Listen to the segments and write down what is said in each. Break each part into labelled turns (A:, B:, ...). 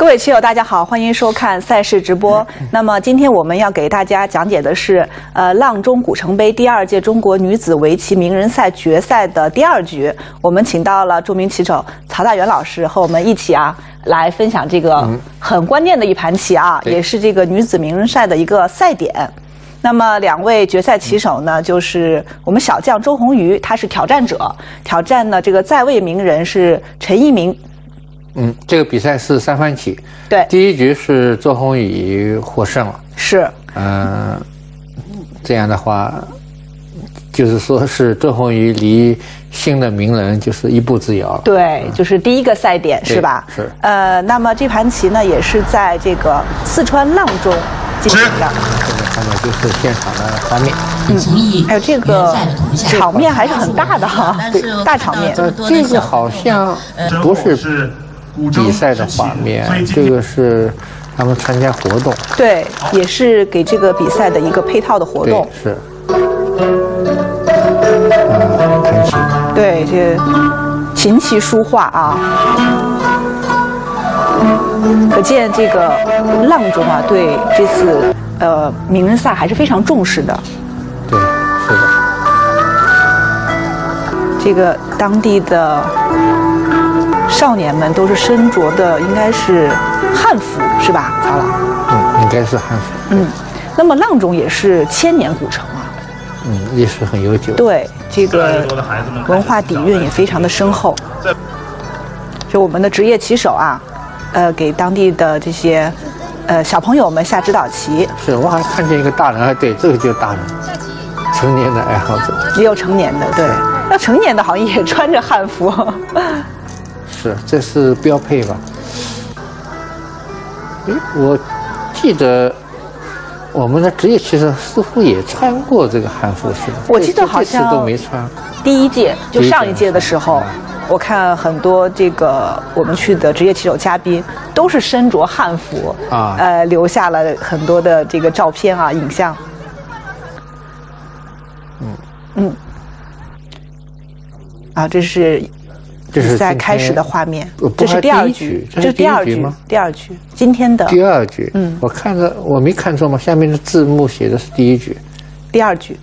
A: 各位棋友，大家好，欢迎收看赛事直播。那么今天我们要给大家讲解的是阆中古城杯第2届中国女子围棋名人赛决赛的第2局。我们请到了著名棋手曹大元老师和我们一起来分享这个很关键的一盘棋也是这个女子名人赛的一个赛点。那么2位决赛棋手呢，就是我们小将周鸿祎，他是挑战者，挑战呢这个在位名人是陈一鸣。
B: 这个比赛是3番棋，
A: 对，
B: 第1局是周鸿祎获胜了，
A: 是，
B: 这样的话，就是说是周鸿祎离新的名人就是一步之遥，
A: 对，就是第1个赛点是吧？
B: 是，
A: 那么这盘棋呢，也是在这个四川阆中进行的。
B: 现在看到就是现场的画面，
A: 还有这个场面还是很大的对，大场面。
B: 这个好像不是比赛的画面，这个是他们参加活动，
A: 对，也是给这个比赛的一个配套的活动，
B: 是，弹琴，
A: 对，这琴棋书画可见这个阆中对这次名人赛还是非常重视的，
B: 对，是的，
A: 这个当地的少年们都是身着的应该是汉服是吧，曹老？
B: 应该是汉服。
A: 那么阆中也是千年古城
B: 历史很悠久。
A: 对，这个文化底蕴也非常的深厚。就我们的职业棋手给当地的这些小朋友们下指导棋。
B: 是，我还看见一个大人，对，这个就是大人，成年的爱好者。
A: 也有成年的，对，那成年的好像也穿着汉服。
B: 是，这是标配吧？我记得我们的职业棋手似乎也穿过这个汉服，是吧？
A: 我记得好像
B: 这次都没穿。
A: 第1届就上一届的时候，我看很多这个我们去的职业棋手嘉宾都是身着汉服留下了很多的这个照片影像。这是比赛开始的画面，这是第2局，这是第2局吗？第2局，今天的
B: 第2局。我看着我没看错吗？下面的字幕写的是第1局，
A: 第2局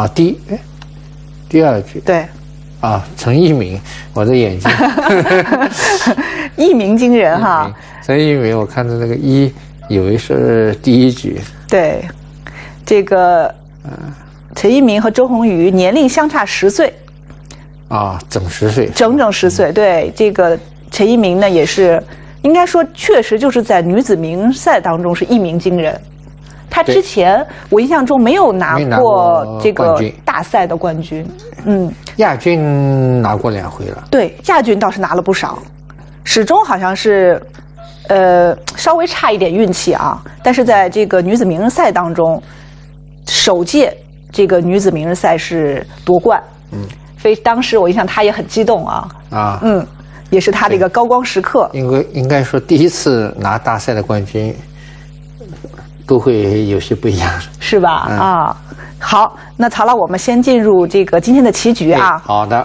B: 第2局。
A: 对。
B: 陈一鸣，我的眼睛，
A: 一鸣惊人
B: 陈一鸣，我看着那个以为是第1局。
A: 对，这个陈一鸣和周鸿祎年龄相差10岁。
B: 整10岁，
A: 整10岁。对，这个陈一鸣呢，也是应该说确实就是在女子名人赛当中是一鸣惊人。他之前我印象中没有拿过这个大赛的冠军，
B: 亚军拿过2回了。
A: 对，亚军倒是拿了不少，始终好像是稍微差一点运气但是在这个女子名人赛当中，首届这个女子名人赛是夺冠。当时我印象他也很激动也是他的一个高光时刻。
B: 应该说第1次拿大赛的冠军都会有些不一样，
A: 是吧？好，那曹老，我们先进入这个今天的棋局
B: 好的。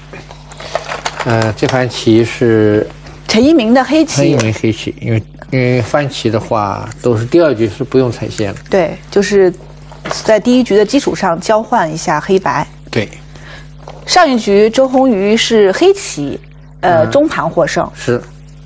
B: 这盘棋是
A: 陈一鸣的黑棋。
B: 陈一鸣黑棋，因为番棋的话都是第2局是不用踩线的。
A: 对，就是在第1局的基础上交换一下黑白。
B: 对。
A: 上一局周鸿祎是黑棋，中盘获胜。
B: 是。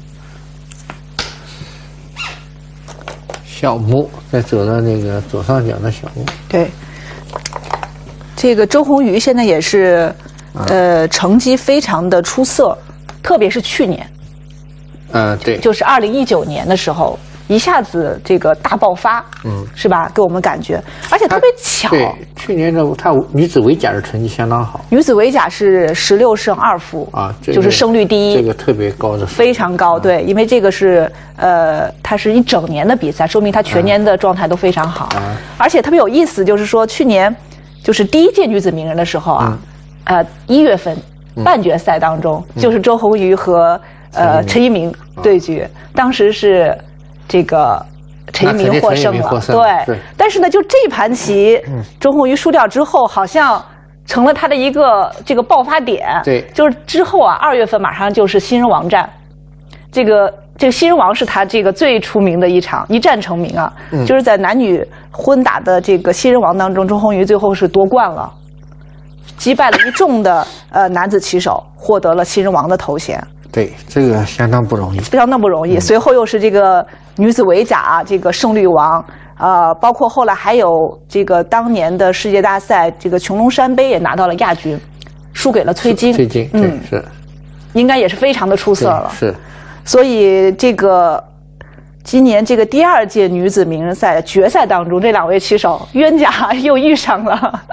B: 小目在走到那个左上角的小目。
A: 对。这个周鸿祎现在也是，成绩非常的出色，特别是去年。
B: 对。
A: 就是2019年的时候，一下子这个大爆发，是吧？给我们感觉，而且特别巧。
B: 对，去年的她女子围甲的成绩相当好。
A: 女子围甲是16胜2负就是胜率第1，
B: 这个特别高的，
A: 非常高。对，因为这个是它是一整年的比赛，说明她全年的状态都非常好。而且特别有意思，就是说去年就是第1届女子名人的时候1月份半决赛当中，就是周鸿祎和陈一鸣对决，当时是这个陈一鸣获胜了。对，但是呢，就这盘棋，周鸿祎输掉之后，好像成了他的一个这个爆发点。
B: 对，
A: 就是之后2月份马上就是新人王战，这个这个新人王是他这个最出名的一战成名啊，就是在男女混打的这个新人王当中，周鸿祎最后是夺冠了，击败了一众的男子棋手，获得了新人王的头衔。
B: 对，这个相当不容易，
A: 非常不容易。随后又是这个女子围甲这个胜率王，包括后来还有这个当年的世界大赛这个穹窿山杯也拿到了亚军，输给了崔晶。
B: 崔晶，对，是，
A: 应该也是非常的出色了。
B: 是。
A: 所以这个今年这个第2届女子名人赛的决赛当中，这2位棋手冤家又遇上了。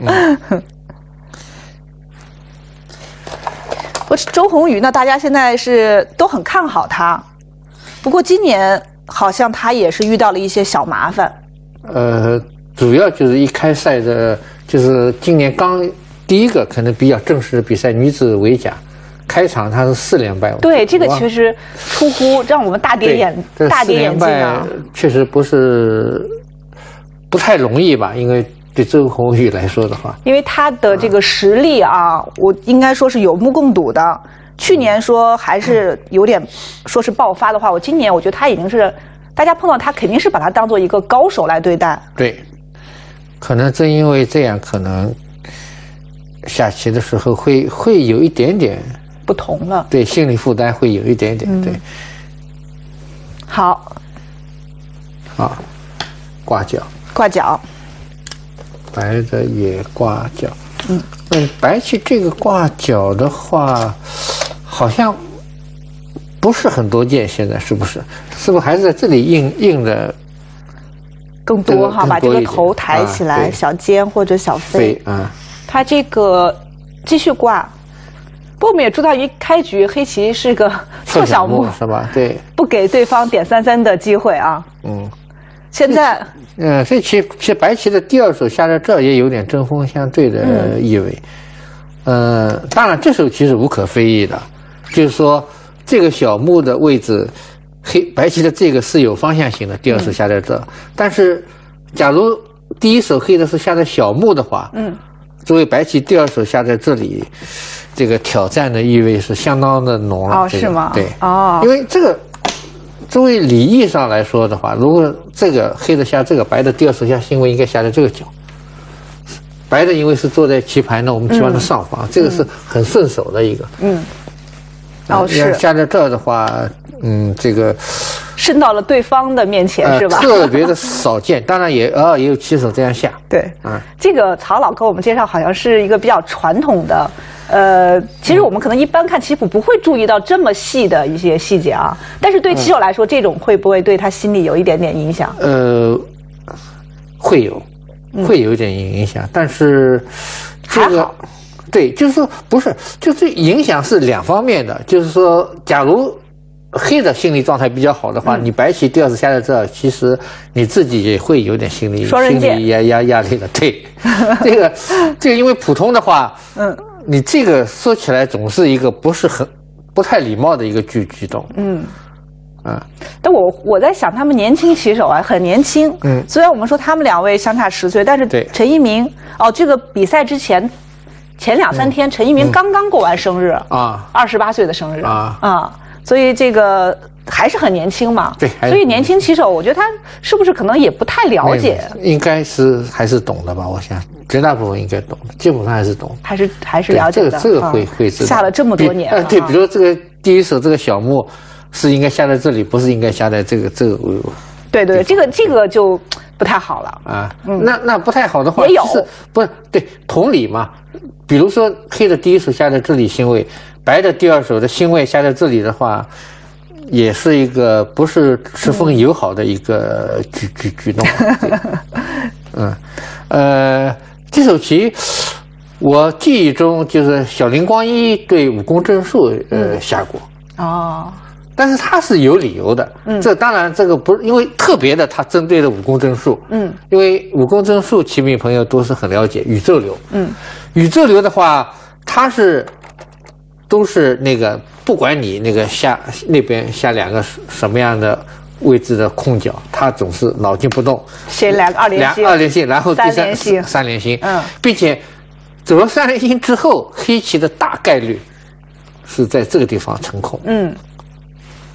A: 周鸿祎呢，大家现在是都很看好他，不过今年好像他也是遇到了一些小麻烦。
B: 主要就是一开赛的，就是今年第一个可能比较正式的比赛，女子围甲。开场他是4连败，
A: 对，这个确实出乎让我们大跌眼镜啊！
B: 确实不太容易吧？因为对周鸿祎来说的话，
A: 因为他的这个实力啊，我应该说是有目共睹的。去年说还是有点说是爆发的话，今年我觉得他已经是大家碰到他肯定是把他当做一个高手来对待。
B: 对，可能正因为这样，可能下棋的时候会有一点点。
A: 不同了，
B: 对，心理负担会有一点点，对。
A: 好，
B: 挂角，白的也挂角，白棋这个挂角的话，好像不是很多见，现在是不是还是在这里印的
A: 更多哈？把这个头抬起来，小尖或者小飞
B: 啊，
A: 它这个继续挂。不过我们也知道，一开局黑棋是个错小目，
B: 是吧？对，
A: 不给对方点3-3的机会啊。现在，
B: 这其实白棋的第2手下在这儿也有点针锋相对的意味。当然这手棋是无可非议的，就是说这个小目的位置，白棋的这个是有方向性的，第2手下在这儿。但是，假如第1手黑的是下在小目的话，作为白棋第2手下在这里。这个挑战的意味是相当的浓了，
A: 是吗？
B: 对，因为这个作为礼义上来说的话，如果这个黑的下这个，白的第2手下星位应该下在这个角，白的因为是坐在棋盘的我们棋盘的上方，这个是很顺手的一个，
A: 是
B: 下在这儿的话，这个
A: 伸到了对方的面前是吧？
B: 特别的少见，当然也有棋手这样下。
A: 对，这个曹老给我们介绍好像是一个比较传统的，其实我们可能一般看棋谱不会注意到这么细的一些细节啊，但是对棋手来说，这种会不会对他心里有一点点影响？
B: 会有一点影响，但是这个。对，就是说不是，就是影响是2方面的。就是说，假如黑的心理状态比较好的话，你白棋第2手下在这儿，其实你自己也会有点心理压力的。对，这个因为普通的话，你这个说起来总是一个不太礼貌的一个举动。
A: 但我在想，他们年轻棋手啊，很年轻。虽然我们说他们2位相差10岁，但是陈一鸣这个比赛之前。前2-3天，陈一鸣刚刚过完生日28岁的生日所以这个还是很年轻嘛。
B: 对，
A: 所以年轻棋手，我觉得他是不是可能也不太了解？
B: 应该是还是懂的吧？我想绝大部分应该懂的，基本上还是懂，
A: 还是了解的。
B: 这个会知道。
A: 下了这么多年，
B: 对，比如说这个第1手这个小目是应该下在这里，不是应该下在这个。
A: 对，这个就不太好了
B: 那不太好的话，
A: 也有
B: 不是对同理嘛？比如说黑的第1手下在这里星位，白的第2手的星位下在这里的话，也是一个不是十分友好的一个举动。这手棋我记忆中就是小林光一对武宫正树下过但是他是有理由的，这当然这个不是因为特别的，他针对了武宫正树，因为武宫正树棋迷朋友都是很了解宇宙流，宇宙流的话，他都是那个不管你那个那边下2个什么样的位置的空角，他总是脑筋不动，
A: 先来个2连星，
B: 然后第3连星，并且走了3连星之后，黑棋的大概率是在这个地方成空，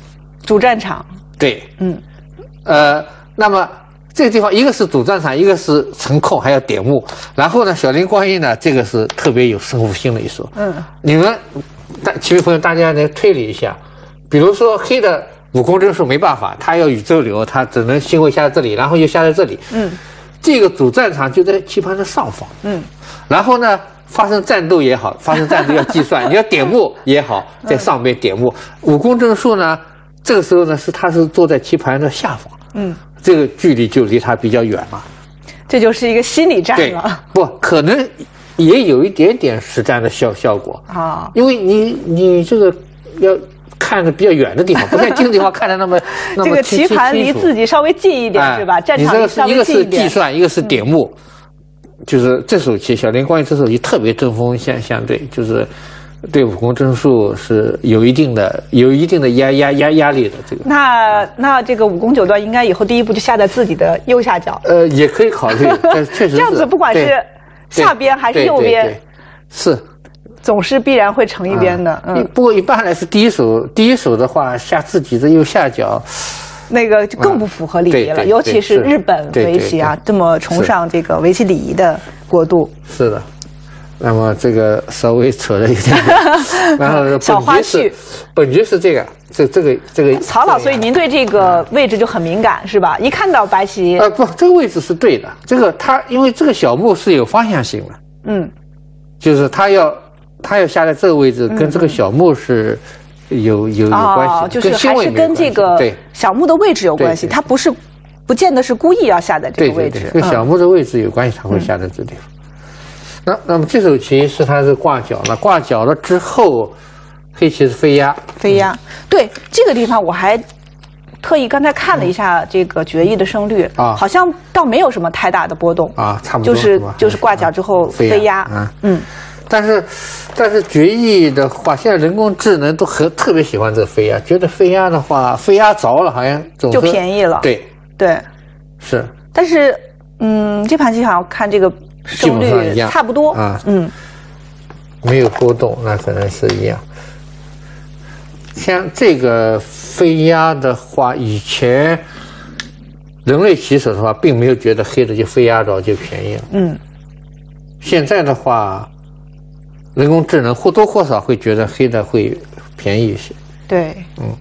A: 主战场。
B: 对，那么这个地方一个是主战场，一个是城控，还有点目。然后呢，小林光一呢，这个是特别有生物性的一手。你们几位朋友，大家来推理一下，比如说黑的武功帧数没办法，他要宇宙流，他只能星位下在这里，然后又下在这里。这个主战场就在棋盘的上方。然后呢，发生战斗也好，发生战斗要计算，你要点目也好，在上边点目。武功帧数呢，这个时候呢他是坐在棋盘的下方。这个距离就离他比较远了。
A: 这就是一个心理战了。
B: 不可能，也有一点点实战的效果啊，因为你这个要看的比较远的地方，不在近的地方看的那么
A: 这个棋盘离自己稍微近一点，是吧？战场离稍微近一点。
B: 一个是计算，一个是点目，就是这手棋小林光一这手棋特别针锋相对，就是对武功帧数是有一定的压力的。这个
A: 那这个武功九段应该以后第一步就下在自己的右下角。
B: 也可以考虑，但确实是
A: 这样子，不管是下边还是右边，
B: 是
A: 总是必然会成一边的。
B: 不过一般来说，第一手的话下自己的右下角，
A: 那个就更不符合礼仪了，尤其是日本围棋啊，这么崇尚这个围棋礼仪的国度。
B: 是的。那么这个稍微扯了一点，然后
A: 小花絮，
B: 本局是这个，这个
A: 曹老，所以您对这个位置就很敏感是吧？一看到白棋，
B: 不，这个位置是对的，这个它因为这个小目是有方向性的，就是它要下在这个位置，跟这个小目是有关系，
A: 就是还是跟这个小目的位置有关系，它不见得是故意要下在这个位置，
B: 跟小目的位置有关系，它会下在这地方。那么这手棋它是挂角了，挂角了之后，黑棋是飞压。
A: 对这个地方我还特意刚才看了一下这个决议的胜率啊，好像倒没有什么太大的波动
B: 啊，差不多
A: 就是挂角之后飞压。
B: 但是决议的话，现在人工智能都特别喜欢这个飞压，觉得飞压的话，飞压着了好像
A: 就便宜了。对，
B: 是。
A: 但是这盘棋好像看这个胜率差不多
B: 啊，没有波动，那可能是一样。像这个飞压的话，以前人类棋手的话，并没有觉得黑的就飞压着就便宜了。现在的话，人工智能或多或少会觉得黑的会便宜一些。
A: 对，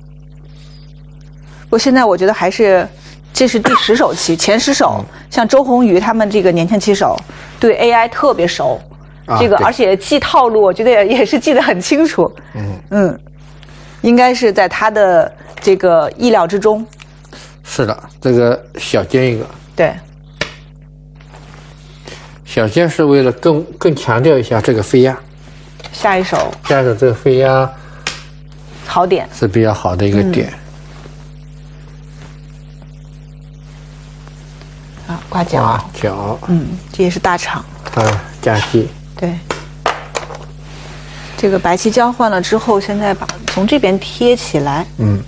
A: 不过现在我觉得还是。这是第10手棋，前10手，像周鸿祎他们这个年轻棋手，对 AI 特别熟，这个而且记套路，我觉得也是记得很清楚。应该是在他的这个意料之中。
B: 是的，这个小尖一个。
A: 对，
B: 小尖是为了更强调一下这个飞压。
A: 下一手
B: 这个飞压，
A: 好点
B: 是比较好的一个点。
A: 挂角，这也是大场。
B: 夹击。
A: 对，这个白棋交换了之后，现在从这边贴起来。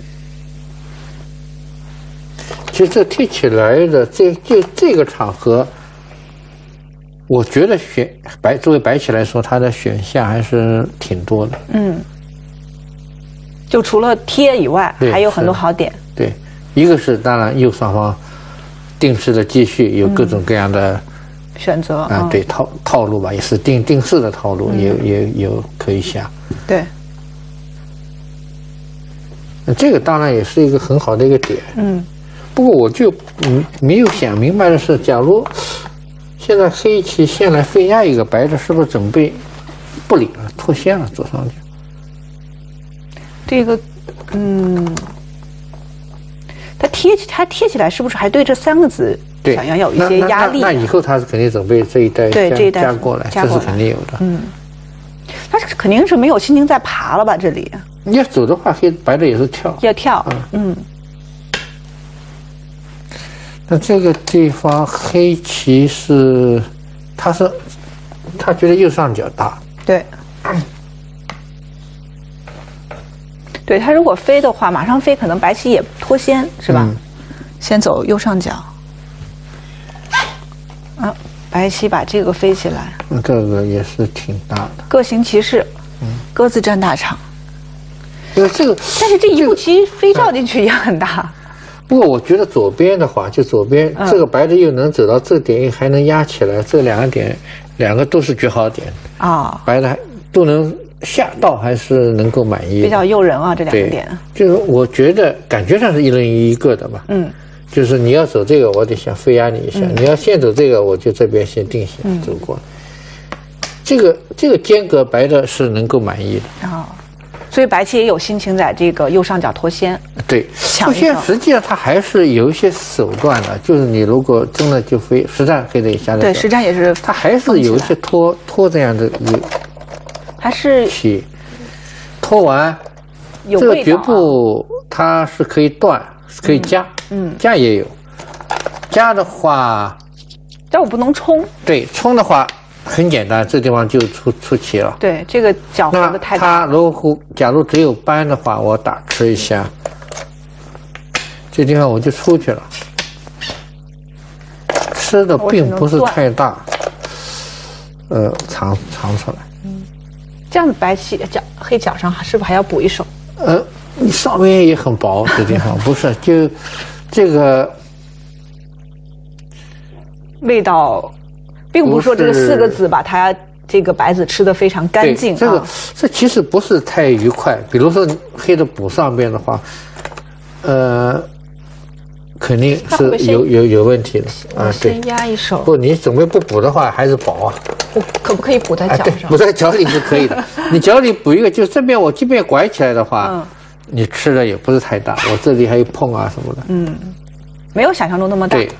B: 其实这贴起来的这个场合，我觉得作为白棋来说，它的选项还是挺多的。
A: 就除了贴以外，还有很多好点。
B: 对，一个是当然右上方。定式的继续有各种各样的
A: 选择
B: 对套路吧，也是定式的套路，也有可以下。
A: 对，
B: 这个当然也是一个很好的一个点。不过我就没有想明白的是，假如现在黑棋先来飞压一个，白的是不是准备不理了，脱先了，左上角？
A: 这个它贴起来是不是还对这3个子想要有一些压力？
B: 那以后他是肯定准备这一代加过来，这是肯定有的。
A: 他肯定是没有心情再爬了吧？这里
B: 你要走的话，白的也是跳，
A: 要跳。
B: 那这个地方黑棋他觉得右上角大。
A: 对，他如果飞的话，马上飞，可能白棋也脱先，是吧？先走右上角。白棋把这个飞起来。这
B: 个也是挺大的。
A: 各行其事，各自占大场。
B: 因为这个，
A: 但是这一步棋飞照进去也很大。
B: 不过我觉得左边的话，就左边这个白的又能走到这点，还能压起来，这两个点，两个都是绝好点啊，白的都能下到，还是能够满意，
A: 比较诱人啊，这两个点。
B: 就是我觉得感觉上是一人一个的吧，就是你要走这个，我得先飞压你一下；你要先走这个，我就这边先定型走过。这个间隔白的是能够满意的啊。
A: 所以白棋也有心情在这个右上角脱先，
B: 对，脱先实际上它还是有一些手段的，就是你如果真的就飞实战黑的一下，
A: 对，实战也是，
B: 它还是有一些脱这样的
A: 还是
B: 棋，脱完这个局部它是可以断，可以加，加也有，加的话，
A: 但我不能冲，
B: 对，冲的话。很简单，这地方就出棋了。
A: 对，这个角活的太大。
B: 它如果假如只有扳的话，我打吃一下，这地方我就出去了。吃的并不是太大，藏出来。
A: 这样子白棋黑角上是不是还要补一手？
B: 你上面也很薄，这地方不是就这个
A: 味道。并不是说这个4个子把它这个白子吃得非常干净。
B: 这其实不是太愉快。比如说黑的补上边的话，肯定是有问题的啊。对，
A: 先压一手。
B: 不，你准备不补的话还是薄啊。
A: 我可不可以补在脚上？
B: 补在脚里是可以的。你脚里补一个，就这边我即便拐起来的话，你吃的也不是太大。我这里还有碰啊什么的。
A: 没有想象中那么大。
B: 对。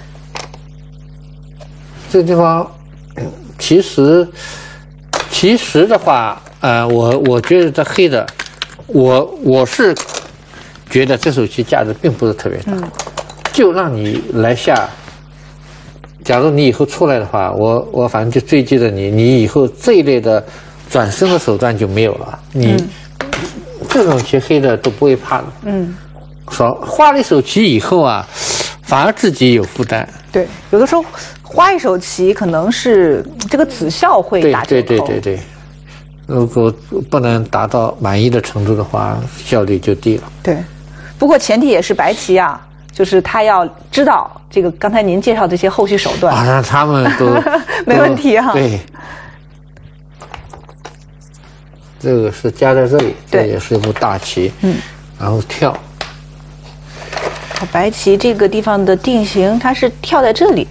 B: 这个地方，其实的话，我觉得这黑的，我是觉得这手棋价值并不是特别大，就让你来下。假如你以后出来的话，我反正就追击着你，你以后这一类的转身的手段就没有了。你这种棋黑的都不会怕的。说花了一手棋以后啊，反而自己有负担。
A: 对，有的时候花一手棋可能是这个子效会打折扣。
B: 对，如果不能达到满意的程度的话，效率就低了。
A: 对，不过前提也是白棋啊，就是他要知道这个刚才您介绍这些后续手段，
B: 让他们都
A: 没问题哈。
B: 对，这个是加在这里，这也是一步大棋。然后跳。
A: 白棋这个地方的定型，它是跳在这里。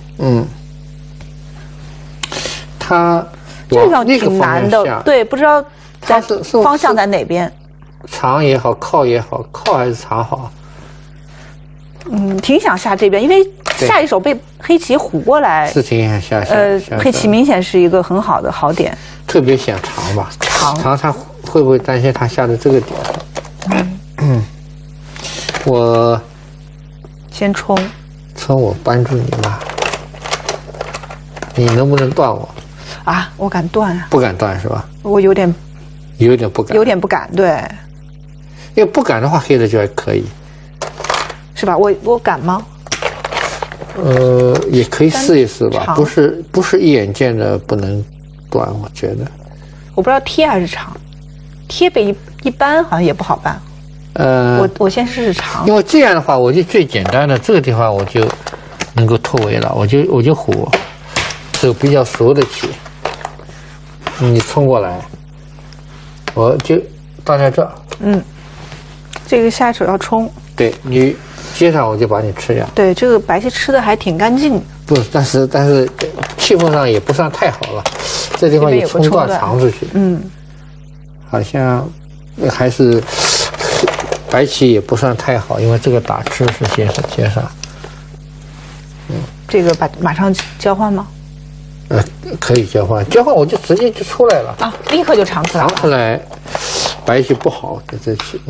B: 它
A: 这个挺难的，对，不知道在方向在哪边。
B: 长也好，靠也好，靠还是长好？
A: 挺想下这边，因为下一手被黑棋虎过来，
B: 是挺想下。
A: 黑棋明显是一个很好的好点。
B: 特别想长吧，长他会不会担心他下的这个点？我。
A: 先冲，
B: 我扳住你吧，你能不能断我？
A: 啊，我敢断啊！
B: 不敢断是吧？
A: 我有点
B: 不敢，
A: 有点不敢，对。
B: 因为不敢的话，黑的就还可以，
A: 是吧？我敢吗？
B: 也可以试一试吧，不是一眼见的不能断，我觉得。
A: 我不知道贴还是长，贴被一扳好像也不好扳。我先试试长，
B: 因为这样的话，我就最简单的这个地方我就能够突围了，我就虎，这个比较熟的棋，你冲过来，我就断在这。
A: 这个下一手要冲，
B: 对你接上我就把你吃掉。
A: 对，这个白棋吃的还挺干净。
B: 不，但是气氛上也不算太好了，这地方有冲断藏出去。好像还是。白棋也不算太好，因为这个打吃是接上。
A: 这个马上交换吗？
B: 可以交换，我就直接就出来了啊，
A: 立刻就长出来了。
B: 长出来，白棋不好，这棋，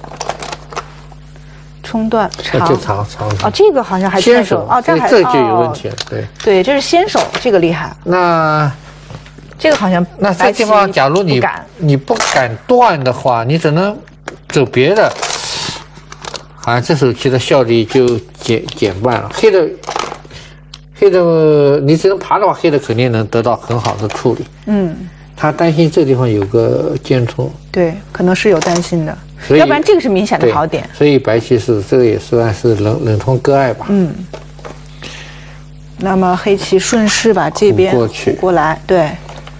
A: 冲断长
B: 就长
A: 哦，这个好像还
B: 先手
A: 哦，这
B: 就有问题了，
A: 对，这是先手，这个厉害。
B: 那
A: 这个好像
B: 那这地方，假如你不敢断的话，你只能走别的。好像这手棋的效率就减半了。黑的，你只能爬的话，黑的肯定能得到很好的处理。他担心这地方有个尖冲。
A: 对，可能是有担心的。
B: 所以
A: 要不然这个是明显的好点。
B: 所以白棋是这个也算是冷通割爱吧。
A: 那么黑棋顺势把这边过来，对，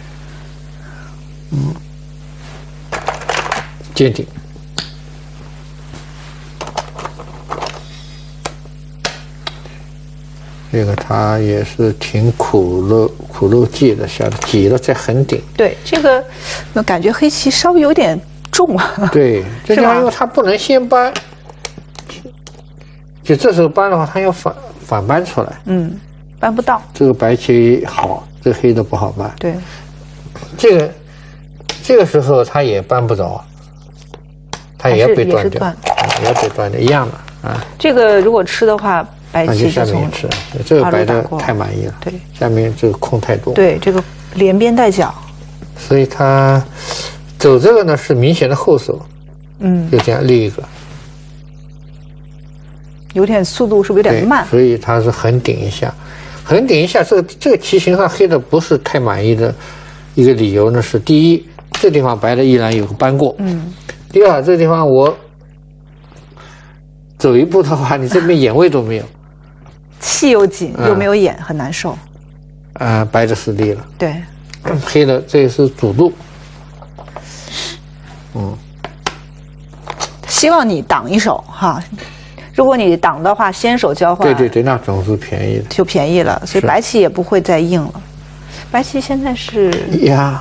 B: 尖顶。这个他也是挺苦肉计的，下的挤了再横顶。
A: 对，这个我感觉黑棋稍微有点重啊。
B: 对，这地方因为他不能先搬，就这时候搬的话，他要反搬出来。
A: 搬不到。这
B: 个白棋好，这黑的不好搬。
A: 对，
B: 这个时候他也搬不着，他也要被断掉，也要被断掉，一样的啊。这
A: 个如果吃的话。白棋
B: 下面吃，这个白的太满意了。
A: 对，
B: 下面这个空太多。
A: 对，这个连边带角，
B: 所以他走这个呢是明显的后手。就这样立一个，
A: 有点速度是不是有点慢？
B: 所以他是横顶一下，横顶一下。这个棋形上黑的不是太满意的一个理由呢是：第一，这地方白的依然有个搬过。第二，这地方我走一步的话，你这边眼位都没有。
A: 气又紧又没有眼，很难受。
B: 白的失利了。
A: 对，
B: 黑的这是主动。
A: 希望你挡一手哈。如果你挡的话，先手交换。
B: 对，那总是便宜的，
A: 就便宜了，所以白棋也不会再硬了。白棋现在是
B: 压。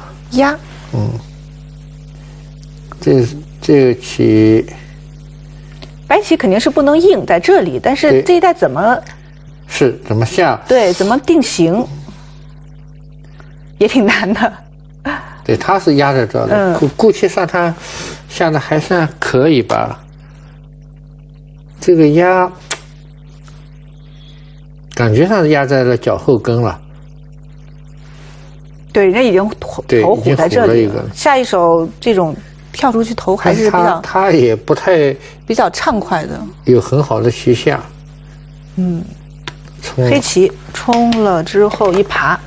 B: 这个棋，
A: 白棋肯定是不能硬在这里，但是这一带怎么
B: 下？
A: 对，怎么定型也挺难的。
B: 对，他是压在这的，估计上他下的还算可以吧。这个压，感觉上是压在了脚后跟了。
A: 对，人家已经头虎在这里了。下一手这种跳出去头还是比较，
B: 他也不太
A: 比较畅快的，
B: 有很好的棋下。
A: 黑棋冲了之后一爬。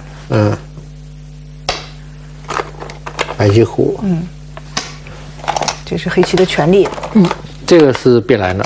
B: 白棋虎。
A: 这是黑棋的权利。
B: 这个是变蓝的。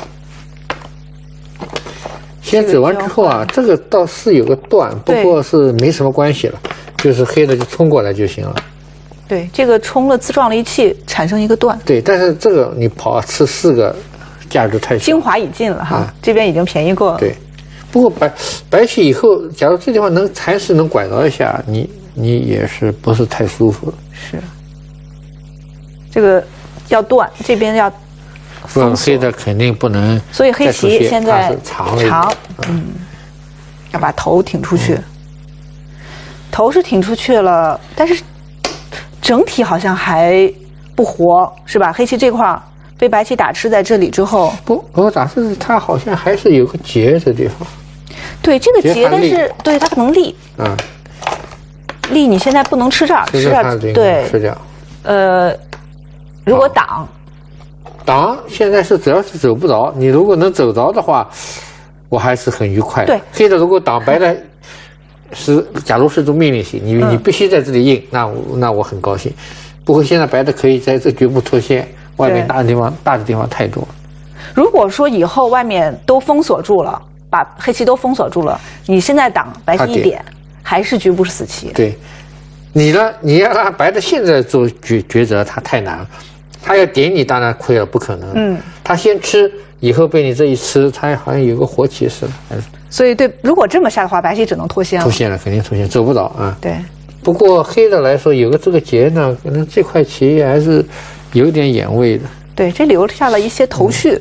B: 先走完之后啊，这个倒是有个断，不过是没什么关系了，就是黑的就冲过来就行了。
A: 对，这个冲了自撞了一气，产生一个断。
B: 对，但是这个你跑吃4个，价值太小。
A: 精华已尽了哈，这边已经便宜过了。
B: 对，不过白棋以后，假如这地方还是能拐着一下，你也是不是太舒服？
A: 是。这个要断，这边要。
B: 黑的肯定不能，
A: 所以黑棋现在
B: 长，
A: 要把头挺出去。头是挺出去了，但是整体好像还不活，是吧？黑棋这块被白棋打吃在这里之后，
B: 不打吃，它好像还是有个结的地方。
A: 对，这个结，但是对它能立。立你现在不能吃这儿，吃这儿对，
B: 吃掉。
A: 如果挡
B: 现在是只要是走不着，你如果能走着的话，我还是很愉快。
A: 对，
B: 黑的如果挡，白的假如是种命令型，你必须在这里硬，那我很高兴。不过现在白的可以在这局部脱先，外面大的地方太多。
A: 如果说以后外面都封锁住了，把黑棋都封锁住了，你现在挡白棋一点，还是局部是死棋。
B: 对，你要让白的现在做抉择，他太难了。他要点你，当然亏了，不可能。他先吃，以后被你这一吃，他好像有个活棋似的。
A: 所以如果这么下的话，白棋只能脱先了。
B: 脱先了，肯定脱先，走不着啊。
A: 对。
B: 不过黑的来说，有个这个结呢，可能这块棋还是有点眼位的。
A: 对，这留下了一些头绪。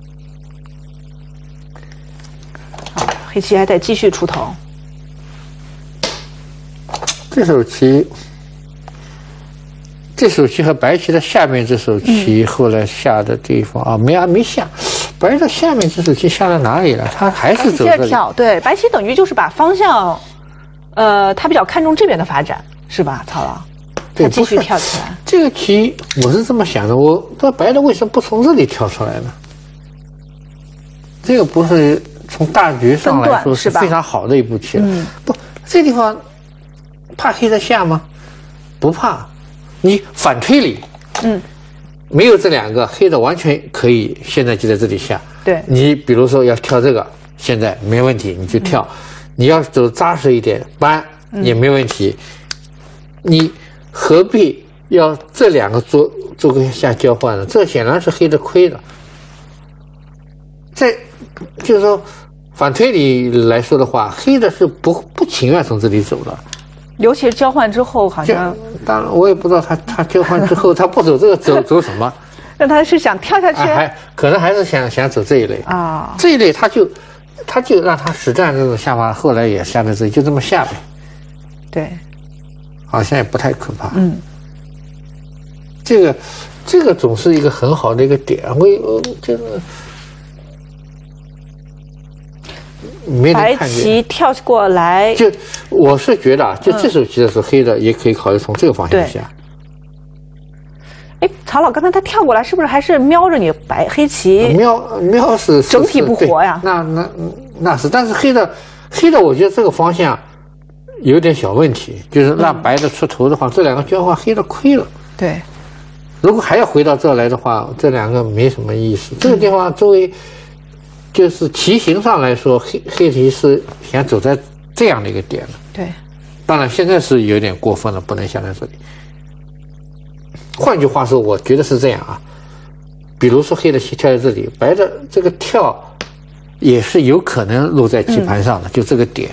A: 黑棋还得继续出头。
B: 这手棋和白棋的下面这手棋后来下的地方没下，白的下面这手棋下到哪里了？他还是走这里
A: 跳。对，白棋等于就是把方向，他比较看重这边的发展，是吧，曹老？他继续跳起来。
B: 这个棋我是这么想的，这白的为什么不从这里跳出来呢？这个不是从大局上来说是非常好的一步棋了。不，这地方怕黑的下吗？不怕。你反推理， 没有这两个，黑的完全可以现在就在这里下。
A: 对，
B: 你比如说要跳这个，现在没问题，你就跳。你要走扎实一点，搬也没问题。你何必要这两个做个下交换呢？这显然是黑的亏的。就是说，反推理来说的话，黑的是不情愿从这里走的。
A: 尤其是交换之后，好像
B: 当然我也不知道他交换之后他不走这个走什么。
A: 那他是想跳下去，
B: 可能还是想走这一类
A: 啊。
B: 这一类他就让他实战这种下法，后来也下在这里，就这么下呗。
A: 对，
B: 好像也不太可怕。这个总是一个很好的一个点。这个没能看见。
A: 白棋跳过来，
B: 就我是觉得啊，就这手棋的时候，黑的也可以考虑从这个方向下。
A: 哎，曹老，刚才他跳过来，是不是还是瞄着你黑棋？
B: 瞄是
A: 整体不活呀。
B: 那是，但是黑的，我觉得这个方向有点小问题，就是让白的出头的话，这两个交换黑的亏了。
A: 对，
B: 如果还要回到这来的话，这两个没什么意思。这个地方周围就是棋形上来说，黑棋是想走在这样的一个点的。
A: 对，
B: 当然现在是有点过分了，不能下在这里。换句话说，我觉得是这样啊。比如说黑的棋跳在这里，白的这个跳也是有可能落在棋盘上的，就这个点。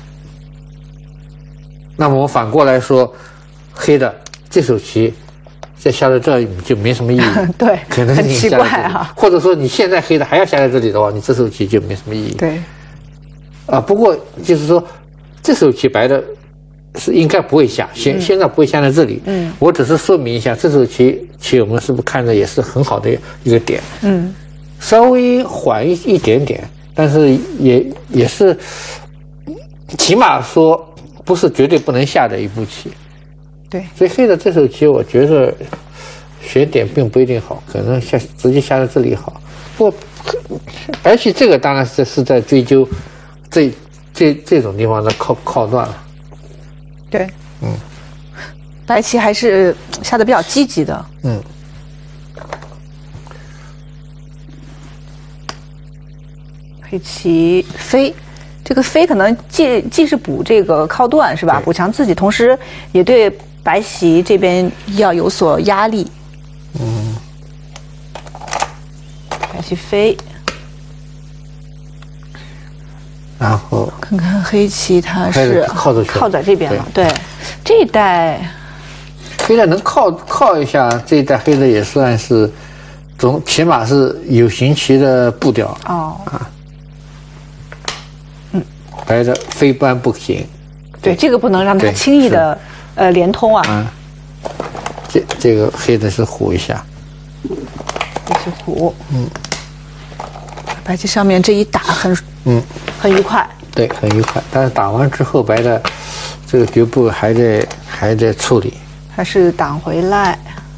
B: 那么我反过来说，黑的这手棋再下在这就没什么意义。
A: 对，
B: 可能
A: 很奇怪啊。
B: 或者说你现在黑的还要下在这里的话，你这手棋就没什么意义。
A: 对。
B: 不过就是说，这手棋白的是应该不会下，现在不会下在这里。我只是说明一下，这手棋我们是不是看着也是很好的一个点。稍微缓一点点，但是也是起码说不是绝对不能下的一步棋。
A: 对，
B: 所以黑的这手棋，我觉得选点并不一定好，可能直接下在这里好。不过白棋这个当然是在追究这种地方的靠断了。
A: 对，白棋还是下的比较积极的。黑棋飞，这个飞可能既是补这个靠断是吧？补强自己，同时也对白棋这边要有所压力。白棋飞，
B: 然后
A: 看看黑棋，它是靠在这边了。对，这一带
B: 黑的能靠一下，这一带黑的也算是起码是有行棋的步调。白的非搬不行。
A: 对，这个不能让他轻易的连通啊。
B: 这个黑的是虎一下。
A: 这是虎。白棋上面这一打很愉快。
B: 对，很愉快。但是打完之后，白的这个局部还得处理。
A: 还是挡回来。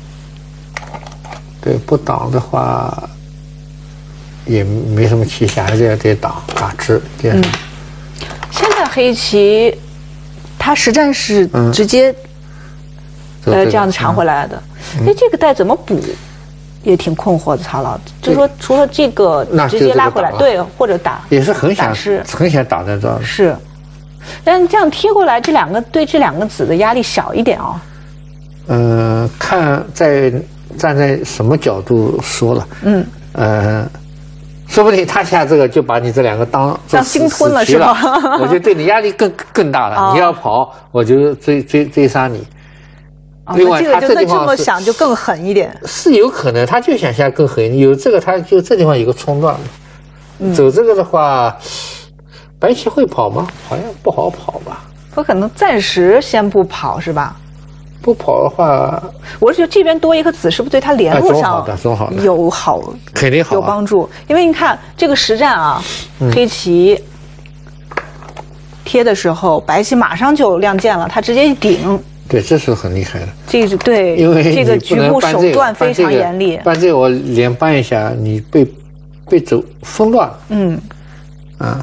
B: 对，不挡的话也没什么棋下，还得打直。
A: 现在黑棋，它实战是直接这样子长回来的。这个带怎么补，也挺困惑的。曹老，就说除了这个直接拉回来，对，或者打
B: 也是很想打在这儿。
A: 是，但这样贴过来，对这两个子的压力小一点哦。
B: 看站在什么角度说了。说不定他下这个就把你这两个当
A: 鲸吞了是吧？
B: 我就对你压力更大了。你要跑，我就追杀你。另外，他这地方
A: 这么想就更狠一点。
B: 是有可能，他就想下更狠。有这个，他就这地方有个冲断。走这个的话，白棋会跑吗？好像不好跑吧。
A: 我可能暂时先不跑是吧？
B: 不跑的话，
A: 我是觉得这边多一颗子是不是对他联络上
B: 肯定好
A: 有帮助？因为你看这个实战啊，黑棋贴的时候，白棋马上就亮剑了，他直接一顶。
B: 对，这是很厉害的。
A: 这是对，
B: 因为
A: 这个局部手段非常严厉。
B: 搬这个我连搬一下，你被走封断了。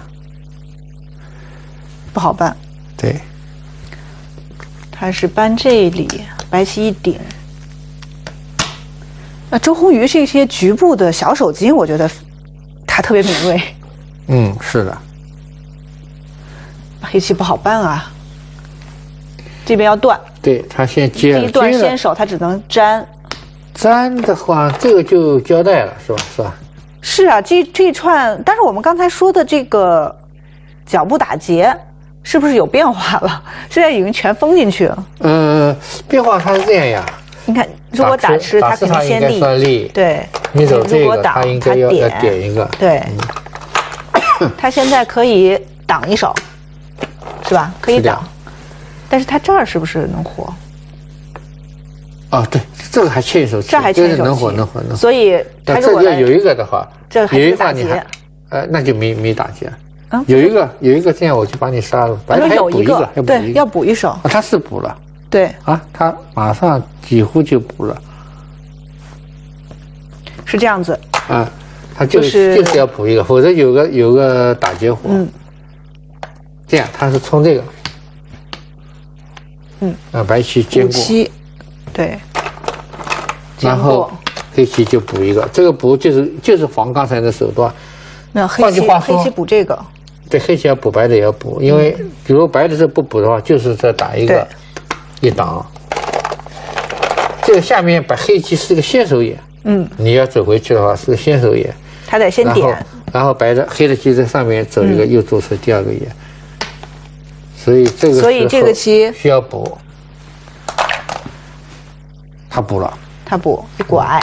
A: 不好办。
B: 对。
A: 他是搬这里，白棋一顶。 那周鸿祎这些局部的小手筋，我觉得他特别敏锐。
B: 是的。
A: 黑棋不好办啊，这边要断。对
B: 他先接，
A: 第一段先手，他只能粘。
B: 粘的话，这个就交代了，是吧？
A: 是啊，这一串，但是我们刚才说的这个脚步打结，是不是有变化了？现在已经全封进去了。
B: 变化它是这样呀。
A: 你看，如果打吃，它肯定先立。对，
B: 你走这个，它应该要点一个。
A: 对，他现在可以挡一手，是吧？可以挡，但是他这儿是不是能活？
B: 对，这个还欠一手棋，
A: 这还欠一手棋，
B: 能活。
A: 所以他如果
B: 要有一个的话，
A: 这还是打结，
B: 那就没打结。有一个这样我就把你杀了。白还
A: 有一个，对，要补一手。
B: 他是补了。
A: 对
B: 他马上几乎就补了。
A: 是这样子。
B: 他就是要补一个，否则有个打结活。这样他是冲这个。白棋坚过。
A: 对。
B: 然后黑棋就补一个，这个补就是防刚才的手段。
A: 那黑棋补这个。
B: 对，黑棋要补，白的也要补，因为如果白的这不补的话，就是再打一个。一挡，这个下面把黑棋是个先手眼，你要走回去的话是个先手眼，
A: 他得先点，
B: 然后黑的棋在上面走一个，又做出第二个眼，所以这个
A: 棋
B: 需要补，他补了，
A: 一拐，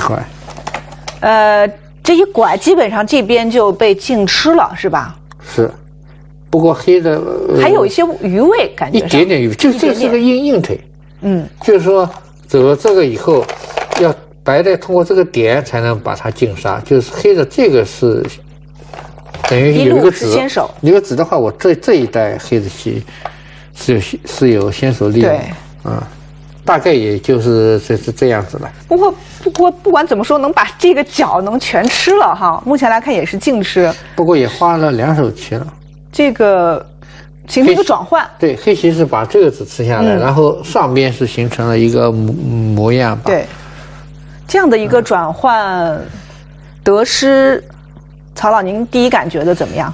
A: 这一拐基本上这边就被净吃了，是吧？
B: 是。不过黑的
A: 还有一些余味，感觉
B: 一点点余味，这是个硬腿。就是说走了这个以后，要白的通过这个点才能把它净杀。就是黑的这个是等于有一个子，有个子的话，我这一代黑的棋是有先手力的。大概也就是这样子了。
A: 不过不管怎么说，能把这个角能全吃了哈。目前来看也是净吃。
B: 不过也花了2手棋了。
A: 这个形成一个转换，
B: 对，黑棋是把这个子吃下来，然后上边是形成了一个模样吧。
A: 对，这样的一个转换得失，曹老您第一感觉的怎么样？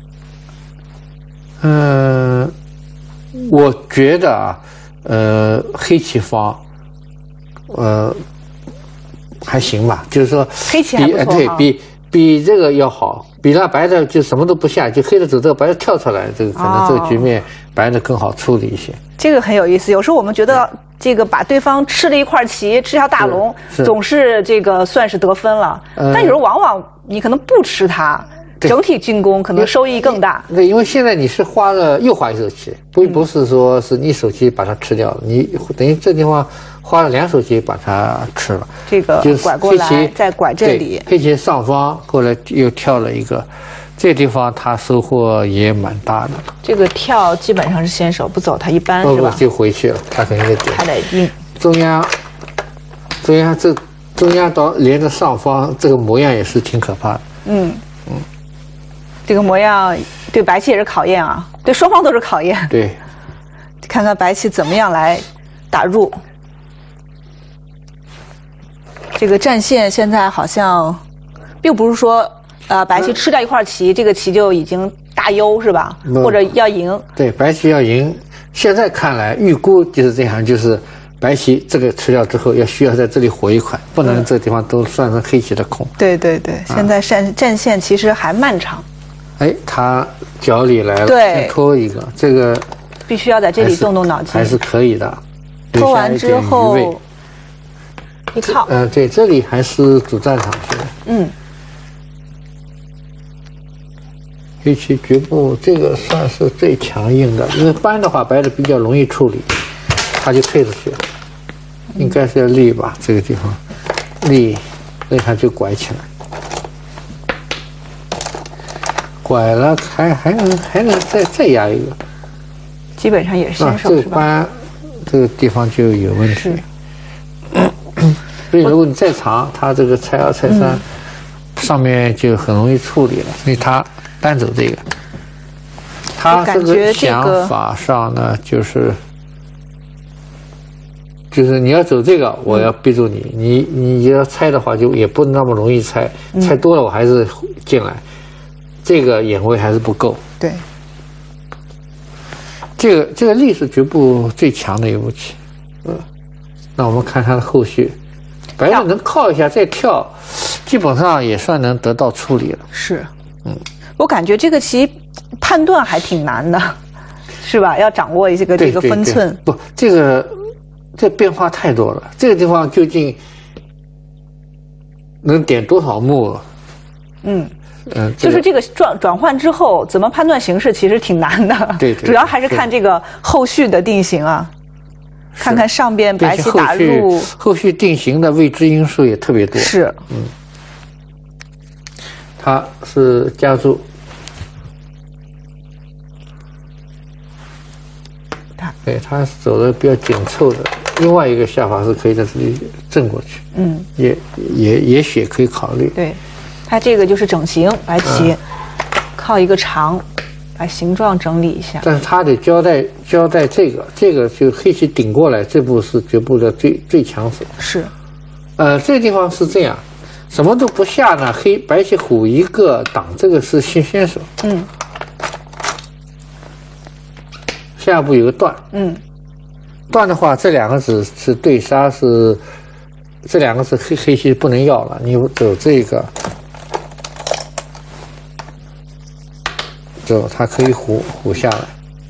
B: 我觉得黑棋方，还行吧，就是说
A: 黑棋还不错哈。
B: 比这个要好，比那白的就什么都不下，就黑的走这个，白的跳出来，这个可能这个局面白的更好处理一些。
A: 这个很有意思，有时候我们觉得这个把对方吃了一块棋，吃条大龙，总是这个算是得分了。但有时候往往你可能不吃它，整体进攻可能收益更大。
B: 对，因为现在你是又花一手棋，不是说是一手棋把它吃掉了，你等于这地方花了2手棋把它吃了。
A: 这个拐过来，再拐这里，
B: 黑棋上方过来又跳了一个，这地方他收获也蛮大的。
A: 这个跳基本上是先手，不走他一般是吧？
B: 就回去了，他肯定得点。
A: 还得硬。
B: 中央到连着上方，这个模样也是挺可怕的。
A: 这个模样对白棋也是考验啊，对双方都是考验。
B: 对，
A: 看看白棋怎么样来打入。这个战线现在好像，并不是说白棋吃掉一块棋，这个棋就已经大优是吧？或者要赢？
B: 对，白棋要赢。现在看来，预估就是这样，就是白棋这个吃掉之后，需要在这里活一块，不能这个地方都算成黑棋的空。
A: 对，现在战线其实还漫长。
B: 他脚里来了，先拖一个，这个
A: 必须要在这里动动脑筋，
B: 还是可以的。
A: 拖完之后。一靠，
B: 对，这里还是主战场去的。黑棋局部这个算是最强硬的，因为搬的话白的比较容易处理，他就退出去了。应该是要立吧，这个地方立，那他就拐起来，拐了还能再压一个，
A: 基本上也是先手是吧？
B: 搬这个地方就有问题。所以，如果你再长，它这个菜2、菜3，上面就很容易处理了。所以他单走这个，他这个想法上呢，就是就是你要走这个，我要逼住你，你要拆的话就也不那么容易拆，拆多了我还是进来，这个眼位还是不够。
A: 对，
B: 这个力是局部最强的一武器。那我们看它的后续，白的能靠一下再跳，基本上也算能得到处理了。
A: 是，我感觉这个棋判断还挺难的，是吧？要掌握这个分寸。
B: 不，这变化太多了。这个地方究竟能点多少目？
A: 就是这个转换之后怎么判断形势，其实挺难的。
B: 对，
A: 主要还是看这个后续的定型啊。看看上边白棋打入，
B: 后续定型的未知因素也特别多。
A: 是，
B: 它是加注，对，它是走的比较紧凑的。另外一个下法是可以在这里正过去，也许可以考虑。
A: 对，它这个就是整形，白棋靠一个长。把形状整理一下，
B: 但是他得交代这个就黑棋顶过来，这步是局部的最强手。
A: 是，
B: 这个地方是这样，什么都不下呢，白棋虎一个挡，这个是先手。下一步有个断，断的话，这两个子是对杀，是这两个是黑棋不能要了，你走这个。它可以虎下来，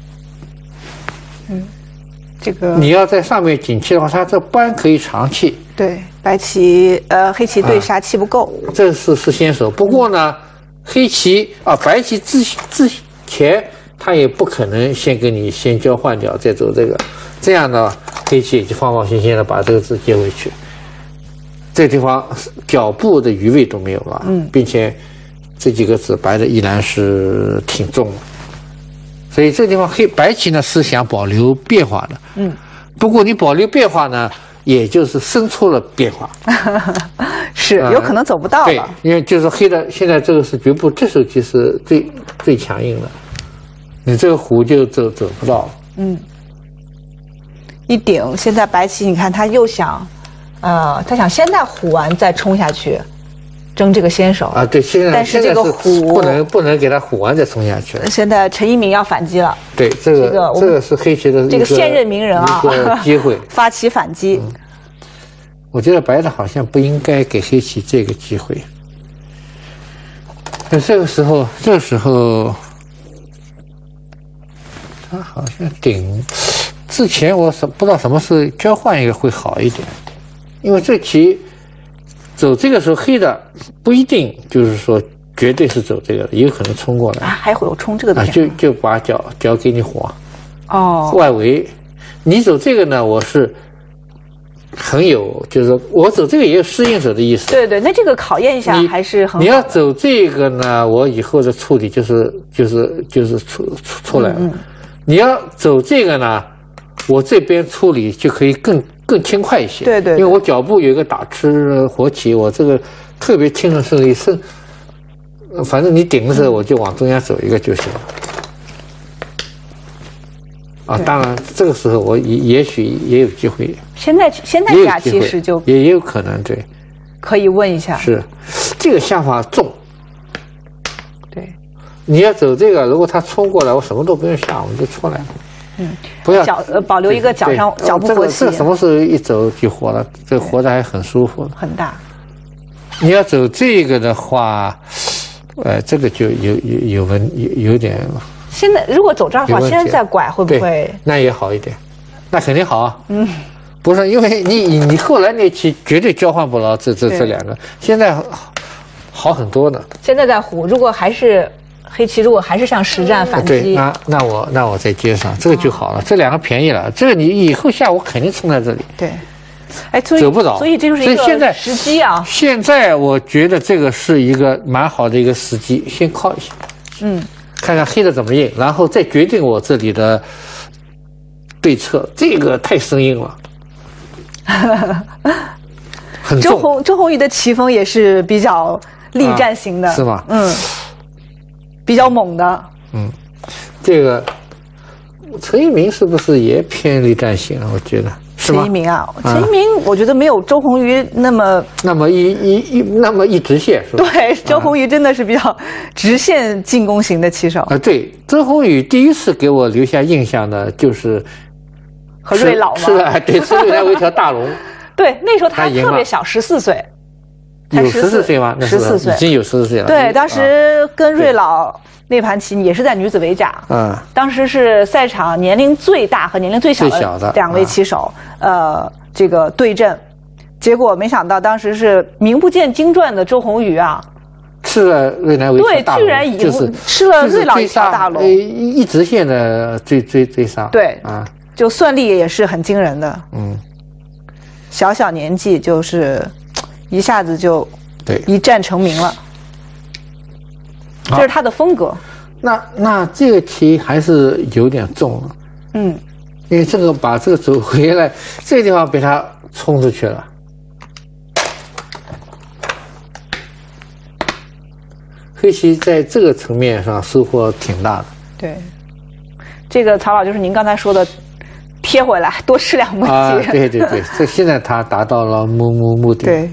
A: 这个
B: 你要在上面紧气的话，它这扳可以长气。
A: 对，白棋黑棋对杀气不够，
B: 这是先手。不过呢，黑棋白棋之前他也不可能先给你先交换掉，再走这个，这样呢，黑棋也就放心的把这个子接回去。这地方脚步的余位都没有了，并且。这几个子白的依然是挺重的，所以这地方白棋呢是想保留变化的，不过你保留变化呢，也就是生出了变化，
A: 是有可能走不到了。
B: 对，因为就是黑的现在这个是局部，这手棋是最强硬的，你这个虎就走不到了。
A: 一顶，现在白棋你看他又想，他想先带虎完再冲下去。争这个先手
B: 对，
A: 但是这个虎
B: 不能给他虎完再冲下去了。
A: 现在陈一鸣要反击了，
B: 对，这个是黑棋的
A: 这个现任名人啊，
B: 一个机会
A: 发起反击。
B: 我觉得白的好像不应该给黑棋这个机会。那这个时候他好像顶之前我不知道什么时候交换一个会好一点，因为这棋。走这个时候黑的不一定就是说绝对是走这个的，也有可能冲过来
A: 还会有冲这个的
B: 就把角给你活外围，你走这个呢，我是很有，就是我走这个也有适应者的意思。
A: 对，那这个考验一下还是很好的。
B: 你要走这个呢，我以后的处理就是出来了。你要走这个呢，我这边处理就可以更轻快一些，
A: 对，
B: 因为我脚步有一个打吃活棋，我这个特别轻的是反正你顶的时候我就往中间走一个就行了。当然这个时候我也许也有机会。现在
A: 下其实就
B: 也有可能，对，
A: 可以问一下。
B: 是，这个下法重。
A: 对，
B: 你要走这个，如果他冲过来，我什么都不用下，我们就出来了。不要
A: 保留一个脚步活棋。
B: 这什么时候一走就活了？这活的还很舒服，
A: 很大。
B: 你要走这个的话，这个就有点。
A: 现在如果走这儿的话，现在再拐会不会？
B: 那也好一点，那肯定好啊。不是因为你后来那棋绝对交换不了这两个，现在好很多呢。
A: 现在在虎，如果还是。黑棋如果还是想实战反击，
B: 对，那我再接上这个就好了，这两个便宜了，这个你以后下我肯定冲在这里。
A: 对，
B: 走不着，
A: 所以这就是一个时机啊。
B: 现在我觉得这个是一个蛮好的一个时机，先靠一下，看看黑的怎么应，然后再决定我这里的对策。这个太生硬了，很重。
A: 周鸿祎的棋风也是比较力战型的，
B: 是吗？
A: 比较猛的。这
B: 个陈一鸣是不是也偏力战型啊？我觉得
A: 陈一鸣啊，陈一鸣我觉得没有周鸿祎那么
B: 一直线是吧？
A: 对，周鸿祎真的是比较直线进攻型的棋手。
B: 对，周鸿祎第一次给我留下印象的就是
A: 和瑞老嘛，
B: 是的，对，是瑞来为一条大龙。
A: 对，那时候他特别小，14岁。
B: 有14岁吗？14岁，已经有14岁了。
A: 对，当时跟瑞老那盘棋也是在女子围甲。当时是赛场年龄最大和年龄最小的2位棋手，这个对阵，结果没想到当时是名不见经传的周鸿祎啊，
B: 吃了瑞来为一条大龙，
A: 对，居然赢，吃了瑞老一条大龙，
B: 一直线的追杀。
A: 对啊，就算力也是很惊人的。小年纪就是一下子就一战成名了，这是他的风格。
B: 那这个题还是有点重了，因为这个把这个走回来，这个地方被他冲出去了。黑棋在这个层面上收获挺大的。
A: 对，这个曹老就是您刚才说的贴回来多吃2枚棋。
B: 对，这现在他达到了目的。
A: 对。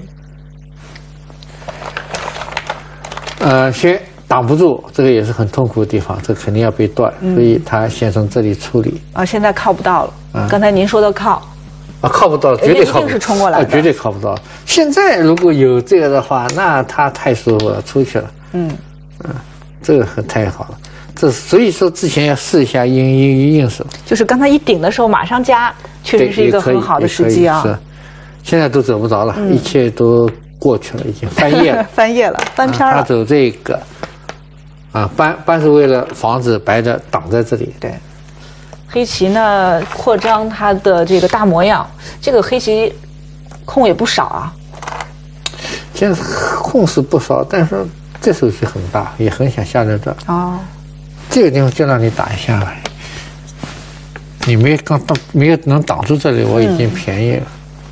B: 先挡不住，这个也是很痛苦的地方，这肯定要被断，所以他先从这里处理。
A: 现在靠不到了。刚才您说的靠。
B: 靠不到，绝对靠不到。
A: 一定是冲过来的。
B: 绝对靠不到。现在如果有这个的话，那他太舒服了，出去了。这个太好了。所以说之前要试一下应手。
A: 就是刚才一顶的时候马上加，确实是一个很好的时机啊。
B: 是，现在都走不着了，一切都过去了，已经翻页了。
A: 翻页了，翻篇了。
B: 他走这个，搬是为了防止白的挡在这里。
A: 对，黑棋呢扩张它的这个大模样，这个黑棋空也不少啊。
B: 现在空是不少，但是这手棋很大，也很想下在这。这个地方就让你打一下来，你没有能挡住这里，我已经便宜了。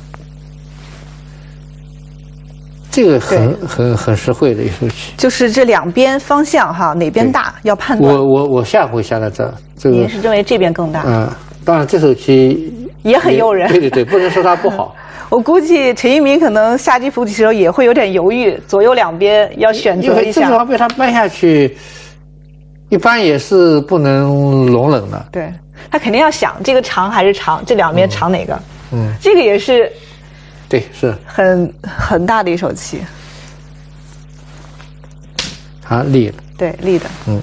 B: 这个很实惠的一手棋，
A: 就是这2边方向哈，哪边大要判断。
B: 我下回下在这，
A: 您是认为这边更大？
B: 当然这手棋
A: 也很诱人。
B: 对，不能说它不好。
A: 我估计陈一鸣可能下棋扶棋的时候也会有点犹豫，左右2边要选择一下。
B: 这地方被他掰下去，一般也是不能容忍的。
A: 对，他肯定要想这个长还是长，这2边长哪个？这个也是。
B: 对，是
A: 很大的一手棋。
B: 他立了。
A: 对，立的。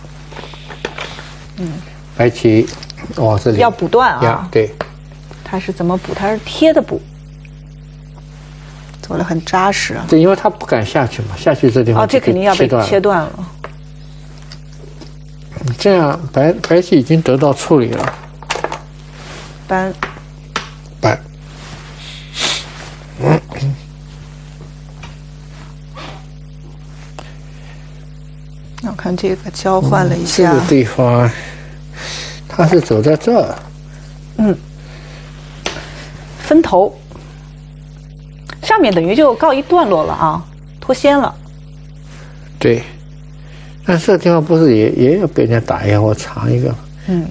B: 白棋往这里
A: 要补断啊。
B: 对。
A: 他是怎么补？他是贴的补，做得很扎实。
B: 对，因为他不敢下去嘛，下去这地方
A: 这肯定要被切断了。
B: 这样白棋已经得到处理了。
A: 搬。那我看这个交换了一下。
B: 这个地方，他是走在这儿。
A: 分头。上面等于就告一段落了啊，脱先了。
B: 对，但这个地方不是也要被人家打一下或长一个？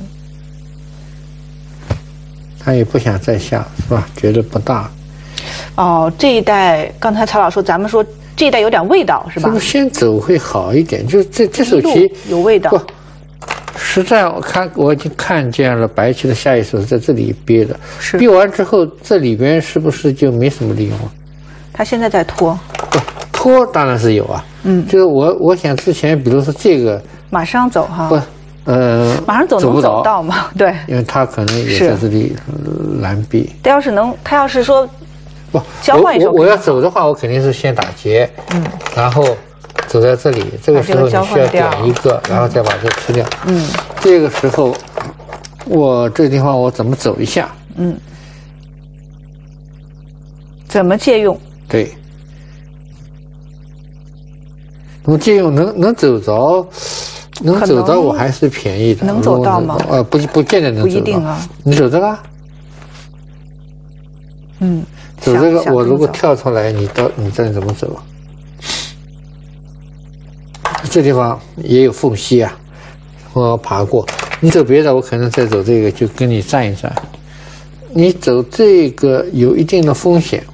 B: 他也不想再下，是吧？觉得不大。
A: 这一代刚才曹老说，咱们说这一代有点味道，是吧？
B: 是不是先走会好一点？就这手棋
A: 有味道。
B: 不，实在我已经看见了白棋的下一手是在这里憋的，憋完之后这里边是不是就没什么利用了？
A: 他现在在拖。
B: 不，拖当然是有啊。就是我想之前比如说这个
A: 马上走哈。
B: 不。
A: 马上走能走到吗？对，
B: 因为他可能也在这里拦避。
A: 他要是说
B: 不
A: 交换一手，
B: 我要走的话，我肯定是先打劫，然后走在这里，这个时候你需要点一个，然后再把这吃掉。这个时候我这个地方我怎么走一下？
A: 怎么借用？
B: 对，那么借用能走着。能走到我还是便宜的，
A: 能走到吗？
B: 不见得能走到，
A: 不一定啊。
B: 你走这个？走这个，我如果跳出来，你这怎么走？这地方也有缝隙啊，我爬过。你走别的，我可能再走这个，就跟你站一站。 你走这个有一定的风险。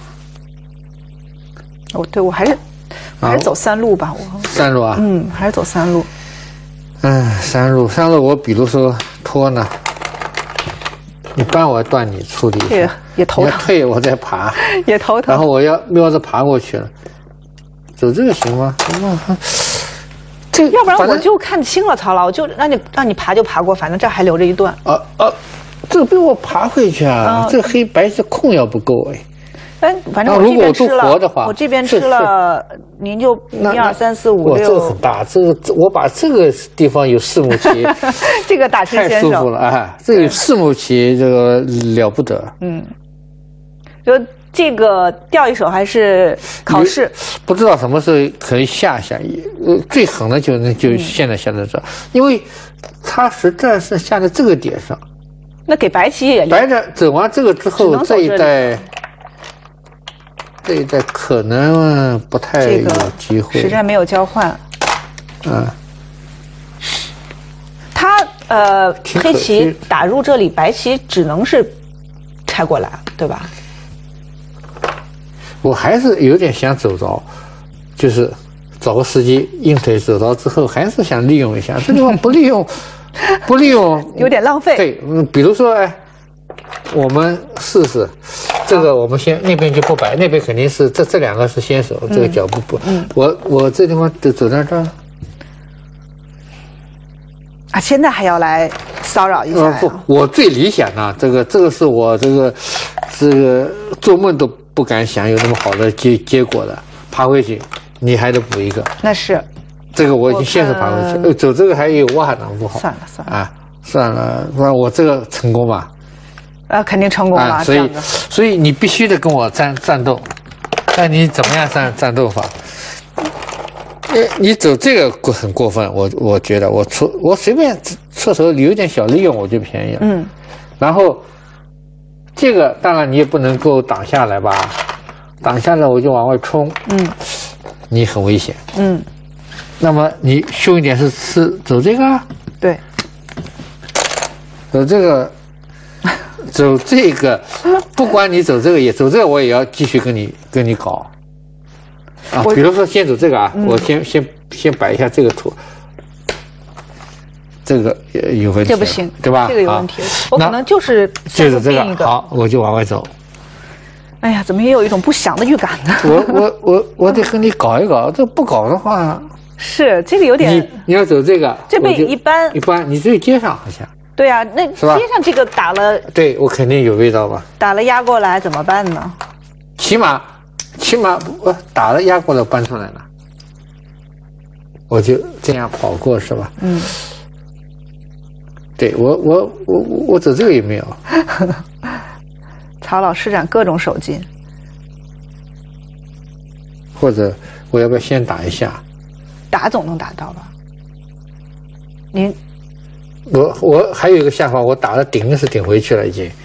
A: 对，我还是走3路吧，我
B: 3路啊，
A: 还是走3路。
B: 3路，我比如说拖呢，你搬我断你处理一下，
A: 也头疼，
B: 你要退我再爬，
A: 也头疼。
B: 然后我要瞄着爬过去了，走这个行吗？这
A: 要不然我就看清了，曹老，我就让你爬就爬过，反正这还留着一段。
B: 这个被我爬回去啊！这黑白是空要不够
A: 反正我这边吃了，
B: 如果我都活的话，
A: 我这边吃了，您就1、2、3、4、5、6。
B: 这个很大，我把这个地方有4目棋，
A: 这个打棋先生
B: 太舒服了啊！这有4目棋，这个了不得。
A: 就这个掉一手还是考试，
B: 不知道什么时候可以下。最狠的就现在下在这，因为他实在是下在这个点上。
A: 那给白棋也
B: 白的走完这个之后，这一代可能不太有机会，
A: 实战没有交换。他黑棋打入这里，白棋只能是拆过来，对吧？
B: 我还是有点想走着，就是找个时机硬腿走着之后，还是想利用一下。这地方不利用
A: 有点浪费。
B: 对，比如说我们试试这个，我们先那边就不摆，那边肯定是这2个是先手，这个脚不。我这地方走到这儿
A: 啊，现在还要来骚扰一下呀？
B: 不，我最理想的这个是我这个做梦都不敢想有那么好的结果的，爬回去你还得补一个。那是，这个我已经先是爬回去，走这个还有我还能不好？算了算了，不然我这个成功吧？肯定成功了。所以你必须得跟我战斗。那你怎么样战斗法？你走这个很过分，我觉得我随便出手有点小利用我就便宜了。然后。这个当然你也不能够挡下来吧，挡下来我就往外冲，你很危险，那么你凶一点是走这个，对，走这个，不管你走这个走这个我也要继续跟你搞，比如说先走这个我先摆一下这个图。这个有问题，这不行，对吧？这个有问题，我可能就是这个。好，我就往外走。哎呀，怎么也有一种不祥的预感呢？我得和你搞一搞，这不搞的话，是这个有点。你要走这个，这边一般，你只有接上好像。对啊，那接上这个打了，对我肯定有味道吧？打了压过来怎么办呢？起码我打了压过来搬出来了，我就这样跑过是吧？对我走这个也没有。曹老施展各种手劲，或者我要不要先打一下？打总能打到吧？您，我还有一个下法，我打了顶是顶回去了已经，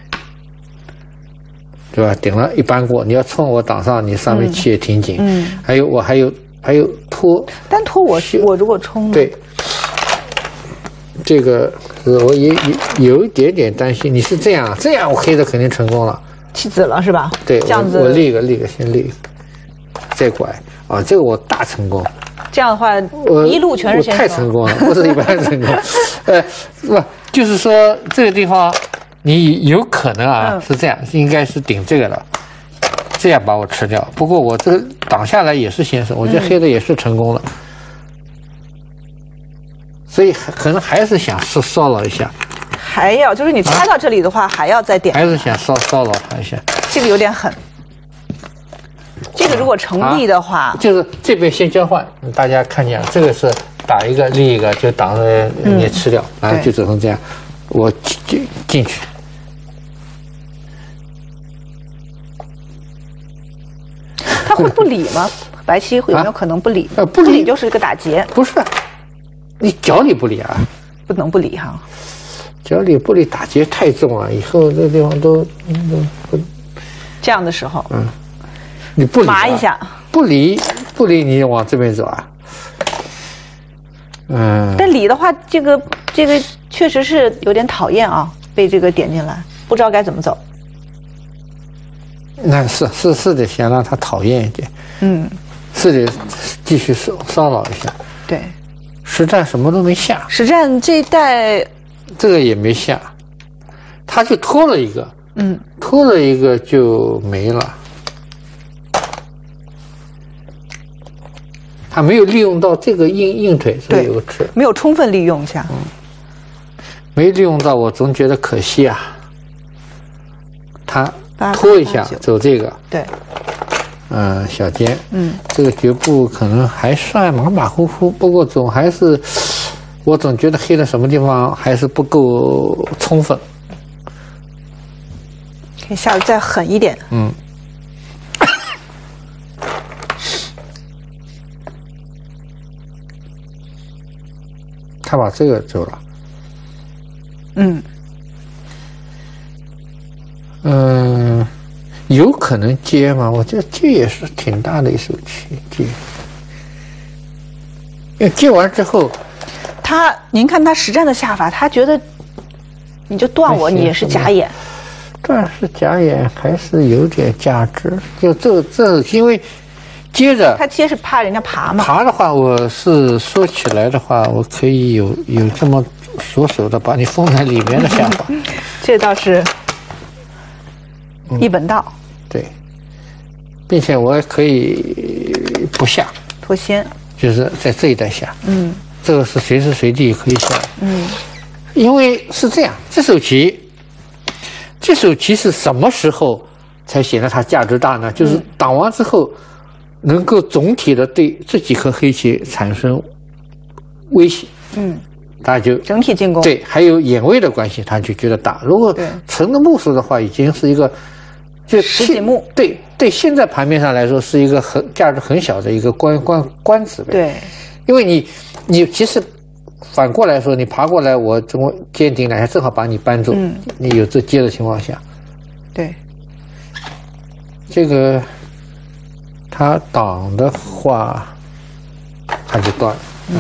B: 对吧？顶了一搬过，你要冲我挡上，你上面气也挺紧。还有拖，单拖我如果冲对。这个我也有一点点担心，你是这样我黑的肯定成功了，弃子了是吧？对，这样子我立个先立，再拐这个我大成功。这样的话，一路全是先手，太成功了，不是一般成功。不就是说这个地方你有可能是这样，应该是顶这个的，这样把我吃掉。不过我这个挡下来也是先手，我觉得黑的也是成功了。所以可能还是想骚扰一下，还要就是你拆到这里的话，还要再点，还是想骚扰他一下。这个有点狠。这个如果成立的话，就是这边先交换，大家看见这个是打一个立一个，就挡着你吃掉，然后就走成这样，我进去。他会不理吗？白棋有没有可能不理？不理就是一个打劫，不是。你脚理不理啊？不能不理哈。脚理不理打劫太重了，以后这地方都这样的时候，你不理麻一下，不理你往这边走啊。但理的话，这个确实是有点讨厌啊，被这个点进来。
A: 不知道该怎么走。
B: 那是得先让他讨厌一点，是得继续骚扰一下。
A: 对，
B: 实战什么都没下，
A: 实战这一代
B: 这个也没下，他就拖了一个，拖了一个就没了。他没有利用到这个硬腿，所以有个吃，
A: 没有充分利用一下。
B: 没利用到，我总觉得可惜啊。他拖一下走这个，
A: 对，
B: 小尖，这个局部可能还算马马虎虎，不过我总觉得黑的什么地方还是不够充分，
A: 可以下得再狠一点。
B: 他把这个走了。有可能接吗？我觉得接也是挺大的一手棋，接。因为接完之后，
A: 您看他实战的下法，他觉得你就断我，你也是假眼。
B: 断是假眼，还是有点价值。就这，因为接着
A: 他接是怕人家爬嘛。
B: 爬的话，我是说起来的话，我可以有这么锁手的把你封在里面的下法。
A: 这倒是一本道。
B: 对，并且我也可以不下
A: 脱先，
B: 就是在这一带下。这个是随时随地可以下。因为是这样，这手棋是什么时候才显得它价值大呢？就是挡完之后，能够总体的对这几颗黑棋产生威胁。他就
A: 整体进攻。
B: 对，还有眼位的关系，他就觉得大。如果纯的目数的话，已经是一个就
A: 十几目。
B: 对，现在盘面上来说是一个价值很小的一个官子呗。
A: 对，
B: 因为你其实反过来说，你爬过来，我这么尖顶两下，正好把你扳住。你有这接的情况下，
A: 对，
B: 这个他挡的话，他就断了。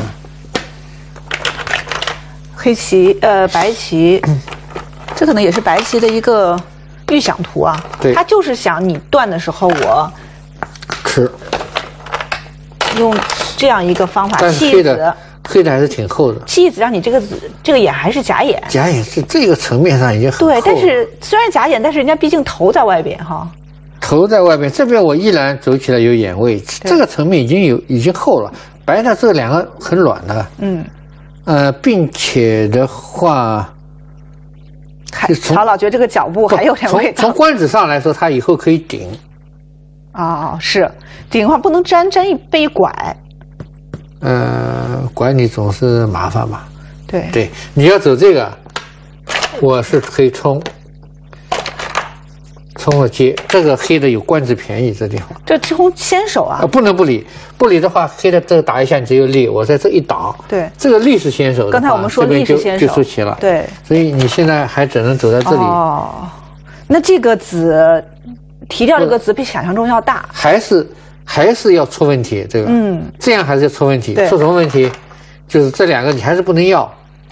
A: 黑棋白棋，这可能也是白棋的一个预想图啊。
B: 对，
A: 他就是想你断的时候我
B: 吃，
A: 用这样一个方法。
B: 但是黑的还是挺厚的。
A: 弃子让你这个眼还是假眼。
B: 假眼是这个层面上已经很厚了。
A: 对，但是虽然假眼，但是人家毕竟头在外边哈。
B: 头在外边，这边我依然走起来有眼位，这个层面已经厚了。白的这两个很软的。并且的话，
A: 曹老觉得这个脚步还有点味道。
B: 从官子上来说，他以后可以顶。
A: 是顶的话不能沾被一拐。
B: 拐你总是麻烦嘛。
A: 对，
B: 你要走这个，我是可以冲了接，这个黑的有官子便宜，这地方。
A: 这冲先手啊。
B: 不能不理的话，黑的这个打一下你只有力，我在这一挡。
A: 对，
B: 这个力是先手的。
A: 刚才我们说力是先手，
B: 就出棋了。
A: 对，
B: 所以你现在还只能走在这里。
A: 那这个子提掉这个子比想象中要大，
B: 还是要出问题。这个这样还是要出问题。出什么问题？就是这两个你还是不能要。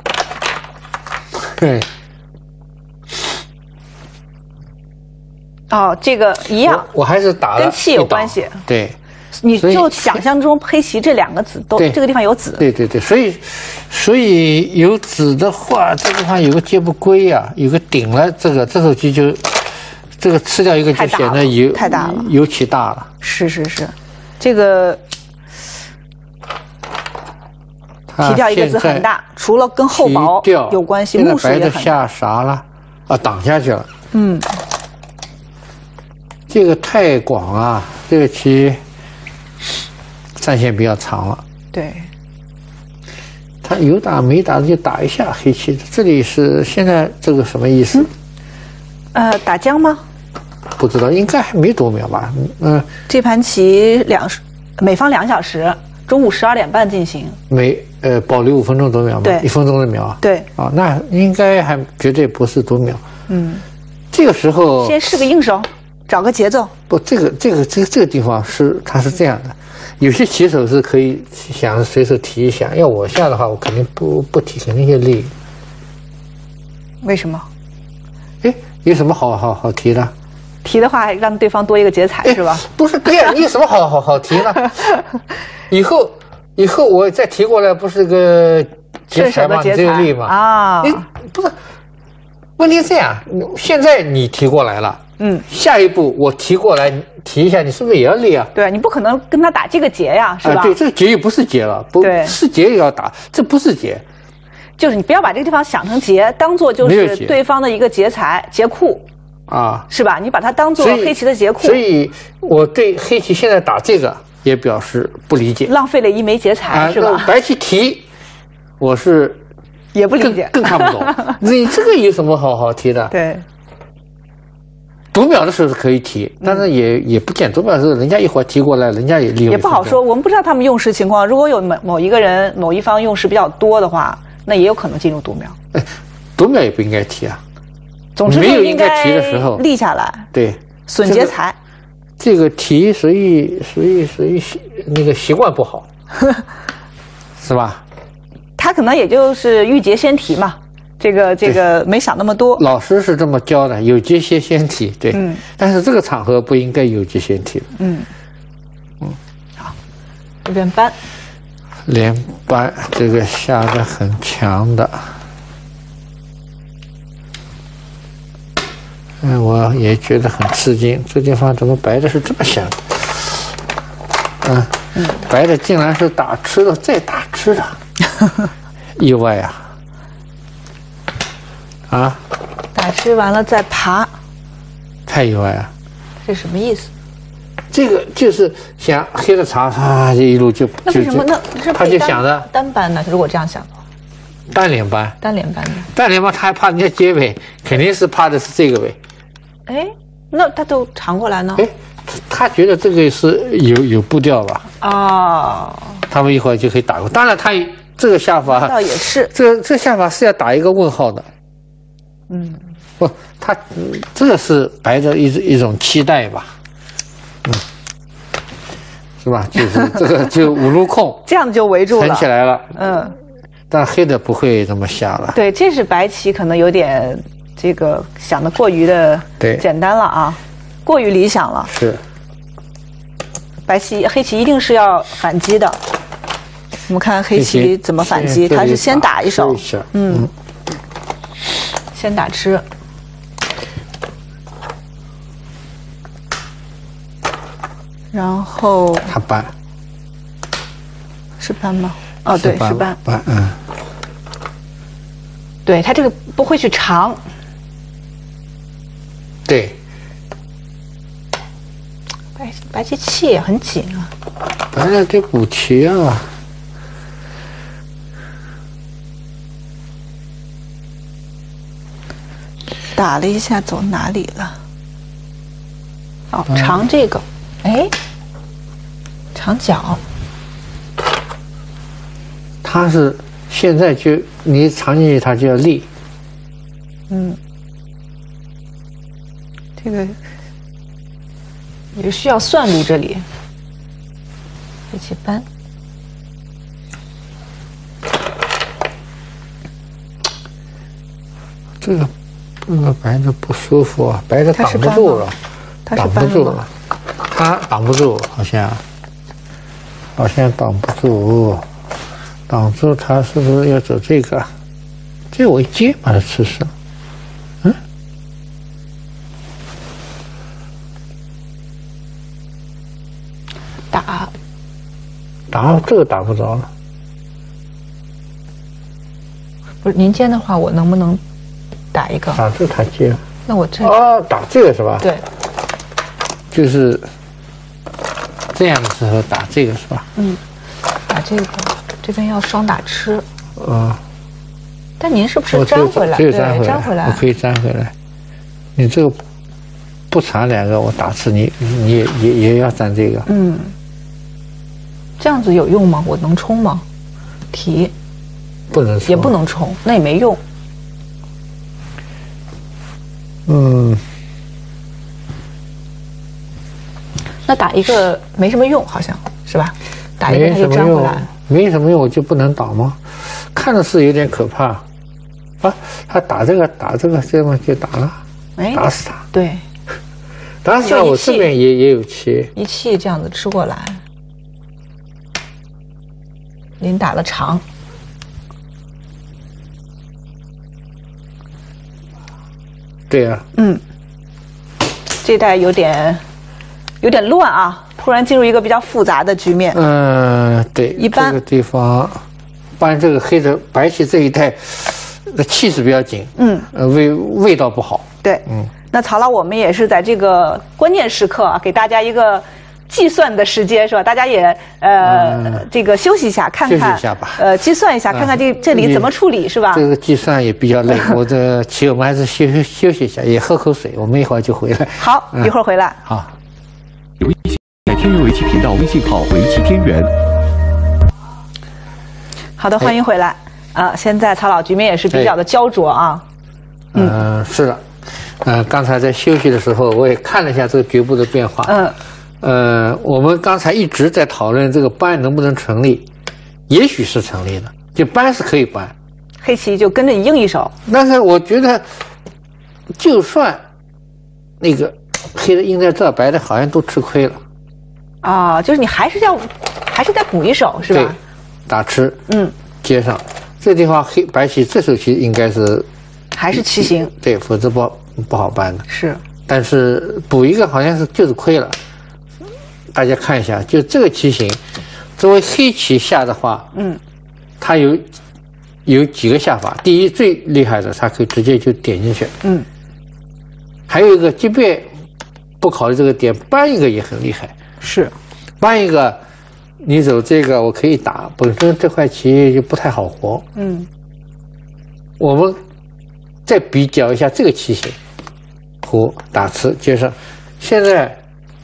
A: 这个一样，
B: 我还是打了，
A: 跟气有关系。
B: 对，
A: 你就想象中黑棋这两个子都这个地方有子。
B: 对，所以有子的话，这个地方有个接不归啊，有个顶了，这手棋就这个吃掉一个就显得
A: 太大了，
B: 尤其大了。
A: 是，这个提掉一个子很大，除了跟厚薄有关系，目数也很大。
B: 白的下啥了？挡下去了。这个太广啊，这个棋战线比较长了。
A: 对，
B: 他有打没打的就打一下黑棋。这里是现在这个什么意思？
A: 打将吗？
B: 不知道，应该还没多秒吧。
A: 这盘棋每方2小时，中午12点半进行。
B: 保留5分钟多秒吗？
A: 对，
B: 1分钟的秒。
A: 对。
B: 那应该还绝对不是多秒。这个时候
A: 先试个应手。找个节奏。
B: 不，这个地方它是这样的，有些棋手是可以想随手提一下，要我下的话，我肯定不提，肯定就累。
A: 为什么？
B: 有什么好提的？
A: 提的话让对方多一个劫财是吧？
B: 不是，对呀，你有什么好提呢？以后我再提过来，不是个劫财吗？你这个例吗？
A: 啊，
B: 不是，问题是这样，现在你提过来了，下一步我提过来提一下，你是不是也要立啊？
A: 对，你不可能跟他打这个劫呀，是吧？
B: 对，这个劫也不是劫了，不是劫也要打，这不是劫。
A: 就是你不要把这个地方想成劫，当做就是对方的一个劫财劫库啊，是吧？你把它当做黑棋的劫库。
B: 所以我对黑棋现在打这个也表示不理解，
A: 浪费了一枚劫财，是吧？
B: 白棋提，我是
A: 也不理解，
B: 更看不懂。你这个有什么好提的？
A: 对，
B: 读秒的时候是可以提，但是也不见读秒的时候，人家一会儿提过来，人家也利用。
A: 也不好说，我们不知道他们用时情况。如果有某一个人某一方用时比较多的话，那也有可能进入读秒。
B: 读秒也不应该提啊。
A: 总之
B: 没有应该提的时候，
A: 立下来。
B: 对，
A: 损劫财。
B: 这个提所以那个习惯不好，是吧？
A: 他可能也就是欲劫先提嘛。这个没想那么多。
B: 老师是这么教的，有劫先提，对。但是这个场合不应该有劫先提的。
A: 好，这边搬。
B: 连搬，这个下的很强的。我也觉得很吃惊，这地方怎么白的是这么想的？白的竟然是打吃的，再打吃的，意外啊！啊，
A: 打吃完了再爬，
B: 太意外啊！
A: 这什么意思？
B: 这个就是想黑的长，他一路就
A: 那为什么那
B: 他就想着
A: 单搬呢？如果这样想的话，
B: 单连搬，
A: 单连搬的，
B: 单连搬他还怕人家接尾，肯定是怕的是这个尾。
A: 哎，那他都长过来呢？
B: 哎，他觉得这个是有步调吧？
A: 哦，
B: 他们一会儿就可以打过。当然，他这个下法
A: 倒也是，
B: 这下法是要打一个问号的。不，他这个是白的一种期待吧？是吧？就是这个就五路控，
A: 这样就围住了，
B: 撑起来了。但黑的不会这么下了。
A: 对，这是白棋可能有点这个想的过于的简单了啊，过于理想了。
B: 是。
A: 黑棋一定是要反击的。我们看黑棋怎么反击，他是先打一手，先打吃。然后
B: 他搬，
A: 是搬吗？哦，对，是搬。对，他这个不会去长。
B: 对。
A: 白棋气也很紧啊。
B: 白的得补棋啊。
A: 打了一下，走哪里了？哦，长这个。哎，长角，
B: 他是现在就你长进去，他就要立。
A: 这个也需要算路，这里一起搬。
B: 这个白的不舒服啊，白的挡不住了，挡不住了。他挡不住，好像挡不住，挡住他是不是要走这个？这我一接把它吃死了。打这个打不着了。
A: 不是您接的话，我能不能打一个？
B: 打这他接。
A: 那我这
B: 打这个是吧？
A: 对，
B: 就是这样的时候打这个是吧？
A: 打这个，这边要双打吃。但您是不是
B: 粘
A: 回来？
B: 对，
A: 粘回来。
B: 我可以粘回来。你这个不缠两个，我打吃你也要粘这个。
A: 这样子有用吗？我能冲吗？提
B: 不能冲，
A: 也不能冲，那也没用。那打一个没什么用，好像是吧？打一个他就粘回来，
B: 没什么用，我就不能挡吗？看着是有点可怕啊！他打这个，这么就打了。
A: 哎，
B: 打死他。
A: 对，
B: 打死他，我这边也有棋，
A: 一气这样子吃过来。您打了长，
B: 对啊，
A: 这代有点乱啊，突然进入一个比较复杂的局面。
B: 对，
A: 一般
B: 这个地方，搬这个黑的白棋这一代，气势比较紧，味道不好。
A: 对，那曹老，我们也是在这个关键时刻啊，给大家一个计算的时间，是吧？大家也这个休息一下，看看，
B: 休息一下吧。
A: 计算一下，看看这里怎么处理，是吧？
B: 这个计算也比较累，我的棋友们还是休息一下，也喝口水，我们一会儿就回来。
A: 好，一会儿回来。
B: 好。
C: 有微信在天元围棋频道微信号围棋天元。
A: 好的，欢迎回来。现在曹老局面也是比较的焦灼啊。
B: 是的。刚才在休息的时候，我也看了一下这个局部的变化。我们刚才一直在讨论这个搬能不能成立，也许是成立的，就搬是可以搬，
A: 黑棋就跟着你应一手。
B: 但是我觉得，就算那个黑的应在这，白的好像都吃亏了。
A: 啊，就是你还是得补一手，是吧？
B: 对，打吃，接上，这地方白棋这手棋应该是
A: 还是棋形，
B: 对，否则不好搬的。
A: 是，
B: 但是补一个好像就是亏了。大家看一下，就这个棋形，作为黑棋下的话，它有几个下法。第一，最厉害的，它可以直接就点进去。还有一个，即便不考虑这个点，搬一个也很厉害。
A: 是，
B: 搬一个，你走这个，我可以打，本身这块棋就不太好活。我们再比较一下这个棋形，胡打吃接上，现在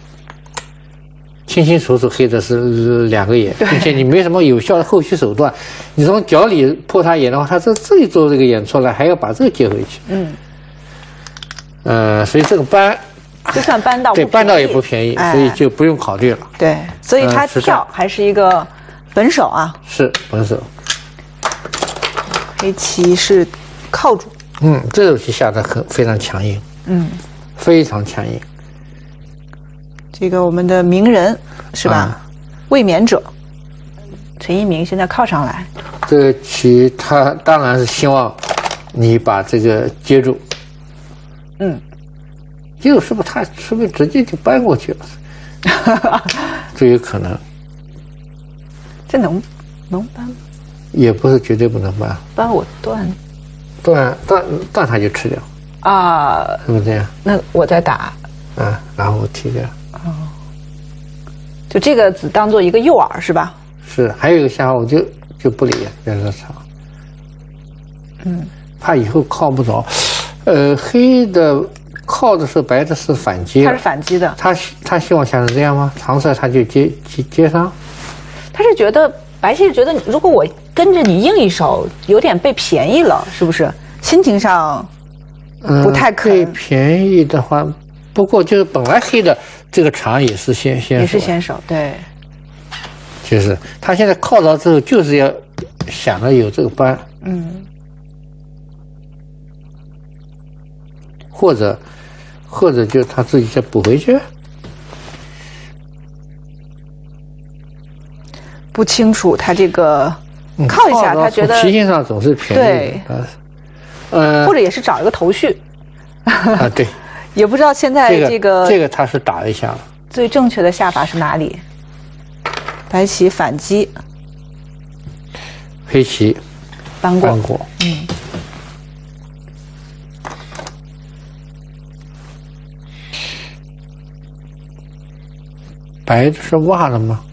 B: 清清楚楚黑的是两个眼，并且你没什么有效的后续手段，你从脚里破他眼的话，他自己做这个眼出来，还要把这个接回去。所以这个搬，
A: 就算搬到
B: 对搬到也不便宜，所以就不用考虑了。
A: 对，所以他跳还是一个本手啊。
B: 是本手。
A: 黑棋是靠住。
B: 这手棋下的非常强硬。非常强硬。
A: 这个我们的名人是吧？卫冕者陈一鸣现在靠上来。
B: 这个棋他当然是希望你把这个接住。接住是不是他是不是直接就搬过去了？这有可能。
A: 这能搬吗？
B: 也不是绝对不能搬。
A: 搬我断
B: 他就吃掉。是不是这样？
A: 那我再打。
B: 然后我提掉。
A: 就这个子当做一个诱饵是吧？
B: 是，还有一个想法，我就不理，别说长。怕以后靠不着。黑的靠的是白的是反击，
A: 他是反击的。
B: 他希望下成这样吗？长射他就接上。
A: 他是觉得白棋是觉得，如果我跟着你应一手，有点被便宜了，是不是？心情上不太肯。
B: 被便宜的话，不过就是本来黑的这个长也是先手，
A: 也是先手，对。
B: 就是他现在靠着之后，就是要想着有这个搬。或者就他自己再补回去。
A: 不清楚他这个靠一下，他觉得
B: 棋形上总是便宜的。
A: 对，或者也是找一个头绪。
B: 对。
A: 也不知道现在这
B: 个他是打一下了。
A: 最正确的下法是哪里？白棋反击，
B: 黑棋
A: 搬过。
B: 白的是挖的吗？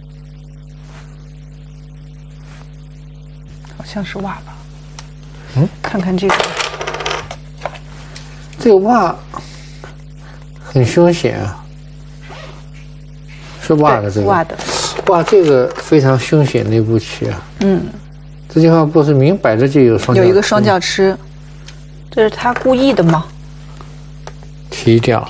A: 好像是挖吧。看看这个。
B: 这个挖很凶险啊。是挖的这个。挖这个非常凶险的一步棋啊。这地方不是明摆着就有双。
A: 有一个双教吃，这是他故意的吗？
B: 提掉。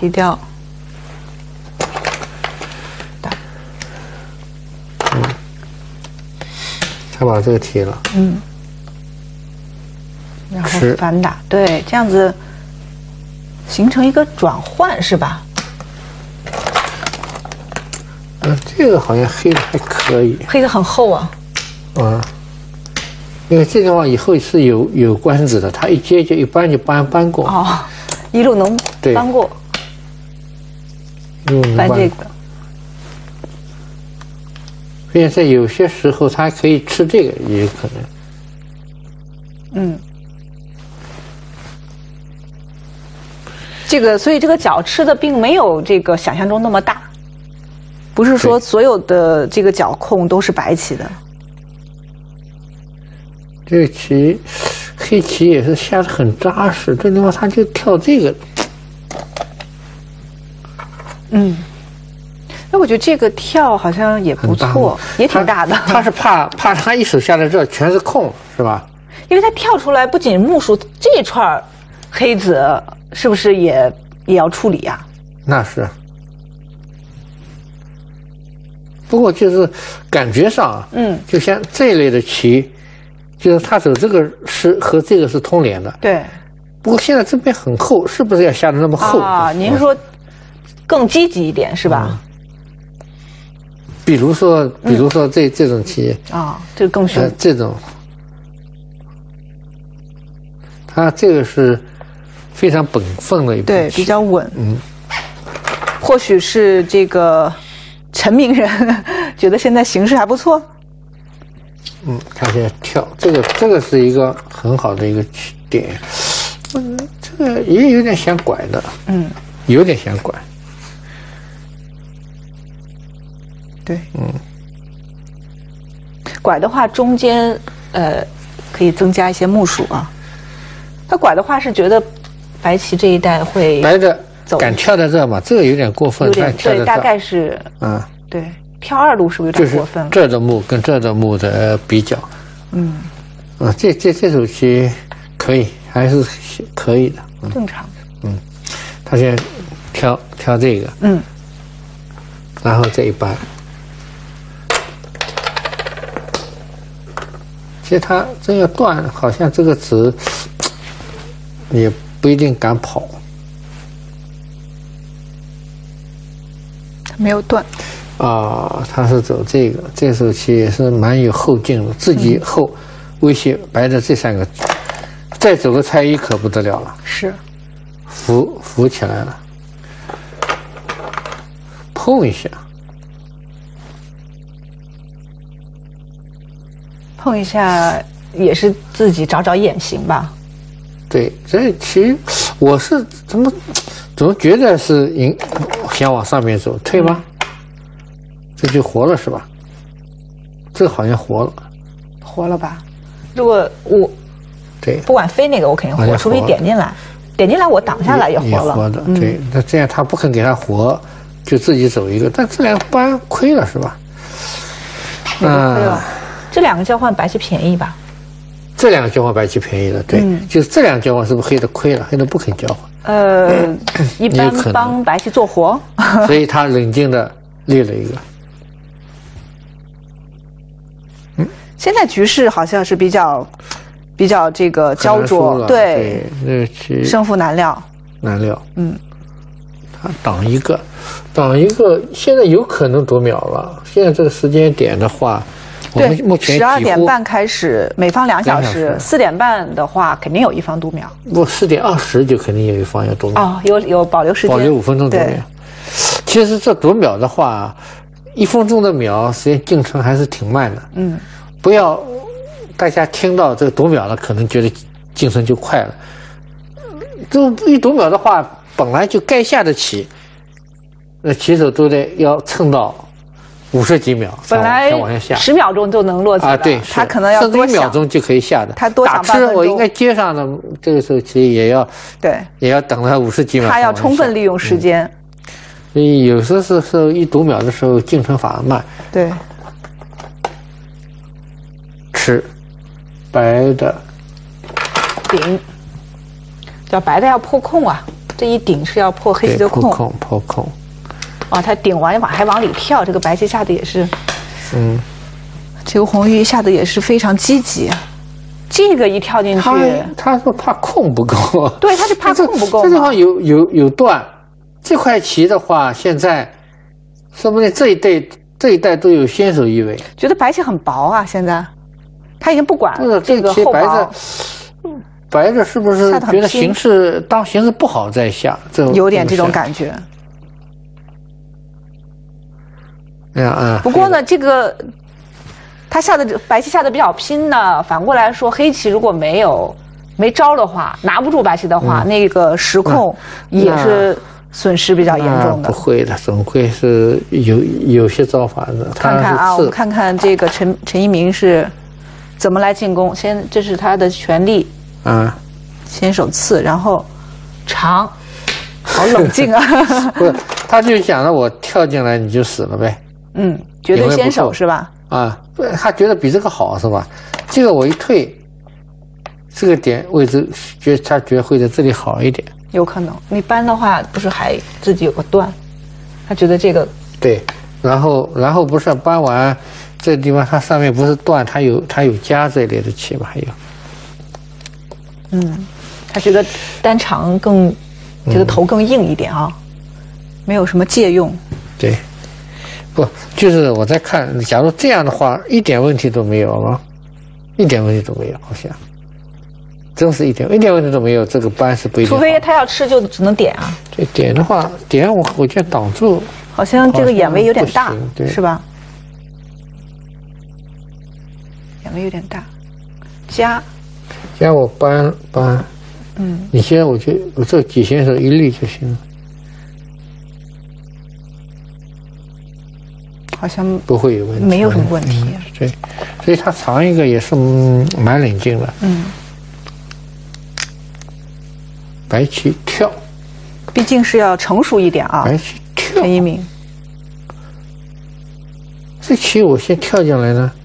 B: 他把这个提了。
A: 然后反打，对，这样子形成一个转换是吧？
B: 这个好像黑的还可以，
A: 黑的很厚啊。
B: 因为这地方以后是有关子的，它一接就一般就搬过。
A: 哦，一路能搬过。搬这个。
B: 并且有些时候它可以吃这个，也有可能。
A: 所以这个角吃的并没有这个想象中那么大，不是说所有的这个角控都是白棋的。
B: 这个棋，黑棋也是下得很扎实，这地方他就跳这个。
A: 那我觉得这个跳好像也不错，也挺大的。
B: 他是怕他一手下来这全是空，是吧？
A: 因为他跳出来，不仅目数这一串黑子是不是也要处理呀？
B: 那是。不过就是感觉上，就像这一类的棋，就是他走这个是和这个是通联的。对。不过现在这边很厚，是不是要下的那么厚
A: 啊？您是说更积极一点是吧？
B: 比如说这种棋
A: 啊，这个更凶。
B: 这种，它这个是非常本分的一步棋，
A: 对，比较稳。或许是这个陈明人觉得现在形势还不错。
B: 他现在跳这个是一个很好的一个点。这个也有点想拐的，有点想拐。
A: 对，拐的话中间可以增加一些目数啊。他拐的话是觉得白棋这一带会
B: 白的敢跳在这嘛？这个有点过分，
A: 对，大概是对，跳2路是不是有点过分了？
B: 这的目跟这的目的比较，这手棋可以，还是可以的，
A: 正常。
B: 他先挑这个，然后这一搬。其实他真要断，好像这个子也不一定敢跑。
A: 他没有断。
B: 他是走这个，这手棋也是蛮有后劲的，自己后威胁白的这3个，再走个拆一可不得了了。
A: 是。
B: 浮起来了，碰一下。
A: 碰一下也是自己找眼型吧。
B: 对，这棋我是总觉得是想往上面走，退吗？这就活了是吧？这好像活了。
A: 活了吧？如果我
B: 对
A: 不管飞那个我肯定活，除非点进来，我挡下来也活了。
B: 活的，对，那这样他不肯给他活，就自己走一个，但这2个搬亏了是吧？
A: 亏了。这2个交换白棋便宜吧？
B: 这2个交换白棋便宜了，对，就是这2个交换是不是黑的亏了？黑的不肯交换。
A: 一般帮白棋做活。
B: 所以他冷静的列了一个。
A: 现在局势好像是比较这个焦灼，对，胜负难料。
B: 他挡一个，现在有可能读秒了。现在这个时间点的话，我们目前
A: 12点半开始，每方2小时，4点半的话肯定有一方读秒。
B: 不，4点20就肯定有一方要读秒。
A: 有保留时间，
B: 保留5分钟读秒。其实这读秒的话，1分钟的秒时间进程还是挺慢的。不要大家听到这个读秒了，可能觉得进程就快了。这一读秒的话，本来就该下的棋，那棋手都得要蹭到50几秒，
A: 本来
B: 往下下
A: 10秒钟就能落子
B: 啊，对，
A: 他可能要多
B: 1秒钟就可以下的。
A: 他多想
B: 打吃，我应该接上的这个手棋也要等他50几秒，
A: 他要充分利用时间。
B: 所以有时候一读秒的时候进程反而慢。
A: 对。
B: 吃白的
A: 顶，叫白的要破空啊！这一顶是要破黑棋的空。
B: 破空。
A: 他顶完还往里跳，这个白棋下的也是，这个红玉下的也是非常积极。 这个一跳进去，
B: 他说怕空不够，
A: 对，他是怕空不够。
B: 这地方有断，这块棋的话，现在说不定这一代都有先手意味。
A: 觉得白棋很薄啊，现在他已经不管这个厚薄。
B: 白的是不是觉得形势不好再下？
A: 有点这种感觉。不过呢，这个他白棋下的比较拼呢。反过来说，黑棋如果没招的话，拿不住白棋的话，那个时控也是损失比较严重的。
B: 不会的，总归是有些招法的。
A: 看看啊，我们看看这个陈一鸣是怎么来进攻。这是他的权力啊，先手刺，然后长，好冷静啊！
B: 不是，他就想着我跳进来你就死了呗。
A: 绝对先手是吧？
B: 啊，他觉得比这个好是吧？这个我一退，这个点位置他觉得会在这里好一点。
A: 有可能，你搬的话不是还自己有个断？他觉得这个
B: 对，然后不是搬完这个地方，它上面不是断，它有加这类的棋吗？还有，
A: 他觉得单长觉得头更硬一点啊，没有什么借用。
B: 对。不，就是我在看，假如这样的话，一点问题都没有吗？一点问题都没有，好像，真是一点问题都没有。这个扳是不一定。
A: 除非他要吃，就只能点啊。
B: 这点的话，我觉得挡住，
A: 好像这个眼位有点大，是吧？眼位有点大，加
B: 我扳，你现在我这几先手一立就行了。
A: 好像
B: 不会有问题，
A: 没有什么问题。
B: 对，所以他藏一个也是蛮冷静的。白棋跳，
A: 毕竟是要成熟一点啊。
B: 白棋跳，
A: 陈一鸣，
B: 这棋我先跳进来呢。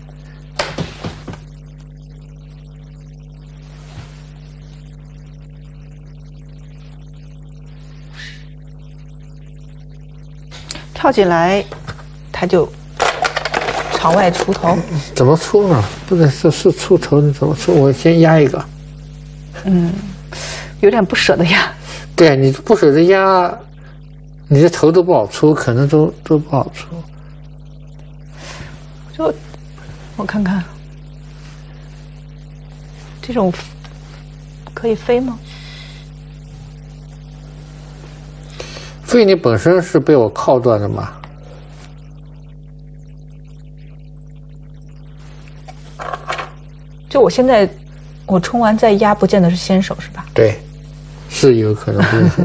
A: 跳进来。他就朝外出头，
B: 怎么出呢？不是出头，你怎么出？我先压一个。
A: 有点不舍得压。
B: 对，你不舍得压，你的头都不好出，可能都不好出。
A: 就我看看，这种可以飞吗？
B: 飞你本身是被我靠断的嘛。
A: 就我现在，我冲完再压，不见得是先手是吧？
B: 对，是有可能不是。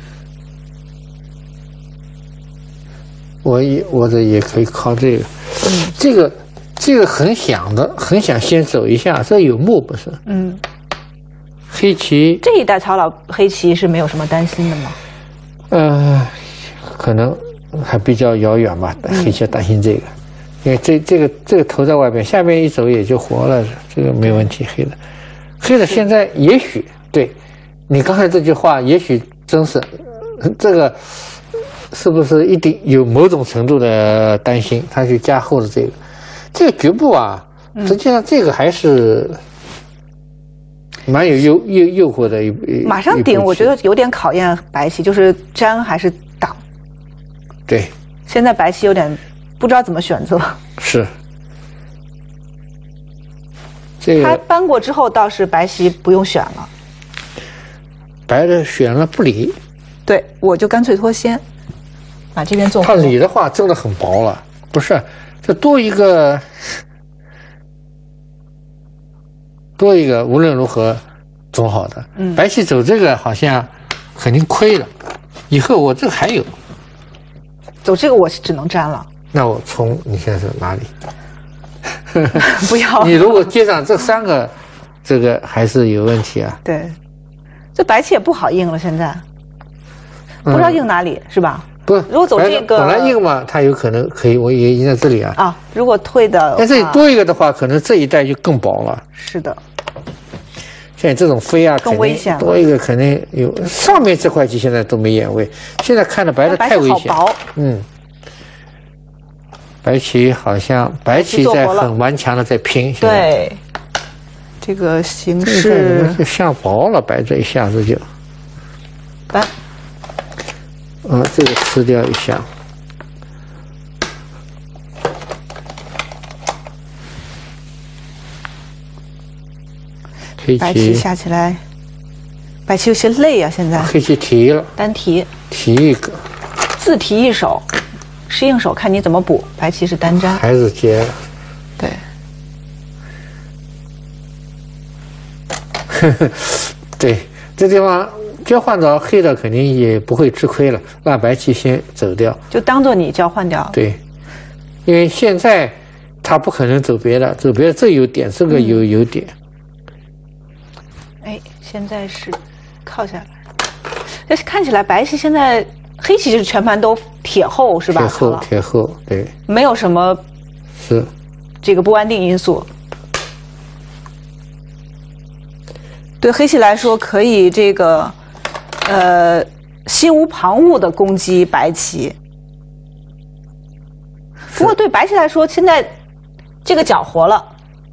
B: 我这也可以靠这个，这个很想先走一下，这有目不是？黑棋
A: 这一代曹老黑棋是没有什么担心的吗？
B: 可能还比较遥远吧，黑棋担心这个。因为这个头在外边，下边一走也就活了，这个没问题。黑的现在也许对你刚才这句话，也许真是这个是不是一定有某种程度的担心？他去加厚的这个局部啊，实际上这个还是蛮有诱惑的
A: 马上顶，我觉得有点考验白棋，就是粘还是挡。
B: 对，
A: 现在白棋有点。不知道怎么选择，
B: 是这个
A: 他搬过之后，倒是白棋不用选了，
B: 白的选了不理，
A: 对，我就干脆脱先，把这边做。
B: 他理的话真的很薄了，不是，这多一个，无论如何总好的。白棋走这个好像肯定亏了，以后我这个还有，
A: 走这个我只能粘了。
B: 那我冲，你现在是哪里？
A: 不要。
B: 你如果接上这3个，这个还是有问题啊。
A: 对，这白棋也不好应了，现在不知道应哪里是吧？
B: 不，
A: 如果走这个
B: 本来应嘛，它有可能可以，我也应在这里啊。
A: 啊，如果退的，
B: 但这里多一个的话，可能这一带就更薄了。
A: 是的。
B: 像这种飞啊，
A: 更危险了。
B: 多一个肯定有，上面这块棋现在都没眼位，现在看的白的太危险。
A: 好薄。
B: 白棋好像白棋在很顽强的在拼。
A: 对， 这个形式
B: 就下薄了，白这一下子就
A: 搬。
B: 这个吃掉一下。
A: 白棋下起来，白棋有些累啊，现在。
B: 黑棋提了，
A: 单提，
B: 提一个，
A: 自提一手，适应手看你怎么补。白棋是单粘，
B: 还是接了。
A: 对。
B: 对，这地方交换到黑的肯定也不会吃亏了，让白棋先走掉，
A: 就当做你交换掉。
B: 对，因为现在他不可能走别的，走别的这有点，这个有点。
A: 哎，现在是靠下来，但是看起来白棋现在黑棋是全盘都铁后是吧？
B: 铁后，对，
A: 没有什么
B: 是
A: 这个不安定因素。对黑棋来说，可以这个心无旁骛的攻击白棋。不过对白棋来说，现在这个角活了，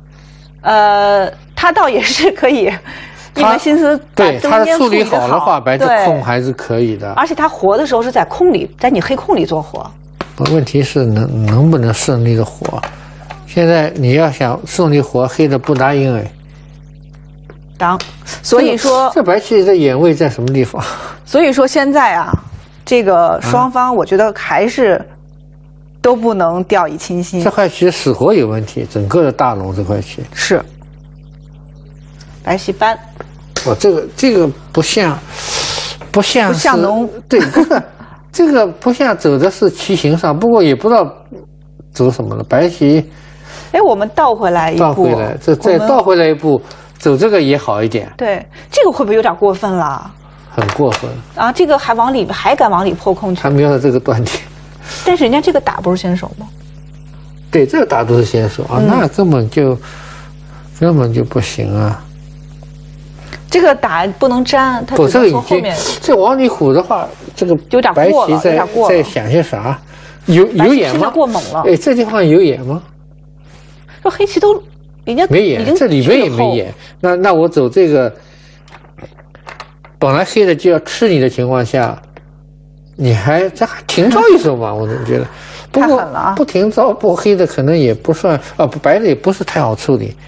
A: 他倒也是可以一门心思
B: 对他处理好的话，白棋空还是可以的。
A: 而且他活的时候是在空里，在你黑空里做活。
B: 问题是能不能顺利的活？现在你要想顺利活，黑的不答应哎。
A: 当，所以说
B: 这白棋的眼位在什么地方？
A: 所以说现在啊，这个双方我觉得还是都不能掉以轻心。
B: 这块棋死活有问题，整个的大龙这块棋
A: 是白棋搬。
B: 这个不像农对，不是这个不像走的是棋形上，不过也不知道走什么了。白棋，
A: 哎，我们倒回来一步，
B: 再倒回来一步。走这个也好一点，
A: 对，这个会不会有点过分了？
B: 很过分
A: 啊！这个还敢往里破空去？
B: 还瞄到这个断点，
A: 但是人家这个打不是先手吗？
B: 对，这个打都是先手啊，那根本就不行啊！
A: 这个打不能粘，它只能从后面。
B: 这往里虎的话，这个
A: 有点过了，
B: 在想些啥？有眼吗？
A: 过猛了！
B: 哎，这地方有眼吗？
A: 这黑棋都。人家
B: 没眼，这里面也没眼。那我走这个，本来黑的就要吃你的情况下，这还停招一手嘛？我总觉得，不过不停招，不黑的可能也不算白的也不是太好处理。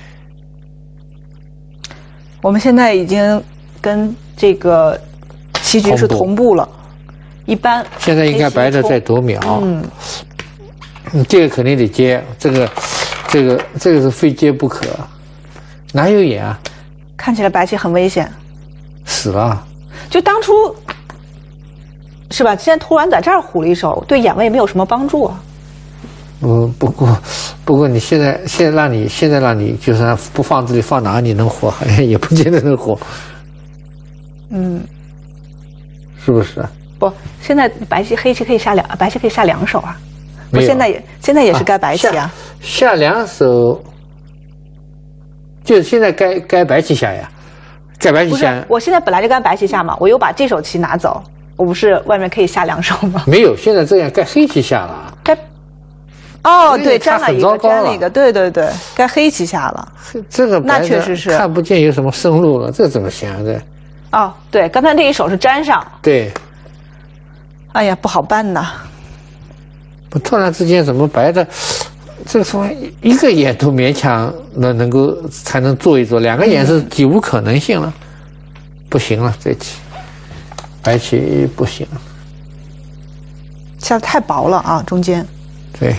A: 我们现在已经跟这个棋局是同步了，一般
B: 现在应该白的在夺秒。这个肯定得接这个是非接不可，哪有眼啊？
A: 看起来白棋很危险，
B: 死了。
A: 就当初是吧？现在突然在这儿虎了一手，对眼位没有什么帮助啊。
B: 不过你现在让你就算不放这里放哪里能活，好像也不见得能活。是不是？
A: 不，现在黑棋可以下白棋可以下2手啊。不，现在也是该白棋啊。
B: 下2手，就是现在该白棋下呀，该白棋下。
A: 不是，我现在本来就该白棋下嘛，我又把这手棋拿走，我不是外面可以下2手吗？
B: 没有，现在这样该黑棋下了。
A: 对，粘了一个，对，该黑棋下了。
B: 这个
A: 那确实是
B: 看不见有什么生路了，这怎么行这？
A: 对，刚才那一手是粘上。
B: 对。
A: 哎呀，不好办呐。
B: 突然之间怎么白的，这个时候一个眼都勉强能够才能做一做，2个眼是几无可能性了，不行了，这棋白棋不行，
A: 下的太薄了啊，中间。
B: 对。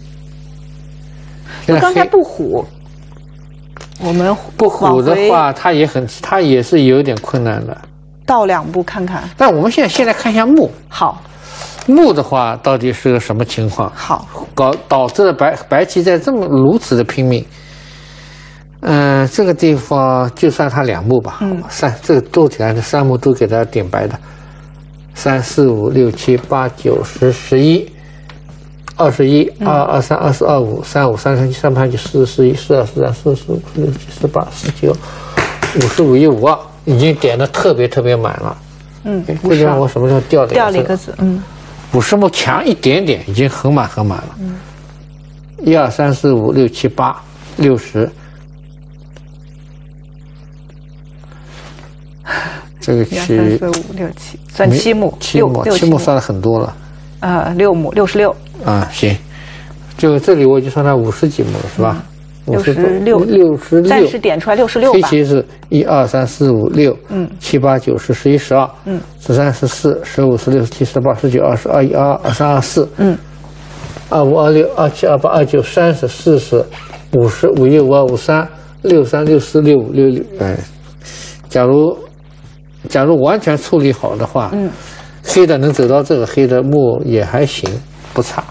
A: 刚才不虎，我们
B: 不虎的话，它也是有点困难的。
A: 倒2步看看。
B: 但我们现在看一下目。
A: 好。
B: 目的话到底是个什么情况？
A: 好，
B: 导致了白棋在如此的拼命。这个地方就算他2目吧。这个做起来的3目都给他点白的。3、4、5、6、7、8、9、10、11、21、22、23、24、25、35、33、38、39、40、41、42、43、44、45、46、47、18、19、55、52，已经点的特别满了。这地方我什么时候掉
A: 了一个子
B: ？50目强一点点，已经很满了。1、2、3、4、5、6、7、8、60。 这个棋
A: 1、2、3、4、5、6、7，算7目
B: ，7目算了很多了。
A: 6目66。
B: 啊，行，就这里我就算它50几目了，是吧
A: ？66，暂时点出来66吧。
B: 黑棋是1、2、3、4、5、6，7、8、9、10、11、12，13、14、15、16、17、18、19、20、21、22、23、24，25、26、27、28、29、30、40、50、51、52、53、63、64、65、66。哎，假如完全处理好的话，黑的能走到这个黑的目也还行，不差。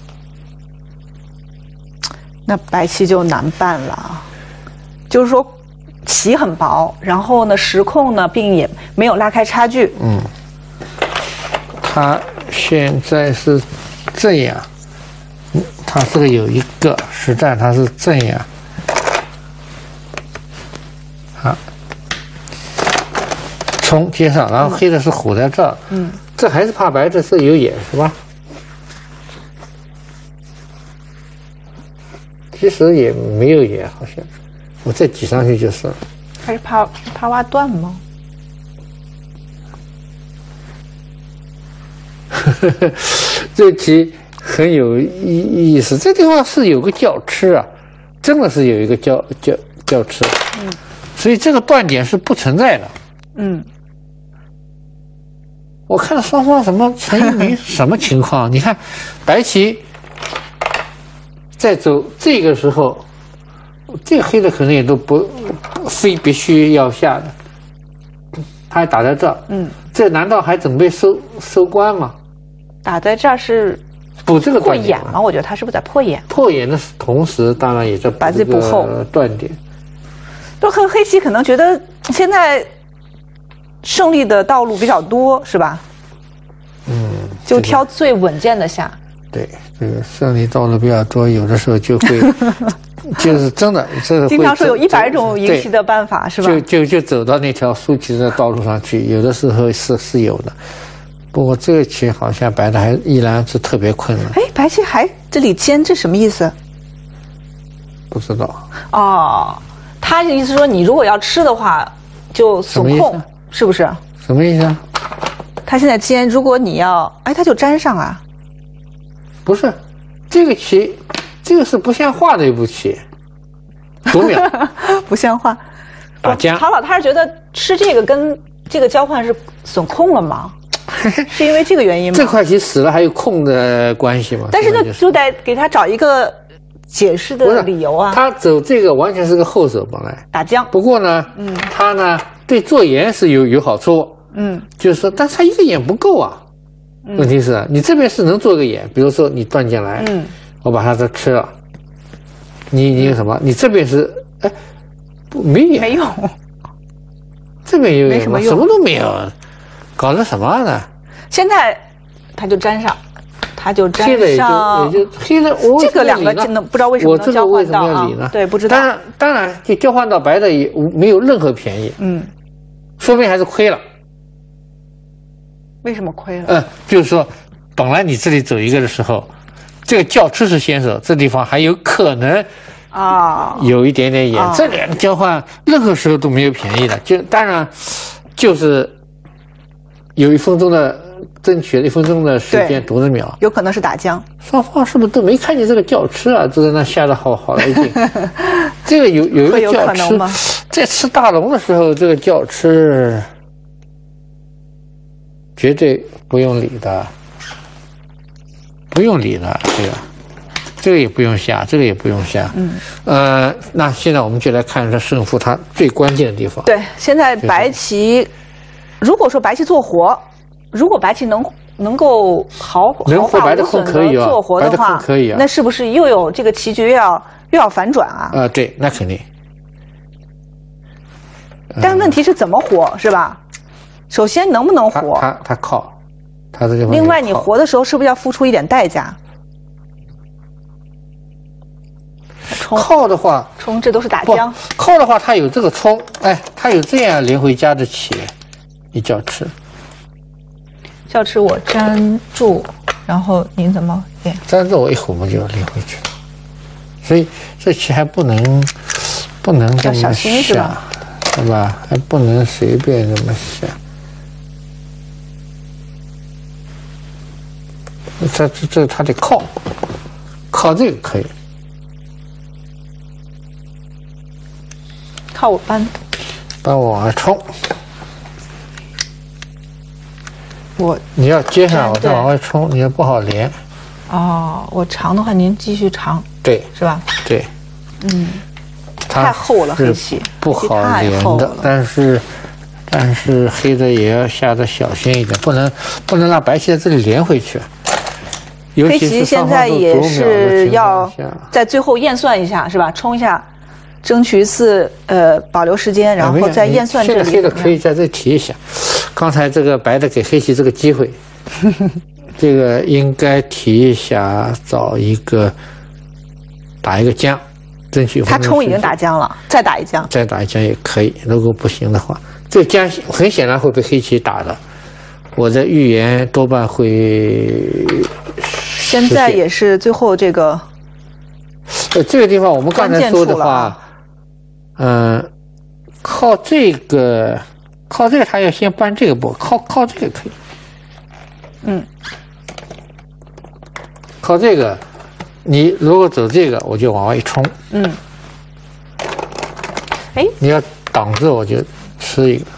A: 那白棋就难办了，就是说棋很薄，然后呢时控呢并也没有拉开差距。
B: 它现在是这样，它这个有一个实战，它是这样，好，冲接上，然后黑的是虎在这儿，这还是怕白的是有眼是吧？其实也没有眼，好像我再挤上去就是了。
A: 还是怕挖断吗？
B: 这题很有意思，这地方是有个叫吃啊，真的是有一个叫吃，所以这个断点是不存在的。我看双方什么陈一鸣什么情况？你看白棋在走这个时候，这个黑的可能也都非必须要下的，他还打在这儿，这难道还准备收官吗？
A: 打在这儿是
B: 补这个
A: 破眼吗？我觉得他是不是在破眼？
B: 破眼的同时，当然也在
A: 把自己补后
B: 断点。
A: 就黑棋可能觉得现在胜利的道路比较多，是吧？就挑最稳健的下。
B: 对，这个胜利道路比较多，有的时候就会，就是真的，这个
A: 经常说有100种赢棋的办法，是吧？
B: 就走到那条输棋的道路上去，有的时候是有的。不过这个棋好像白的还依然是特别困难。
A: 哎，白棋还这里尖，这什么意思？
B: 不知道。
A: 哦，他的意思说，你如果要吃的话，就损控，是不是？
B: 什么意思啊？
A: 他现在尖，如果你要，哎，他就粘上啊。
B: 不是，这个棋，这个是不像话的一步棋，读秒
A: 不像话。
B: 打将。
A: 曹老他是觉得吃这个跟这个交换是损控了吗？是因为这个原因吗？
B: 这块棋死了还有控的关系吗？
A: 但是呢，就得给他找一个解释的理由啊。
B: 他走这个完全是个后手本来
A: 打将。
B: 不过呢，他呢对做眼是有好处，就是说，但是他一个眼不够啊。问题是你这边是能做个眼，比如说你断进来，我把它这吃了，你有什么？你这边是哎，没眼，
A: 没用，
B: 这边有
A: 没什么用，
B: 什么都没有，搞的什么呢？
A: 现在他就粘上，他就粘上，
B: 也就黑的。
A: 这个两个不知道为什么能交换到啊？对，不知道。
B: 当然，就交换到白的也没有任何便宜，说不定还是亏了。
A: 为什么亏了？
B: 就是说，本来你这里走一个的时候，这个叫吃是先手，这地方还有可能有一点点眼。这两个交换任何时候都没有便宜的，当然就是有1分钟的争取1分钟的时间读着秒，
A: 有可能是打将。
B: 双方是不是都没看见这个叫吃啊？都在那下的好来劲。这个有一个叫吃，在吃大龙的时候，这个叫吃。绝对不用理的，不用理的，这个也不用下，这个也不用下。那现在我们就来看这胜负，它最关键的地方。
A: 对，现在白棋，如果说白棋做活，如果白棋能够毫发无损的做活的话，
B: 可以啊，
A: 那是不是又有这个棋局又要反转啊？
B: 对，那肯定。
A: 但是问题是怎么活，是吧？首先能不能活？
B: 他靠，他这地方。
A: 另外，你活的时候是不是要付出一点代价？
B: 靠的话，
A: 冲这都是打将。
B: 靠的话，他有这个冲，哎，他有这样连回家的棋，你叫吃。
A: 叫吃我粘住，然后您怎么连？
B: 粘住我一会儿我就连回去，所以这棋还不能这么
A: 要小心是吧？
B: 是吧？还不能随便这么下。这他得靠这个可以。
A: 靠我搬
B: 往外冲。你要接上，我再往外冲，你也不好连。
A: 哦，我长的话，您继续长。
B: 对，
A: 是吧？
B: 对。
A: 太厚了，黑棋
B: 不好连的，但是黑的也要下得小心一点，不能让白棋在这里连回去。
A: 黑棋现在也是要在最后验算一下，是吧？冲一下，争取一次保留时间，然后再验算这里。
B: 现在黑的可以在这提一下，刚才这个白的给黑棋这个机会，这个应该提一下，找一个打一个将，争取。
A: 他冲已经打将了，再打一将。
B: 再打一将也可以，如果不行的话，这个将很显然会被黑棋打的。我的预言多半会。
A: 现在也是最后这个，
B: 这个地方我们刚才说的话，靠这个他要先搬这个步，靠这个可以，靠这个，你如果走这个，我就往外一冲，你要挡着我就吃一个。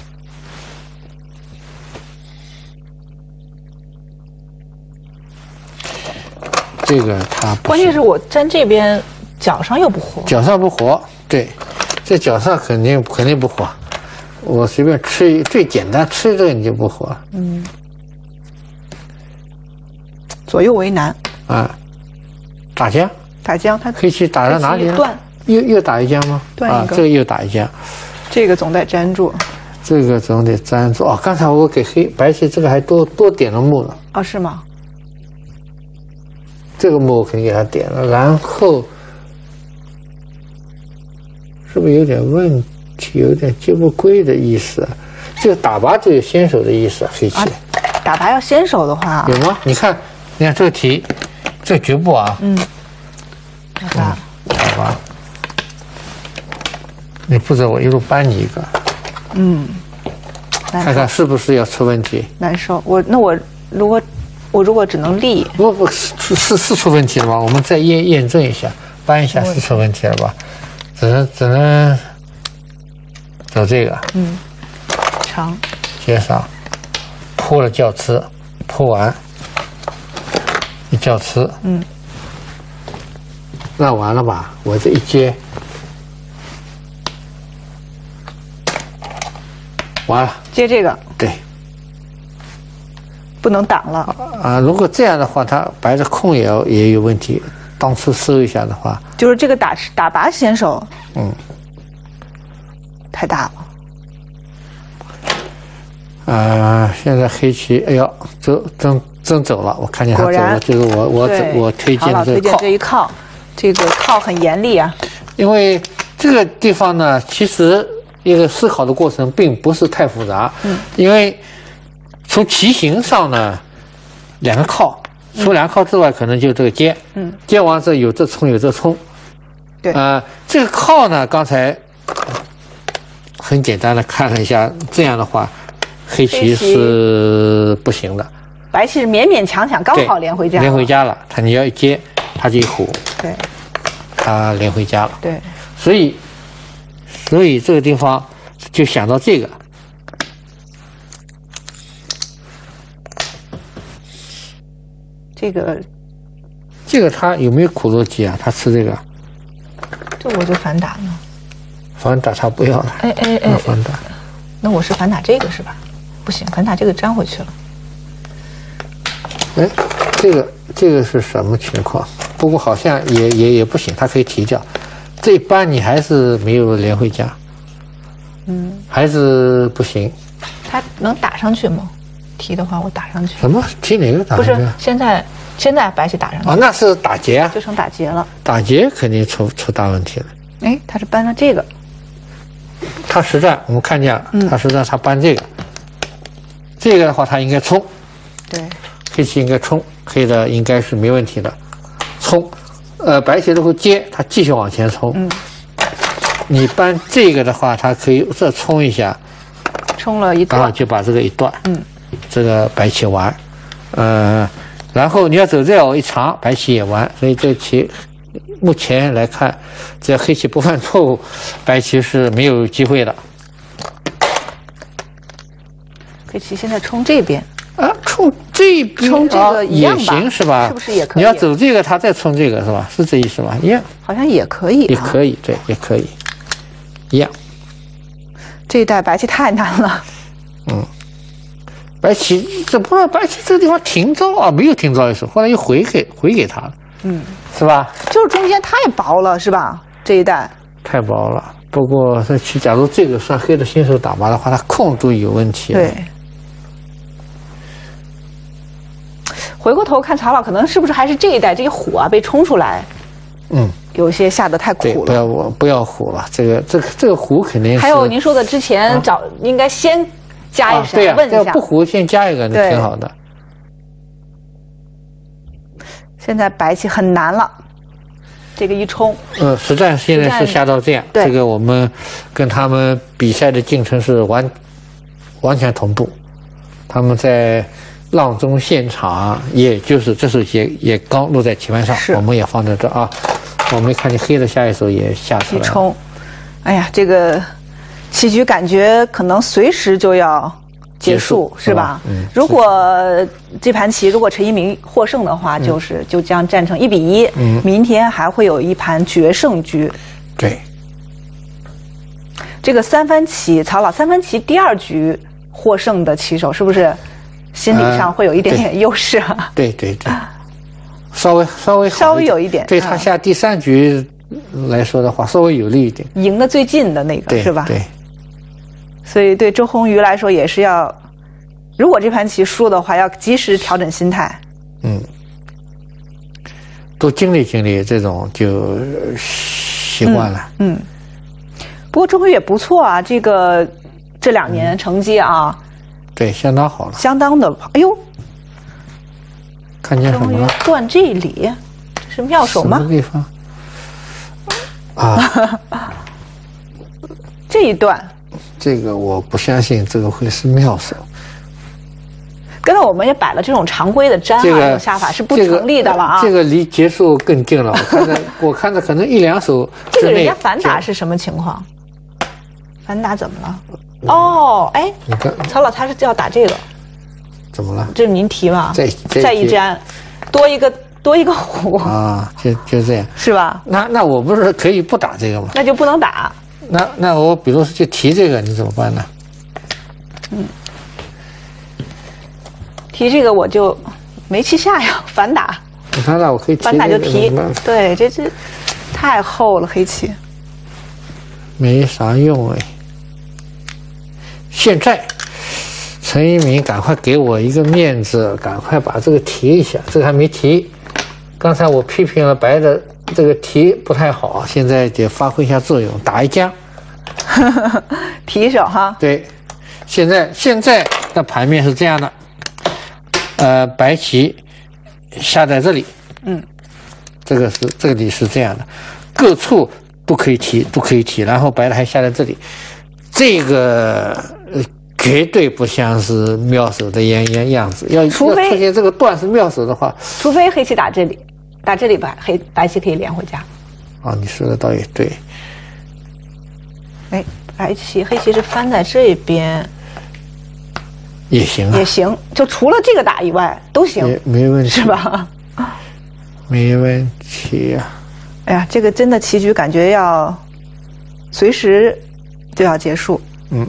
B: 这个它
A: 关键是我站这边角上又不活，
B: 角上不活，对，这角上肯定不活。我随便吃最简单吃这个你就不活。
A: 左右为难
B: 啊，打将，
A: 他
B: 黑棋打到哪里了？
A: 断，
B: 又打一将吗？
A: 断一个，
B: 这个又打一将，
A: 这个总得粘住。
B: 这个总得粘住哦。刚才我给白棋这个还多点了目了。
A: 哦，是吗？
B: 这个目我肯定给他点了，然后是不是有点问题，有点接不归的意思？这个打拔就有先手的意思，黑棋。
A: 打拔要先手的话，
B: 有吗？你看这个题，这个局部啊，打拔，你不走，我一路搬你一个，看看是不是要出问题？
A: 难受。我如果只能立，
B: 不是出问题了吧？我们再验证一下，搬一下是出问题了吧？只能走这个，
A: 长
B: 接上，铺了叫吃，铺完一叫吃，那完了吧？我这一接，完了，
A: 接这个，
B: 对。
A: 不能挡了
B: 啊！如果这样的话，他白的空也有问题。当初收一下的话，
A: 就是这个打拔先手，太大
B: 了。现在黑棋，哎呦，真走了！我看见他走了，这个我推荐的
A: 这一靠，这个靠很严厉啊。
B: 因为这个地方呢，其实一个思考的过程并不是太复杂，因为。从棋形上呢，两个靠，除两个靠之外，可能就这个接，接完之后有这冲有这冲，
A: 对，
B: 这个靠呢，刚才很简单的看了一下，这样的话，黑棋是不行的，
A: 白棋是勉勉强强刚好连回家，
B: 连回家了，你要一接，他就一虎，
A: 对，
B: 他连回家了，
A: 对，
B: 所以这个地方就想到这个。这个他有没有苦肉计啊？他吃这个，
A: 这我就反打呢。
B: 反打他不要了。反打。
A: 那我是反打这个是吧？不行，反打这个粘回去了。
B: 这个是什么情况？不过好像也不行，他可以提掉。这一般你还是没有连回家。还是不行。
A: 他能打上去吗？提的话我打上去。
B: 什么？提哪个打上去？
A: 不是，现在白棋打上去。
B: 那是打劫啊。
A: 就成打劫了。
B: 打劫肯定出大问题了。
A: 他是搬了这个。
B: 他实战我们看见了，他实战他搬这个。这个的话他应该冲。
A: 对。
B: 黑棋应该冲，黑的应该是没问题的。冲，白棋如果接，他继续往前冲。 你搬这个的话，它可以再冲一下，
A: 冲了一段，
B: 刚好就把这个一断，这个白棋完，然后你要走这样一长，白棋也完，所以这棋目前来看，只要黑棋不犯错误，白棋是没有机会的。
A: 黑棋现在冲这边
B: 啊，冲这边，
A: 冲这个一样吧，
B: 也行是吧？
A: 是不是也可以？
B: 你要走这个，他再冲这个是吧？是这意思吧？一样，
A: 好像也可以，
B: 也可以，对，也可以，一样。
A: 这一代白棋太难了。
B: 白棋这不是白棋这个地方停招啊，没有停招一手，后来又回给他了，是吧？
A: 就是中间太薄了，是吧？这一代
B: 太薄了。不过这棋，假如这个算黑的新手打麻的话，它控度有问题。
A: 对。回过头看曹老，可能是不是还是这一代这个虎啊被冲出来，有些下得太苦了。
B: 不要虎了，这个虎肯定是。
A: 还有您说的之前应该先加一下，问一下。
B: 不虎先加一个，那挺好的。
A: 现在白棋很难了，这个一冲。
B: 实战现在是下到这样，这个我们跟他们比赛的进程是完全同步。他们在阆中现场，也就是这手棋也刚落在棋盘上，我们也放在这啊。我们看见黑的下一手也下出来了。一
A: 冲，哎呀，这个棋局感觉可能随时就要结束，是吧？如果这盘棋如果陈一鸣获胜的话，就将战成1-1。明天还会有一盘决胜局。
B: 对。
A: 这个三番棋，曹老三番棋第2局获胜的棋手是不是心理上会有一点点优势啊？
B: 对，稍微有一点。对他下第3局来说的话，稍微有利一点。
A: 赢得最近的那个是吧？
B: 对。
A: 所以对周鸿祎来说也是要，如果这盘棋输的话，要及时调整心态。
B: 多经历这种就习惯了。
A: 不过周鸿祎也不错啊，这2年成绩啊，
B: 对，相当好了，
A: 相当的。哎呦，
B: 看见什么了？
A: 断这里是妙手吗？
B: 什么地方？啊，
A: 这一段。
B: 这个我不相信，这个会是妙手。
A: 刚才我们也摆了这种常规的粘这种下法是不成立的了啊。
B: 这个离结束更近了，我看着可能1-2手之内。
A: 这个人家反打是什么情况？反打怎么了？哦，哎，
B: 你看，
A: 曹老他是要打这个，
B: 怎么了？
A: 这是您提吗？再一粘，多一个虎
B: 啊，就这样，
A: 是吧？
B: 那我不是可以不打这个吗？
A: 那就不能打。
B: 那我比如说就提这个，你怎么办呢？
A: 提这个我就没棋下呀，反打。
B: 你看那我可以提
A: 反打就提，对，这太厚了，黑棋
B: 没啥用哎。现在陈一鸣赶快给我一个面子，赶快把这个提一下，这个还没提。刚才我批评了白的这个提不太好，现在得发挥一下作用，打一将。
A: 提一手哈。对，
B: 现在的盘面是这样的。白棋下在这里，这里是这样的，各处都可以提，然后白的还下在这里，这个绝对不像是妙手的样子。要出现这个段是妙手的话，
A: 除非黑棋打这里白棋可以连回家。
B: 啊，你说的倒也对。
A: 哎，黑棋是翻在这边。
B: 也行啊，
A: 也行，就除了这个打以外都行，
B: 没问题，
A: 是吧？
B: 没问题呀。
A: 哎呀，这个真的棋局感觉要随时就要结束。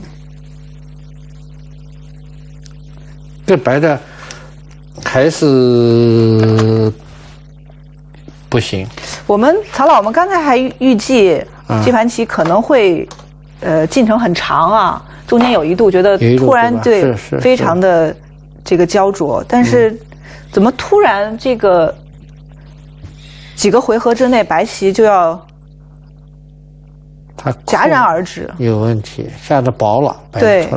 B: 这白的还是不行。
A: 曹老，我们刚才还预计这盘棋可能会进程很长啊。中间有一度觉得突然非常的这个焦灼，但是怎么突然这个几个回合之内白棋就要戛然而止？
B: 有问题，下的薄了，
A: 对，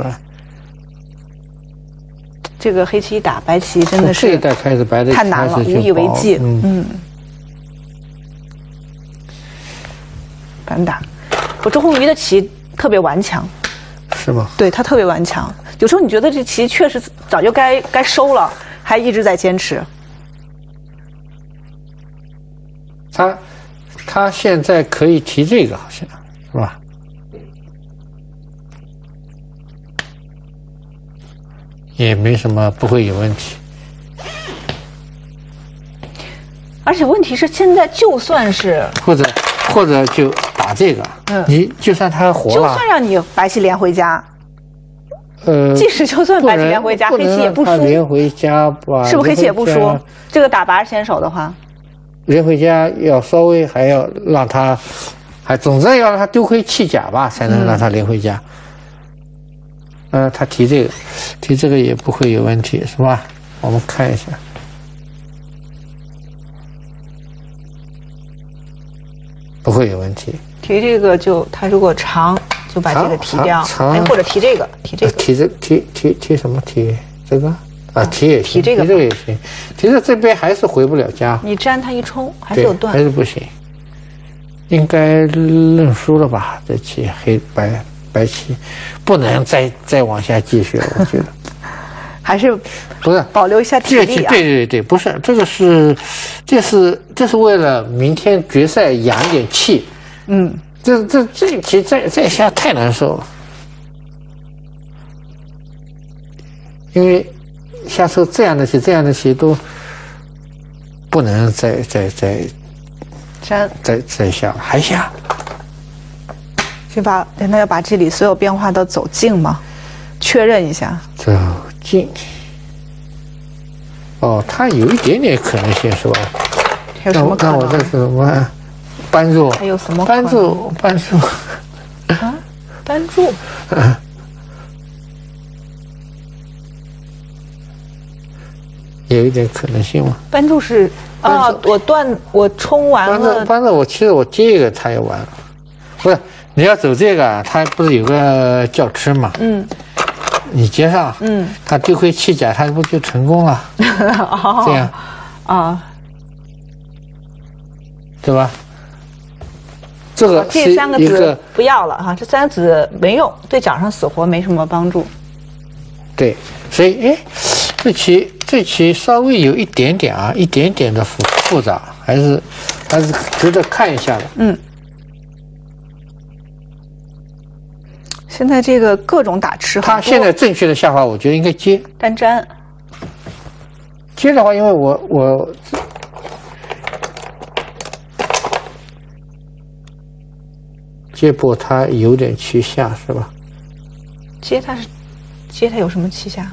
A: 这个黑棋一打白棋真的是
B: 这一代开始白的
A: 太难了，无以为继。反打。 我周鸿祎的棋特别顽强，
B: 是吗？
A: 对他特别顽强。有时候你觉得这棋确实早就该收了，还一直在坚持。
B: 他现在可以提这个，好像是吧？也没什么，不会有问题。
A: 而且问题是，现在就算是
B: 或者就打这个，你就算他活了，
A: 就算让你白棋连回家，即使就算白棋连回家，黑棋也不输。
B: 连回家吧，
A: 是不是黑棋也不输？这个打拔先手的话，
B: 连回家要稍微还要让他，总之要让他丢盔弃甲吧，才能让他连回家。他提这个也不会有问题，是吧？我们看一下。不会有问题。
A: 提这个他如果长就把这个提掉，或者提这个。
B: 提什么？提这个啊？提也行，
A: 提这个
B: 也行。提这边还是回不了家。
A: 你粘他一冲，还是有断，
B: 还是不行。应该认输了吧？这棋白棋不能再往下继续了，我觉得。
A: 还是
B: 不是
A: 保留一下体力啊？
B: 对，不是这个这是为了明天决赛养一点气。这题再下太难受了，因为下次这样的棋都不能再下，还下。
A: 难道要把这里所有变化都走尽吗？确认一下。
B: 走尽。它有一点点可能性是吧？
A: 还有什么可能？
B: 那我这是什么？扳住？
A: 还有什么可能？
B: 扳住。
A: 啊，扳住。
B: 有一点可能性吗？
A: 扳住是我冲完了。
B: 扳住，其实我接一个他也完了。不是，你要走这个，他不是有个叫吃嘛？你接上，他丢盔弃甲，他不就成功了？这样
A: 啊，
B: 对吧？这
A: 三个子不要了哈，这三个子没用，对角上死活没什么帮助。
B: 对，所以这棋稍微有一点点的复杂，还是值得看一下的。
A: 现在这个各种打吃，
B: 他现在正确的下法，我觉得应该接
A: 单粘。
B: 接的话，因为我接破他有点棋下是吧？
A: 接他有什么棋下？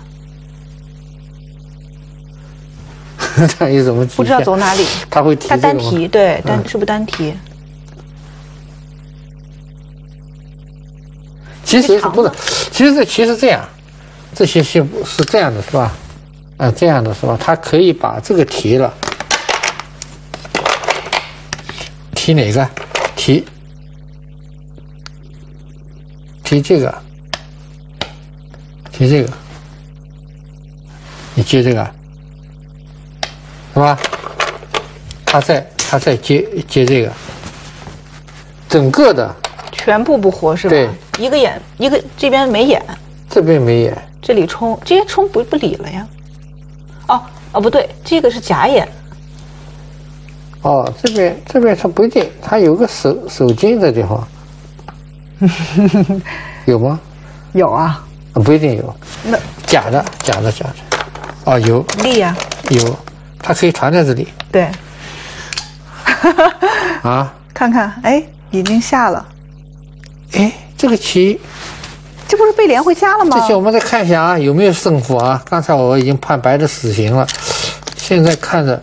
B: 他有什么棋下？
A: 不知道走哪里。
B: 他会提这个吗？
A: 他单提，对，是不是单提？
B: 其实不是，其实这棋是这样，这些是这样的，是吧？这样的是吧？他可以把这个提了，提哪个？提这个，提这个，你接这个，是吧？他再接这个，整个的
A: 全部不活是吧？
B: 对。
A: 一个眼，这边没眼，
B: 这边没眼，
A: 这里冲，这些冲不理了呀？不对，这个是假眼。
B: 这边它不一定，它有个手筋的地方，有吗？
A: 有啊，
B: 不一定有，
A: 那
B: 假的，有
A: 力呀，
B: 有，它可以传在这里。
A: 对，
B: 看
A: 看，已经下了，
B: 这个棋，
A: 这不是被连回家了吗？
B: 这些我们再看一下有没有胜负啊？刚才我已经判白的死刑了，现在看着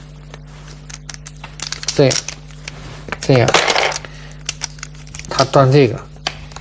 B: 这样，他断这个，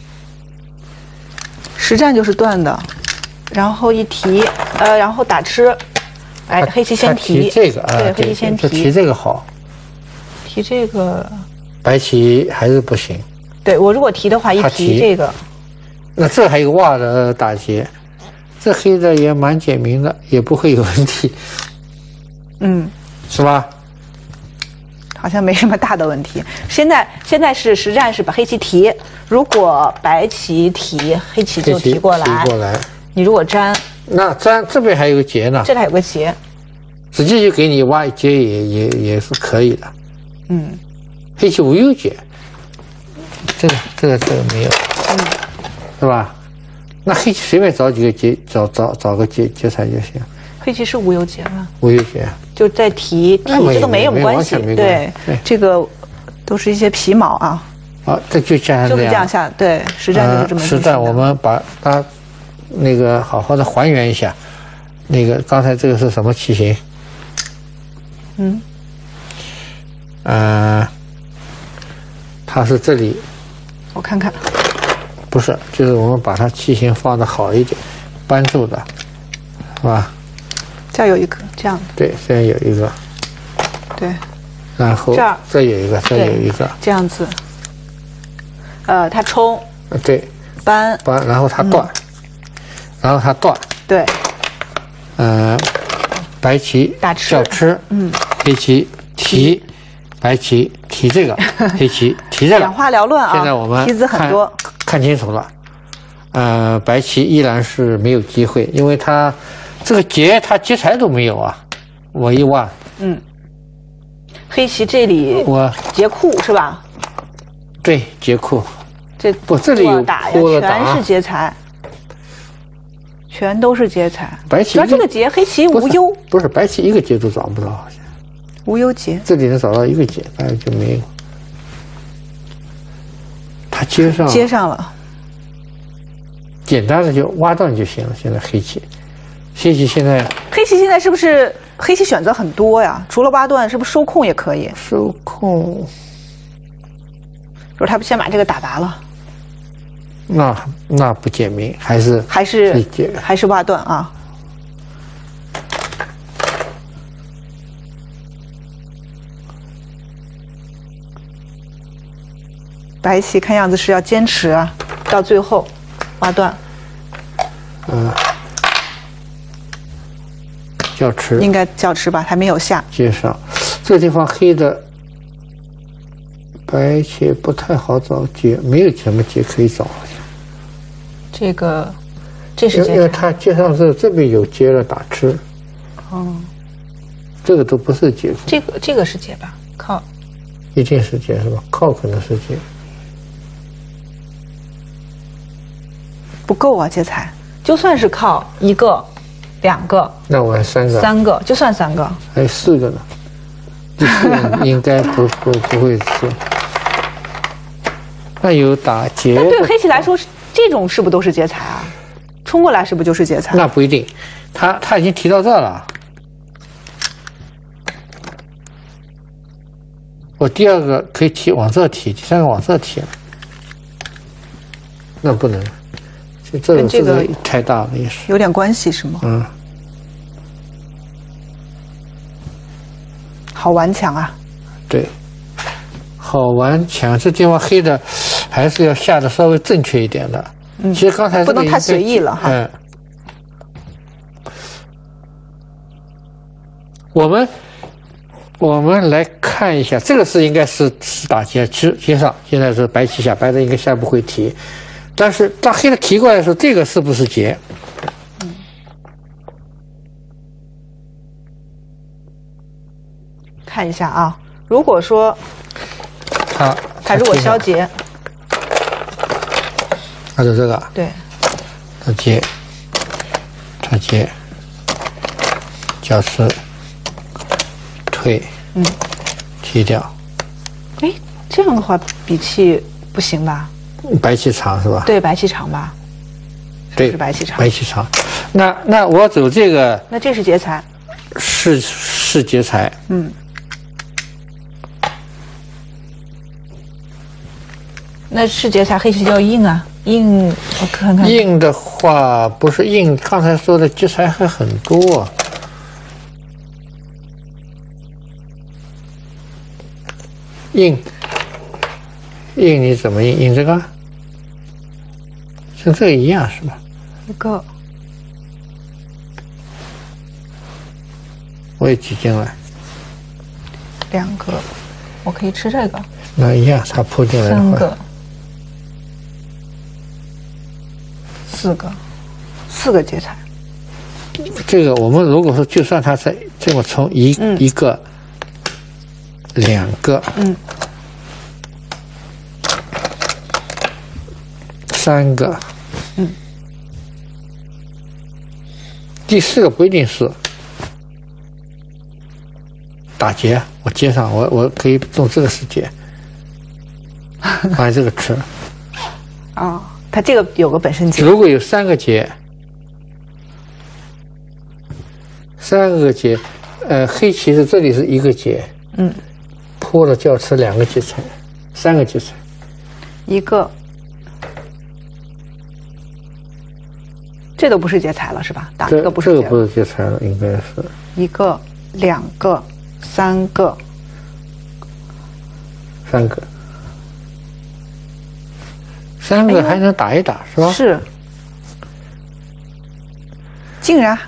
A: 实战就是断的，然后一提，然后打吃，黑棋先提
B: 这个，
A: 对，黑棋先
B: 提这个好，
A: 提这个，
B: 白棋还是不行。
A: 对，我如果提的话，一提这个，
B: 那这还有袜的打劫，这黑的也蛮简明的，也不会有问题，
A: 是
B: 吧？
A: 好像没什么大的问题。现在是实战是把黑棋提，如果白棋提，黑棋就提过来。
B: 提过来。
A: 你如果粘，
B: 那粘这边还有个劫呢。
A: 这里还有个劫，
B: 直接就给你挖一劫也是可以的。
A: 嗯，
B: 黑棋无忧劫，这个没有，是吧？那黑棋随便找几个劫，找个劫材就行。
A: 黑棋是无忧劫吗？
B: 无忧劫，
A: 就在提这都没有关系。对，这个都是一些皮毛啊。
B: 好，这就加上
A: 就是这样下，对，实战就是这么。
B: 实战我们把它那个好好的还原一下。那个刚才这个是什么棋形？它是这里。
A: 我看看。
B: 不是，就是我们把它棋形放的好一点，扳住的，是吧？
A: 这儿有一个，这样。
B: 对，这样有一个。
A: 对。
B: 然后这有一个，这有一个。
A: 这样子。它冲。
B: 对。
A: 扳，
B: 然后它断，然后它断。
A: 对。
B: 白棋叫吃，黑棋提，白棋提这个，黑棋提这个。
A: 眼花缭乱啊！
B: 现在我们
A: 棋子很多。
B: 看清楚了，白棋依然是没有机会，因为它这个劫，它劫材都没有啊。我一挖，
A: 黑棋这里劫库是吧？
B: 对，劫库。
A: 这
B: 里有
A: 打呀，全是劫材，全都是劫材。
B: 白棋
A: 主要这个劫，黑棋无忧。
B: 不是白棋一个劫都找不到，好像。
A: 无忧劫。
B: 这里能找到一个劫，大概就没有。它接上了，简单的就挖断就行了。现在黑棋现在
A: 是不是黑棋选择很多呀？除了挖断，是不是收控也可以？
B: 收控，
A: 就是他先把这个打拔了，
B: 那不解明，还
A: 是挖断啊？白棋看样子是要坚持啊，到最后挖断。
B: 叫吃
A: 应该叫吃吧，还没有下。
B: 接上，这个地方黑的白棋不太好找劫，没有什么劫可以找。
A: 这是劫，
B: 因为它接上是这边有劫了打吃。这个都不是劫。
A: 这个是劫吧？靠。
B: 一定是劫是吧？靠可能是劫。
A: 不够啊，劫材，就算是靠一个、两个，
B: 那我还
A: 三个，就算3个，
B: 还有4个呢。第4个应该不会是。那有打劫。
A: 那对黑棋来说，这种是不是都是劫材啊？冲过来是不是就是劫材？
B: 那不一定，他已经提到这了。我第2个可以提往这提，第3个往这提了。那不能。这个太大了，也是
A: 有点关系，是吗？好顽强啊！
B: 对，好顽强。这地方黑的还是要下的稍微正确一点的。其实刚才
A: 不能太随意了哈。
B: 我们来看一下，这个是应该是打劫，接上。现在是白棋下，白的应该下不会提。但是当黑的提过来的时候，这个是不是劫？
A: 看一下啊，如果说他如果消劫，
B: 他就这个，
A: 对，
B: 他劫，叫吃，退，提掉。
A: 哎，这样的话比气不行吧？
B: 白棋长是吧？
A: 对，白棋长吧？
B: 对，
A: 是白棋长。
B: 白棋长，那我走这个，
A: 那这是劫材，
B: 是劫材。
A: 那是劫材，黑棋就要硬啊，硬，我看看。
B: 硬的话不是硬，刚才说的劫材还很多。硬你怎么硬这个？像这个一样是吧？
A: 一个。
B: 我也挤进来。
A: 2个。 我可以吃这个。
B: 那一样，它铺进来的话
A: 3个、4个劫财。
B: 这个我们如果说就算它是这么从一个、2个、3个，第4个不一定是打劫，我接上，我可以用这个时间把这个吃。
A: 啊，它这个有个本身劫。
B: 如果有3个劫，3个劫，黑棋是这里是1个劫，破了就要吃2个劫财，3个劫财。
A: 1个，这都不是劫财了是吧？打这个不是劫，
B: 这个不是劫财了，应该是
A: 1个、2个、3个、
B: 3个，3个还能打一打是吧？
A: 是，竟然。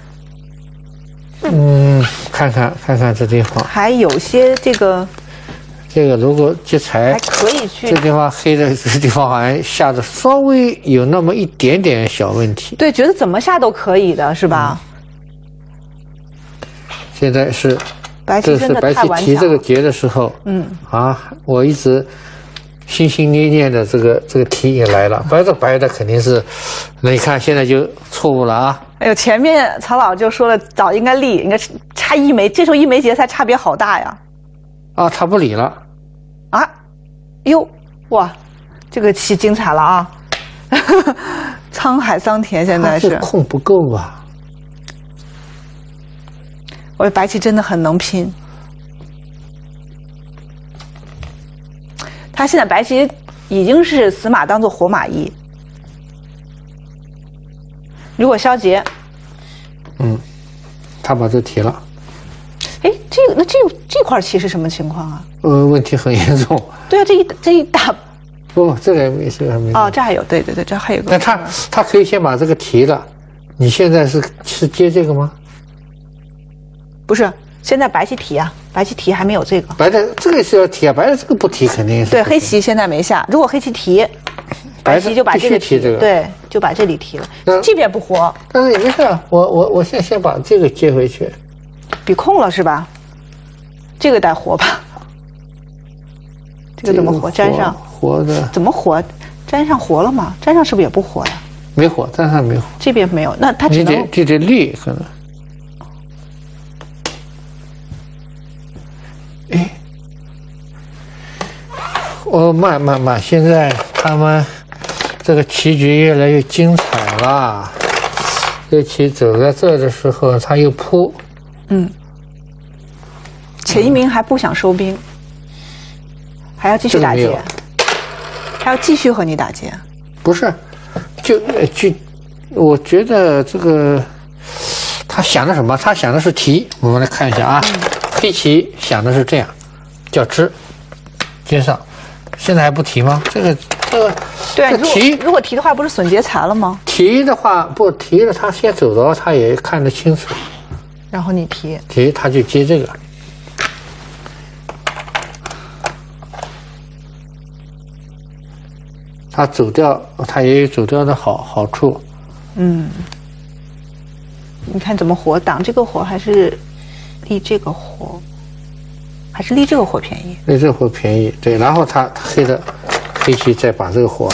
B: 看看这地方，
A: 还有些这个
B: 如果劫财
A: 还可以去
B: 这地方黑的这地方好像下的稍微有那么一点点小问题。
A: 对，觉得怎么下都可以的是吧？
B: 现在是
A: 白棋真的
B: 白棋
A: 太顽强
B: 提这个劫的时候，我一直心心念念的这个题也来了，白的肯定是，那你看现在就错误了啊！
A: 哎呦，前面曹老就说了，早应该立，应该差1枚，这时候1枚劫财差别好大呀！
B: 啊，他不理了
A: 啊，哟，哇，这个棋精彩了啊！沧海桑田，现在是
B: 空不够吧？
A: 我白棋真的很能拼。他现在白棋已经是死马当做活马医。如果消劫，
B: 他把这提了。
A: 哎，这块棋是什么情况啊？
B: 问题很严重。
A: 对啊，这一大
B: 不，这个没事，还没。
A: 哦，这还有，对，这还有个。
B: 那他可以先把这个提了。你现在是接这个吗？
A: 不是，现在白棋提啊，白棋提还没有这个。
B: 白的这个是要提啊，白的这个不提肯定是。
A: 对，黑棋现在没下，如果黑棋提，白棋就把这个
B: 提这个，
A: 对，就把这里提了，这边不活。
B: 但是也没事，我现在先把这个接回去。
A: 比空了是吧？这个得活吧？这个怎么活？粘上
B: 活的
A: 怎么活？粘上活了吗？粘上是不是也不活呀？
B: 没活，粘上没活。
A: 这边没有，那它只能
B: 这得绿可能。哎，慢，现在他们这个棋局越来越精彩了。这棋走在这的时候，他又扑。
A: 且一鸣还不想收兵，还要继续打劫，还要继续和你打劫。
B: 不是，就我觉得这个他想的什么？他想的是提。我们来看一下啊，黑棋想的是这样，叫吃接上。现在还不提吗？这个
A: 对啊，如果提的话，不是损劫财了吗？
B: 提的话不提了，他先走着，他也看得清楚。
A: 然后你提，
B: 他就接这个。他走掉，他也有走掉的好处。
A: 你看怎么活？挡这个活还是立这个活？还是立这个活便宜？
B: 立这个活便宜，对。然后他黑棋再把这个活了。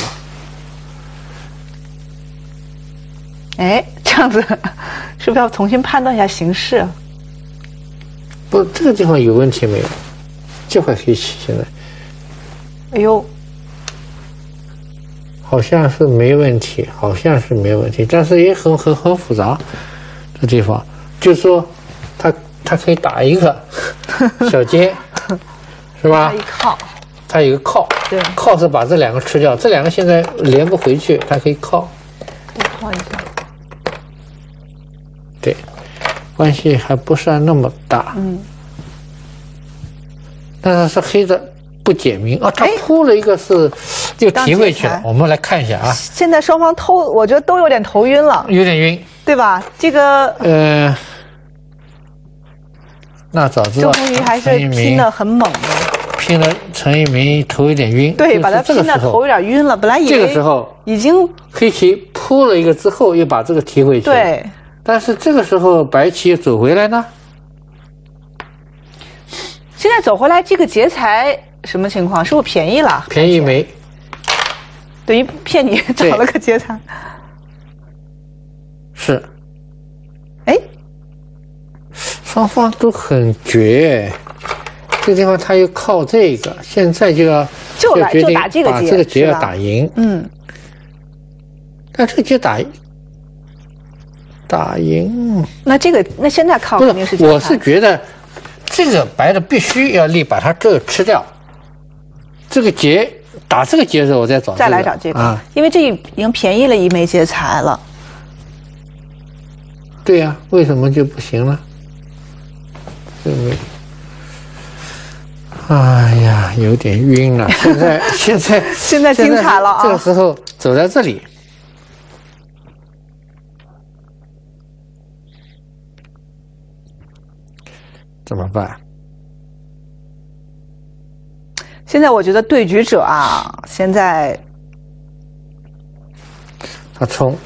A: 哎，这样子是不是要重新判断一下形势？
B: 不，这个地方有问题没有？这块黑棋现在，
A: 哎呦，
B: 好像是没问题，但是也很复杂。这地方就是说，他可以打一个小尖，是吧？
A: 他一靠，
B: 他有一个靠，
A: 对，
B: 靠是把这2个吃掉，这2个现在连不回去，他可以靠，
A: 靠一下。
B: 对，关系还不算那么大。但是黑的不解明啊，他扑了一个是又提回去了。我们来看一下啊，
A: 现在双方我觉得都有点头晕了，
B: 有点晕，
A: 对吧？这个
B: 那早知道
A: 周鸿祎还是拼得很猛的，
B: 拼了陈一鸣头有点晕，
A: 对，把他拼的头有点晕了。本来以为
B: 这个时候
A: 已经
B: 黑棋扑了一个之后，又把这个提回去。
A: 对，
B: 但是这个时候白棋走回来呢？
A: 现在走回来，这个劫财什么情况？是不是便宜了？
B: 便宜一枚，
A: 等于骗你找了个劫财。
B: 是。
A: 哎，
B: 双方都很绝。这个地方他又靠这个，现在就决定把这个劫要打赢。
A: 嗯。
B: 但这个劫打赢，
A: 那现在靠肯定是。
B: 我是觉得这个白的必须要立把它这个吃掉。这个劫打这个劫的时候，我再
A: 来找这个啊，因为这已经便宜了一枚劫财了。
B: 对呀，为什么就不行了？这个没。哎呀，有点晕了。现在
A: 精彩了啊！
B: 这个时候走在这里，怎么办？
A: 现在我觉得对局者啊，现在
B: 他冲，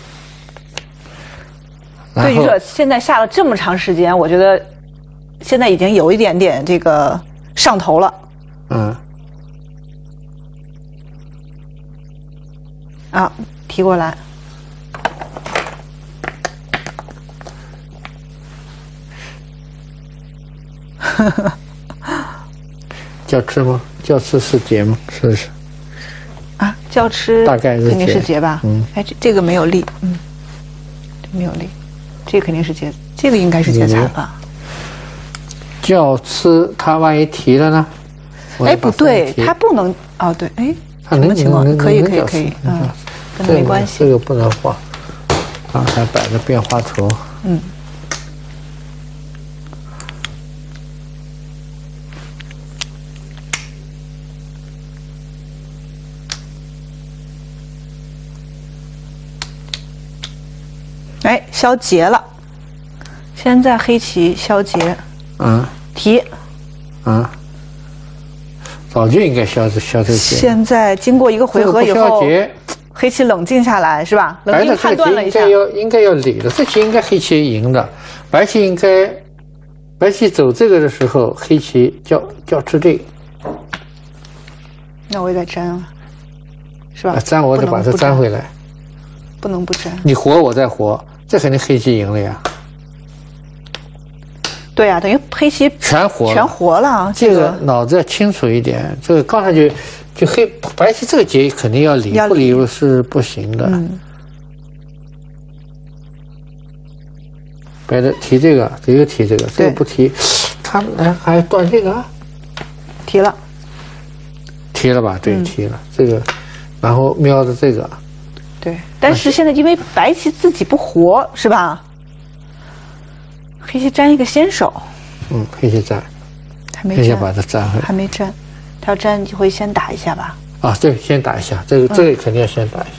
A: 对局者现在下了这么长时间，我觉得现在已经有一点点这个。上头了，啊，提过来，
B: 叫吃吗？叫吃是劫吗？是不是？
A: 啊，叫吃
B: 大概是
A: 肯定是劫吧？哎，这个没有力，没有力，这个肯定是劫，这个应该是劫财吧？
B: 叫吃，他万一提了呢？
A: 哎，不对，他不能哦，对，哎，什么情况？可以，跟他没关系。
B: 这个不能画，刚才摆个变化图。
A: 哎，消劫了，现在黑棋消劫。提，
B: 早就应该消这劫。
A: 现在经过一个回合以后，黑棋冷静下来是吧？冷静判断了一下，
B: 应该要理的，这棋应该黑棋赢的，白棋走这个的时候，黑棋叫吃这个。
A: 那我也得粘了，是吧？
B: 粘我得把它粘回来，
A: 不能不粘。
B: 你活我再活，这肯定黑棋赢了呀。
A: 对呀，等于黑棋全活了。
B: 这个脑子要清楚一点。这个刚才就白棋这个劫肯定要理，不理是不行的。白的提这个，这个提这个，这个不提，他还断这个，
A: 提了
B: 吧？对，提了这个，然后瞄着这个。
A: 对，但是现在因为白棋自己不活，是吧？黑棋粘一个先手，
B: 黑棋粘，
A: 还没
B: 粘，黑棋把它粘回来，
A: 还没粘，他要粘就会先打一下吧？
B: 啊，对，先打一下，这个肯定要先打一下。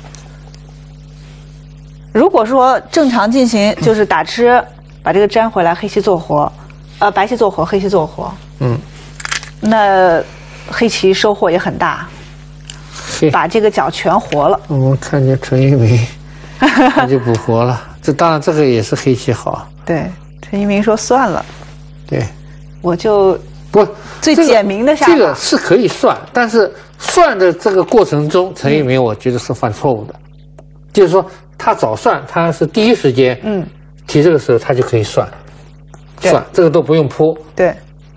A: 如果说正常进行，就是打吃，把这个粘回来，黑棋做活，白棋做活，黑棋做活，那黑棋收获也很大，把这个角全活了。
B: 我们看见陈一鸣，他就不活了。这当然这个也是黑棋好。
A: 对。陈一鸣说：“算了，
B: 对，
A: 我就
B: 不
A: 最简明的下法。
B: 这个是可以算，但是算的这个过程中，陈一鸣我觉得是犯错误的，就是说他早算，他是第一时间提这个时候他就可以算这个都不用扑。
A: 对，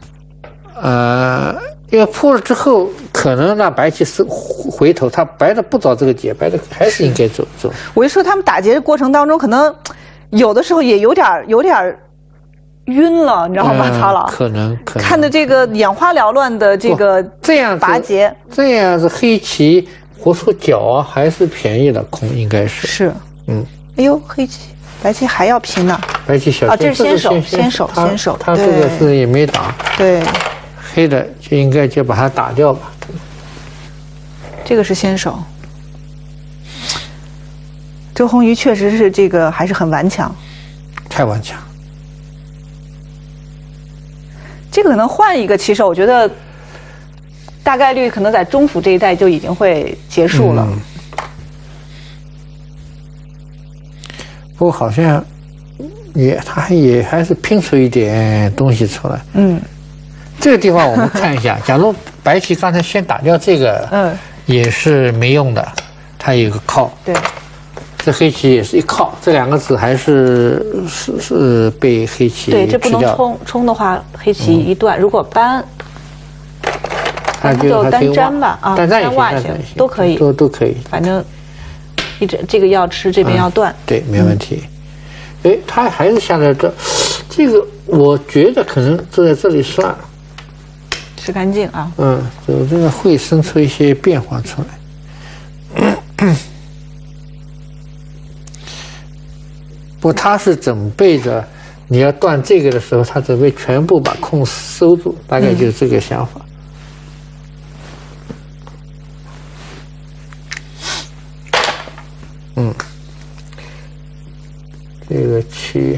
B: 因为扑了之后，可能让白棋是回头，他白的不找这个劫，白的还是应该走。
A: 我就说他们打劫的过程当中，可能有的时候也有点晕了，你知道吗？曹老
B: 可能
A: 看的这个眼花缭乱的这个
B: 这样
A: 拔劫，
B: 这样是黑棋活出角啊，还是便宜的空，应该是
A: 哎呦，白棋还要拼呢，
B: 白棋小
A: 这是先手，
B: 他这个是也没打，
A: 对，
B: 黑的就应该就把它打掉吧，
A: 这个是先手。周鸿祎确实是这个还是很顽强，
B: 太顽强。
A: 这个可能换一个棋手，我觉得大概率可能在中府这一带就已经会结束了。
B: 不过好像他也还是拼出一点东西出来。这个地方我们看一下，假如白棋刚才先打掉这个，也是没用的，它有个靠。对。这黑棋也是一靠，这两个子还是被黑棋
A: 对，这不能冲的话，黑棋一断。如果搬，那就单粘吧，啊，单挖行都可以，
B: 都可以。
A: 反正这个要吃，这边要断，
B: 对，没问题。哎，他还是下在这个我觉得可能就在这里算了，
A: 吃干净啊。
B: 就这个会生出一些变化出来。不过他是准备着你要断这个的时候，他准备全部把空收住，大概就是这个想法。这个棋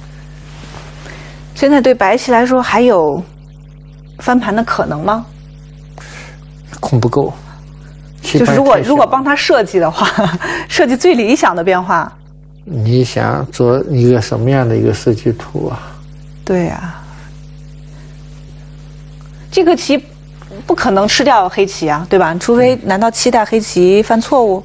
A: 现在对白棋来说还有翻盘的可能吗？
B: 空不够，
A: 就是如果帮他设计的话，设计最理想的变化。
B: 你想做一个什么样的一个设计图啊？
A: 对呀，这个棋不可能吃掉黑棋啊，对吧？除非难道期待黑棋犯错误？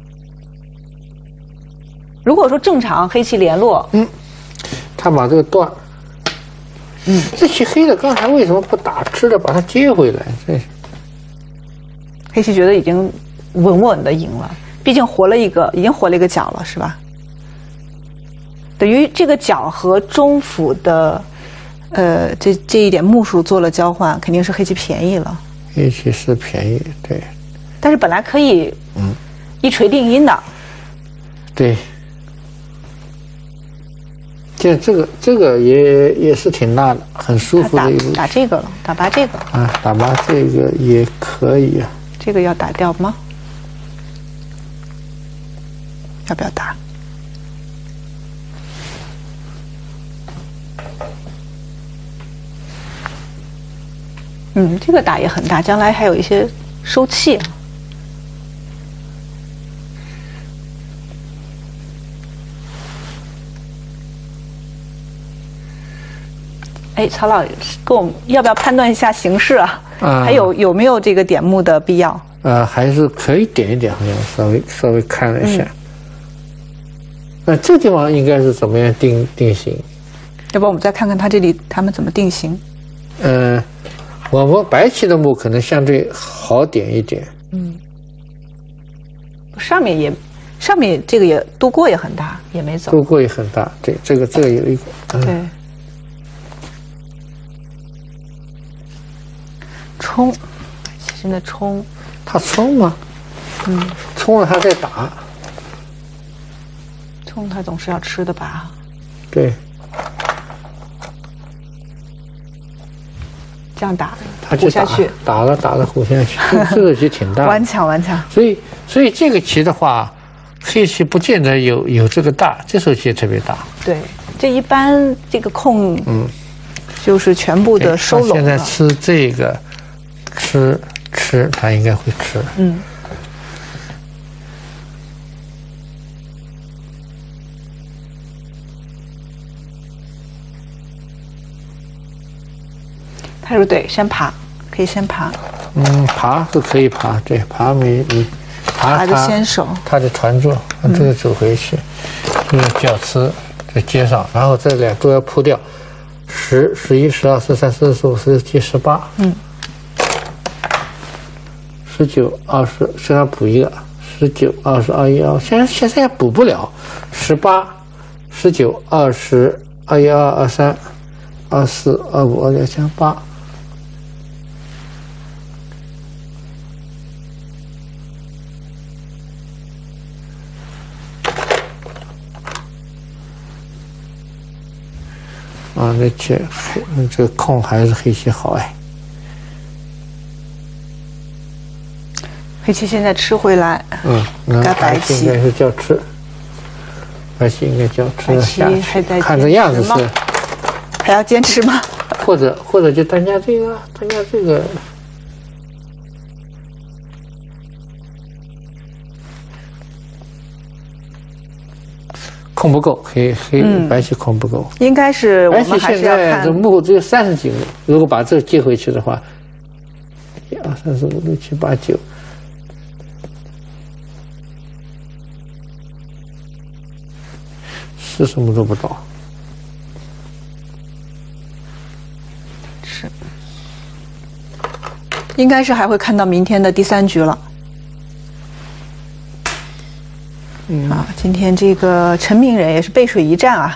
A: 如果说正常黑棋联络，
B: 他把这个断，这棋黑的刚才为什么不打吃的把它接回来？这
A: 黑棋觉得已经稳稳的赢了，毕竟已经活了一个角了，是吧？等于这个角和中府的，这一点目数做了交换，肯定是黑棋便宜了。
B: 黑棋是便宜，对。
A: 但是本来可以，一锤定音的。
B: 对。这个也是挺大的，很舒服的一步。
A: 打这个了，打拔这个。
B: 打拔这个也可以啊。
A: 这个要打掉吗？要不要打？这个打也很大，将来还有一些收气啊。哎，曹老师，跟我们要不要判断一下形势啊？还有没有这个点目的必要？
B: 还是可以点一点，好像稍微看了一下。那这地方应该是怎么样定型？
A: 要不我们再看看他们怎么定型？
B: 我们白棋的目可能相对好点一点。
A: 上面这个也度过也很大，也没走。
B: 度过也很大，对，这个有一个。
A: 对。冲，现在冲。
B: 他冲吗？冲了他再打。
A: 冲他总是要吃的吧？
B: 对。
A: 这样打，
B: 他就下去，打了虎下去，这个棋挺大，
A: 顽强。
B: 所以这个棋的话，黑棋不见得有这个大，这手棋也特别大。
A: 对，这一般这个空，就是全部的收拢了。
B: 现在吃这个，吃，他应该会吃。
A: 他说对，先爬，可以先爬。
B: 爬是可以爬，对，爬爬
A: 的先手，
B: 他的团住，这个走回去，这个角刺再接上，然后这俩都要铺掉，10、11、12、13、14、15、17、18。19、20，现在补一个，19、20、21、22，现在也补不了，18、19、20、21、22、23、24、25、26、27、28。那这个空还是黑棋好哎。
A: 黑棋现在吃回来，该白棋
B: 应该是叫吃，白棋应该叫吃下去。看这样子是
A: 还要坚持吗？
B: 或者就单加这个， 空不够，白棋空不够。
A: 应该是我
B: 而且
A: 们还是
B: 现在
A: 要看
B: 这目只有30几个，如果把这接回去的话，1、2、3、4、5、6、7、8、9，是什么都不到。
A: 是，应该是还会看到明天的第3局了。啊，今天这个陈明仁也是背水一战啊。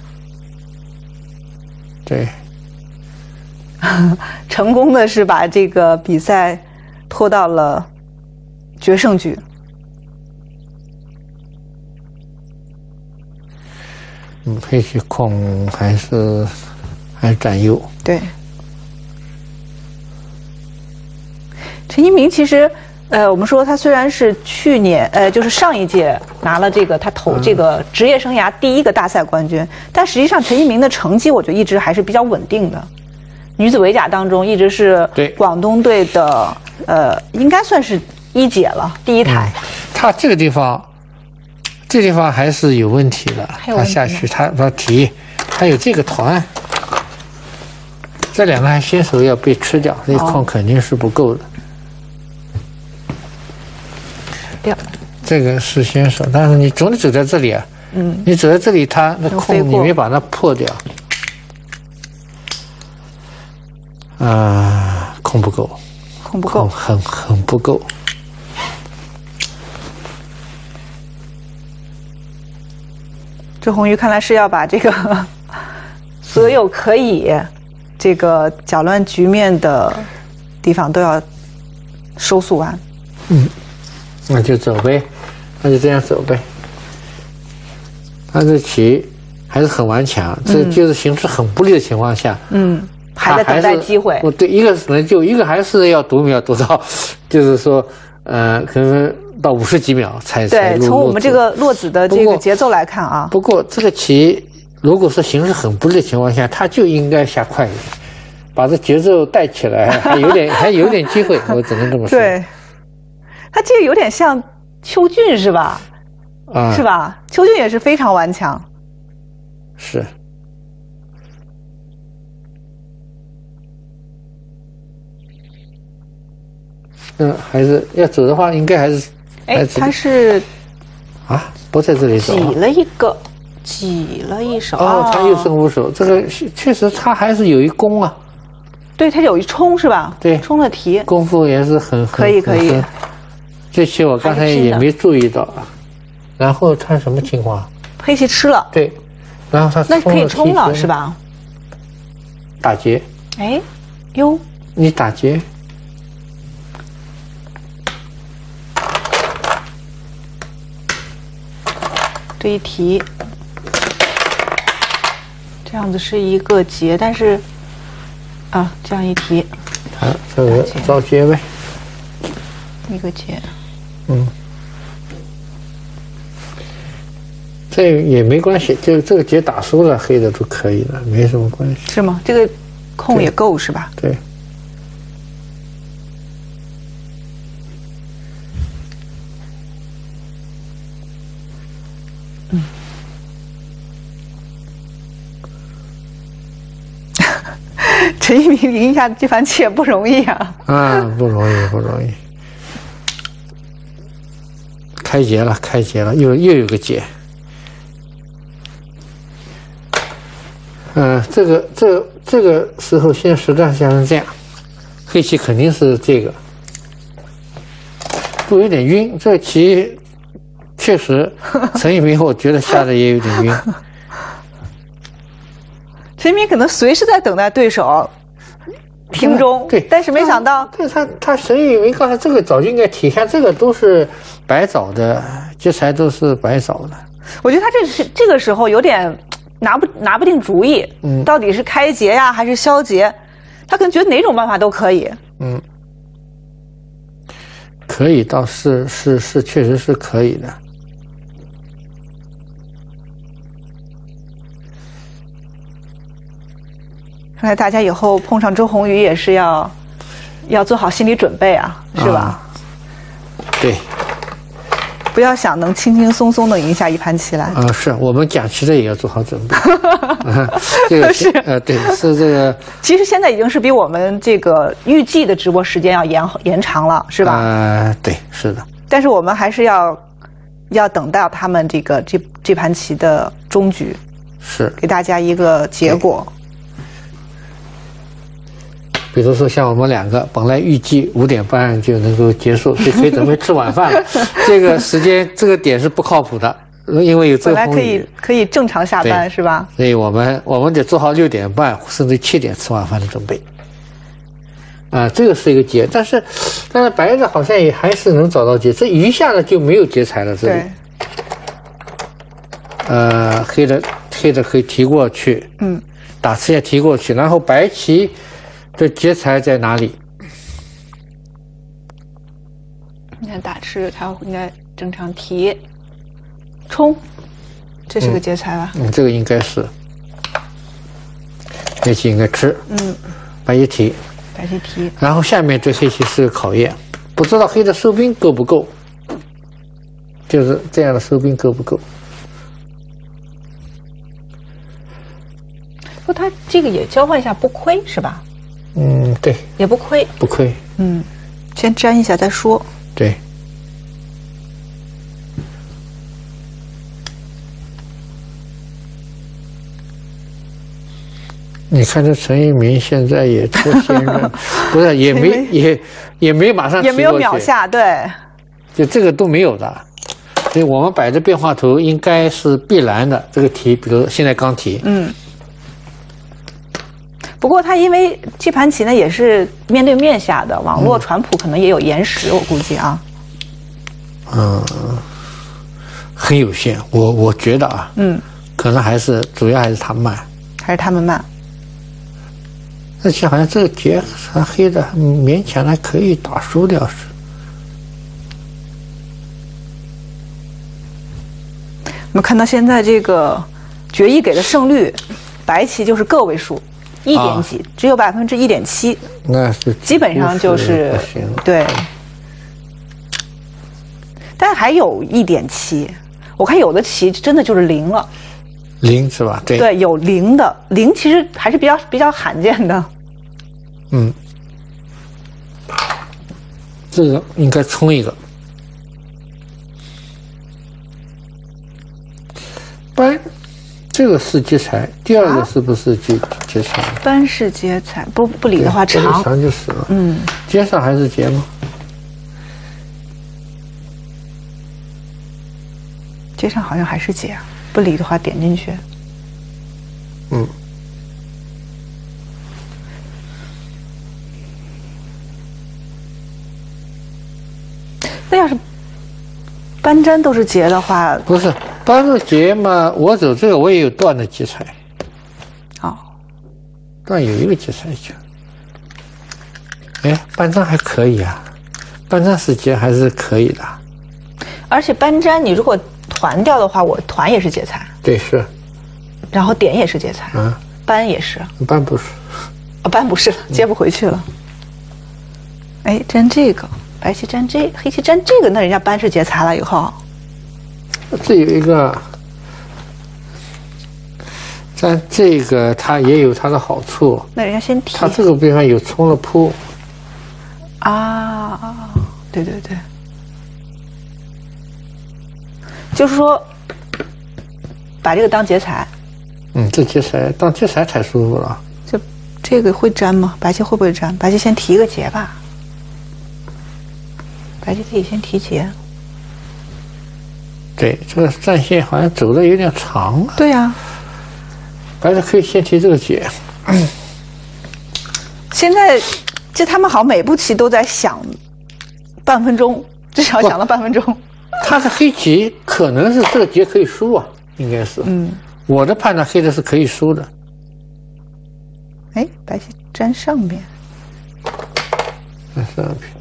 B: 对，
A: 成功的是把这个比赛拖到了决胜局。
B: 黑棋空还是占优。
A: 对，陈一鸣其实。我们说他虽然是去年，就是上一届拿了这个他投这个职业生涯第1个大赛冠军，但实际上陈一鸣的成绩我觉得一直还是比较稳定的。女子围甲当中一直是广东队的，应该算是1姐了，第1台。
B: 他这个地方还是有问题的。他下去，他提，还有这个团，这2个先手要被吃掉，这空肯定是不够的。这个是先手，但是你总得走在这里啊。你走在这里，它那空你没把它破掉。空不够，
A: 空不够，
B: 很不够。
A: 周鸿祎看来是要把这个所有可以这个搅乱局面的地方都要收束完。
B: 那就走呗，那就这样走呗。他这棋还是很顽强，这就是形势很不利的情况下，
A: 还在等待机会。
B: 对，一个是能救，一个还是要读秒读到，就是说，可能到50几秒才
A: 对。从我们这个落子的这个节奏来看啊，
B: 不过这个棋如果是形势很不利的情况下，他就应该下快一点，把这节奏带起来，还有点机会，我只能这么说。
A: 对。他这个有点像邱俊是吧？是吧？邱俊也是非常顽强。
B: 是。还是要走的话，应该还是。
A: 他是。
B: 不在这里走。
A: 挤了一手。
B: 他又剩5手，这个确实他还是有一攻啊。
A: 对，他有一冲是吧？
B: 对，
A: 冲的提。
B: 功夫也是很
A: 可以。
B: 这棋我刚才也没注意到，然后他什么情况？
A: 黑棋吃了。
B: 对，然后他
A: 那可以冲了是吧？
B: 打劫。
A: 哟，
B: 你打劫。
A: 这一提，这样子是一个劫，但是这样一提，
B: 这个招劫呗，
A: 一个劫。
B: 这也没关系，就这个劫打输了，黑的都可以了，没什么关系。
A: 是吗？这个空也够是吧？
B: 对。
A: 陈一鸣赢一下这盘棋也不容易啊！
B: 不容易。开劫了，又有个劫。这个时候现在实战下成这样，黑棋肯定是这个，都有点晕。这个棋确实，陈一鸣我觉得下的也有点晕。
A: 陈一鸣可能随时在等待对手停中，
B: 对，
A: 但是没想到，
B: 对他陈一鸣刚才这个早就应该提，看这个都是白找的，这才都是白找的。
A: 我觉得他这个时候有点拿不定主意，到底是开劫呀还是消劫，他可能觉得哪种办法都可以。
B: 可以，倒是确实是可以的。
A: 看来大家以后碰上周鸿祎也是要做好心理准备啊，是吧？
B: 对，
A: 不要想能轻轻松松的赢下一盘棋来。
B: 是我们讲棋的也要做好准备。这个
A: 是
B: 对，是这个。
A: 其实现在已经是比我们这个预计的直播时间要延长了，是吧？
B: 对，是的。
A: 但是我们还是要等到他们这盘棋的终局，
B: 是
A: 给大家一个结果。
B: 比如说像我们两个本来预计5点半就能够结束，就可以准备吃晚饭了。这个时间这个点是不靠谱的，因为有阵风雨。
A: 本来可以正常下班是吧？
B: 所以我们得做好6点半甚至7点吃晚饭的准备。这个是一个劫，但是白的好像也还是能找到劫，这余下的就没有劫财了。这里，黑的可以提过去，打吃下提过去，然后白棋的劫财在哪里？
A: 你看打吃，它应该正常提，冲，这是个劫财吧？
B: 这个应该是，黑棋应该吃，白棋提。
A: 白棋提，
B: 然后下面对黑棋是个考验，不知道黑的收兵够不够，就是这样的收兵够不够？
A: 不，他这个也交换一下不亏是吧？
B: 对，
A: 也不亏，
B: 不亏。
A: 先粘一下再说。
B: 对。你看这陈一鸣现在也脱先任，不是也没马上提过去，
A: 也没有秒下，对，
B: 就这个都没有的。所以我们摆的变化图应该是必然的。这个题，比如现在刚提，
A: 不过他因为这盘棋呢也是面对面下的，网络传谱可能也有延时，我估计啊。
B: 很有限，我觉得啊，可能主要还是他慢，
A: 还是他们慢。
B: 而且好像这个劫黑的勉强还可以打输掉是。
A: 我们看到现在这个决议给的胜率，白棋就是个位数，1点几，只有1.7%，
B: 那是
A: 基本上就是对。但还有1.7%，我看有的棋真的就是0了。
B: 0是吧？对。
A: 对，有0的，0其实还是比较罕见的。
B: 这个应该冲一个。班，这个是劫财，第二个是不是劫财？
A: 班是劫财，不理的话长。
B: 长就死了。劫上还是劫吗？
A: 劫上好像还是劫啊，不理的话点进去。那要是班占都是劫的话，
B: 不是班是劫嘛？我走这个我也有断的劫财。断有一个劫财就。班占还可以啊，班占是劫还是可以的。
A: 而且班占你如果团掉的话，我团也是劫财。
B: 对，是。
A: 然后点也是劫财。班也是。
B: 班不是。
A: 班不是了，接不回去了。占这个。白棋占这，黑棋占这个，那人家班是劫财了以后。
B: 这有一个，占这个它也有它的好处。
A: 那人家先提。
B: 它这个地方有冲了扑。
A: 对对对。就是说，把这个当劫财。
B: 这劫财当劫财太舒服了。
A: 这个会粘吗？白棋会不会粘？白棋先提个劫吧。白棋可以先提劫。
B: 对，这个战线好像走的有点长了。
A: 对呀。
B: 白棋可以先提这个劫。
A: 现在，他们好每步棋都在想半分钟，至少想了半分钟。
B: 他的黑棋可能是这个劫可以输啊，应该是。我的判断黑的是可以输的。
A: 白棋粘上边。
B: 粘上边。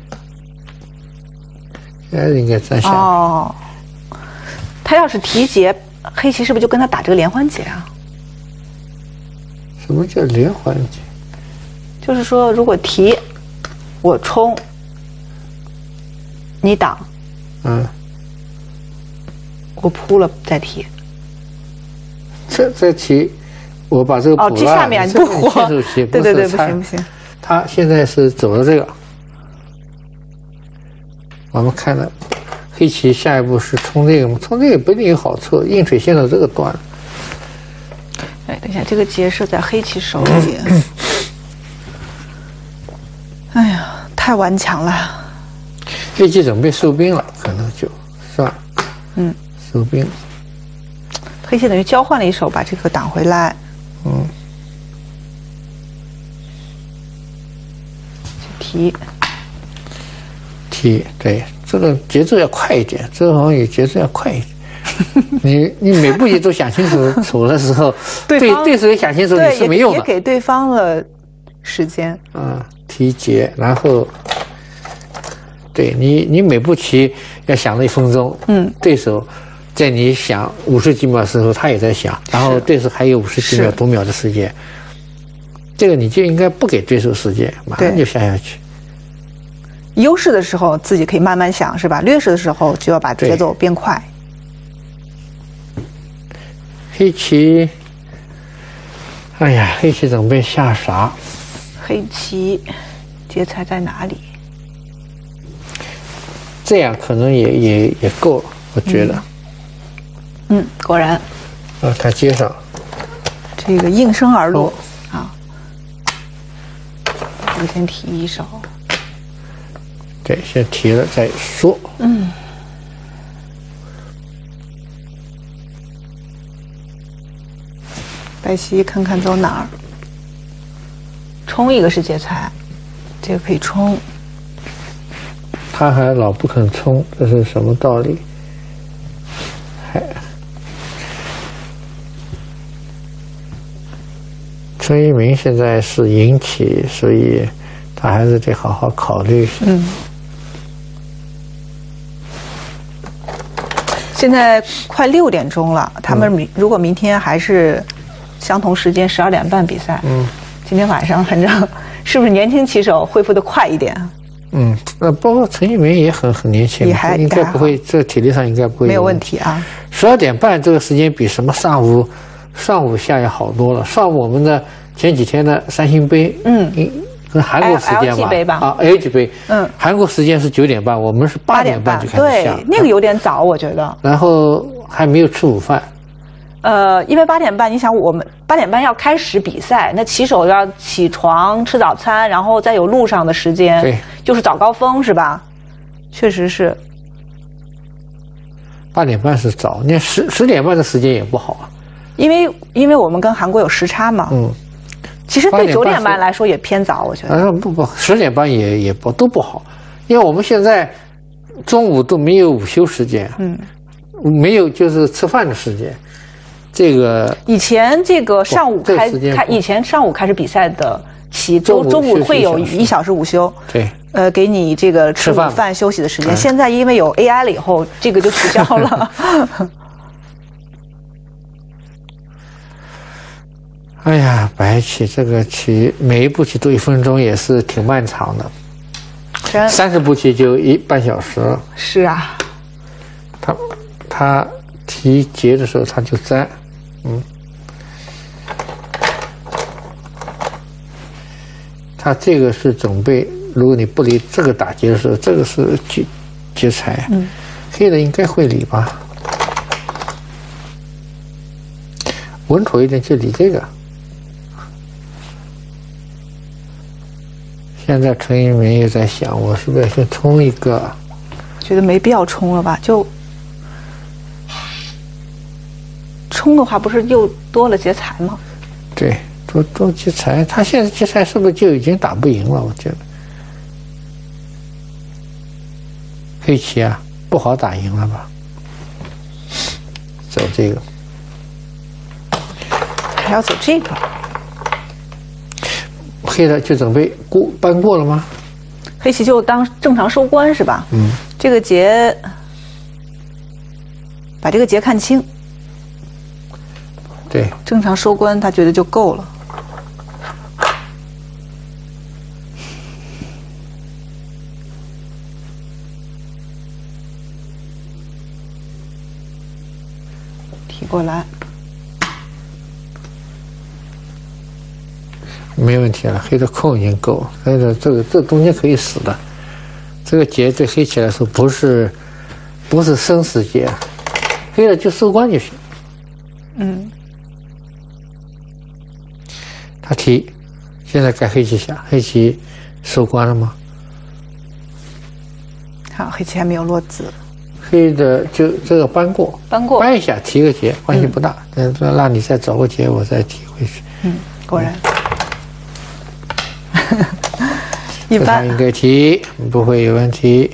B: 应该粘下边。
A: 他要是提劫，黑棋是不是就跟他打这个连环劫啊？
B: 什么叫连环劫？
A: 就是说，如果提，我冲，你挡， 或铺了再提。
B: 这提，我把这个补了。
A: 哦，这下面不活。对对对，不行不行。
B: 他现在是走了这个。我们看了，黑棋下一步是冲这个吗？冲这个不一定有好处，硬水现在这个断了。
A: 哎，等一下，这个劫是在黑棋手里。哎呀，太顽强了。
B: 黑棋准备收兵了，可能就是吧？收兵。
A: 黑棋等于交换了一手，把这个挡回来。提。
B: 对，这个节奏要快一点，这个好像有节奏要快一点。你每步棋都想清楚的时候，对手也想清楚你是没用的。
A: 也给对方了时间。
B: 提劫，然后，对你每步棋要想了1分钟。对手在你想50几秒的时候，他也在想，然后对手还有50几秒、多秒的时间。这个你就应该不给对手时间，马上就下去。
A: 优势的时候自己可以慢慢想，是吧？劣势的时候就要把节奏变快。
B: 黑棋，哎呀，黑棋准备下啥？
A: 黑棋劫财在哪里？
B: 这样可能也够了，我觉得。
A: 果然。
B: 他接上。
A: 这个应声而落啊！我先提一手。
B: 对，先提了再说。
A: 白棋看看走哪儿？冲一个是劫财，这个可以冲。
B: 他还老不肯冲，这是什么道理？陈一鸣现在是赢棋，所以他还是得好好考虑一下。
A: 现在快6点钟了，他们如果明天还是相同时间12点半比赛，今天晚上反正是不是年轻棋手恢复的快一点？
B: 包括陈一鸣也很年轻，应该不会，这体力上应该不会
A: 没有问题啊。
B: 12点半这个时间比什么上午下要好多了。上午我们的前几天的三星杯，跟韩国时间吧，LG 杯，韩国时间是9点半，我们是8点半就开始下，
A: 对，那个有点早，我觉得。
B: 然后还没有吃午饭。
A: 因为8点半，你想我们8点半要开始比赛，那棋手要起床吃早餐，然后再有路上的时间，
B: 对，
A: 就是早高峰是吧？确实是。
B: 8点半是早，那10点半的时间也不好啊。
A: 因为我们跟韩国有时差嘛。其实对9点半来说也偏早，我觉得。
B: 不，10点半也都不好，因为我们现在中午都没有午休时间，没有就是吃饭的时间。这个
A: 以前这个上午以前上午开始比赛的棋，中午会有1小时午休，
B: 对，
A: 给你这个吃午饭休息的时间。现在因为有 AI 了以后，这个就取消了。
B: 哎呀，白棋这个棋每一步棋都1分钟，也是挺漫长的。30步棋就半小时。
A: 是啊。
B: 他提劫的时候他就粘，他这个是准备，如果你不理这个打劫的时候，这个是劫财，黑的应该会理吧，稳妥一点就理这个。现在陈一鸣也在想，我是不是要先冲一个？
A: 觉得没必要冲了吧？就冲的话，不是又多了劫财吗？
B: 对，多劫财。他现在劫财是不是就已经打不赢了？我觉得黑棋啊，不好打赢了吧？走这个，
A: 还要走这个。
B: 黑的就准备搬过了吗？
A: 黑棋就当正常收官是吧？这个劫，把这个劫看清。
B: 对，
A: 正常收官，他觉得就够了。 提过来，
B: 没问题了。黑的空已经够了，但是这中间可以死的。这个劫对黑棋来说不是生死劫，黑的就收官就行。他提，现在该黑棋下，黑棋收官了吗？
A: 好，黑棋还没有落子。
B: 黑的就这个搬过，搬一下提个劫，关系不大。但是让你再找个劫，我再提回去。
A: 果然，一般
B: 应该提，不会有问题。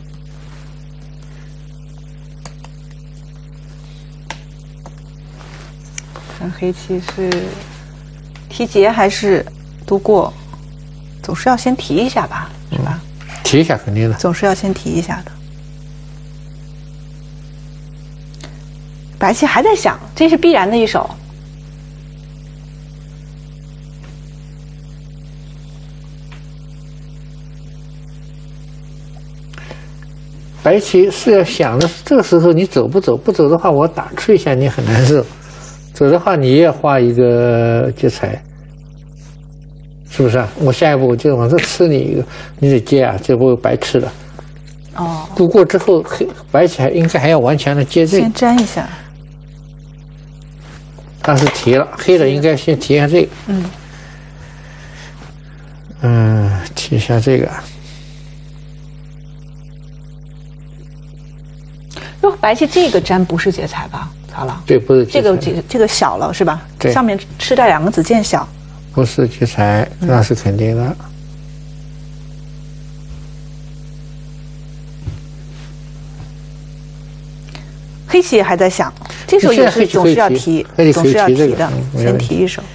A: 看黑棋是提劫还是都过，总是要先提一下吧，是吧？
B: 提一下肯定的，
A: 总是要先提一下的。白棋还在想，这是必然的一手。
B: 白棋是要想的，这个时候你走不走？不走的话，我打出一下你很难受；走的话，你也画一个劫财，是不是啊？我下一步我就往这吃你一个，你得接啊，这不白吃了。
A: 哦。
B: 渡过之后，白棋应该还要顽强的接这个。
A: 先粘一下。
B: 他是提了，黑的应该先提一下这个。提一下这个。
A: 哟，白棋这个粘不是劫财吧？曹老？
B: 对，不是劫
A: 财。这个小了是吧？
B: 对。
A: 上面吃掉2个子见小。
B: 不是劫财，那是肯定的。
A: 黑棋也还在想，这时候也是总是要提，总是要提的，先提一手。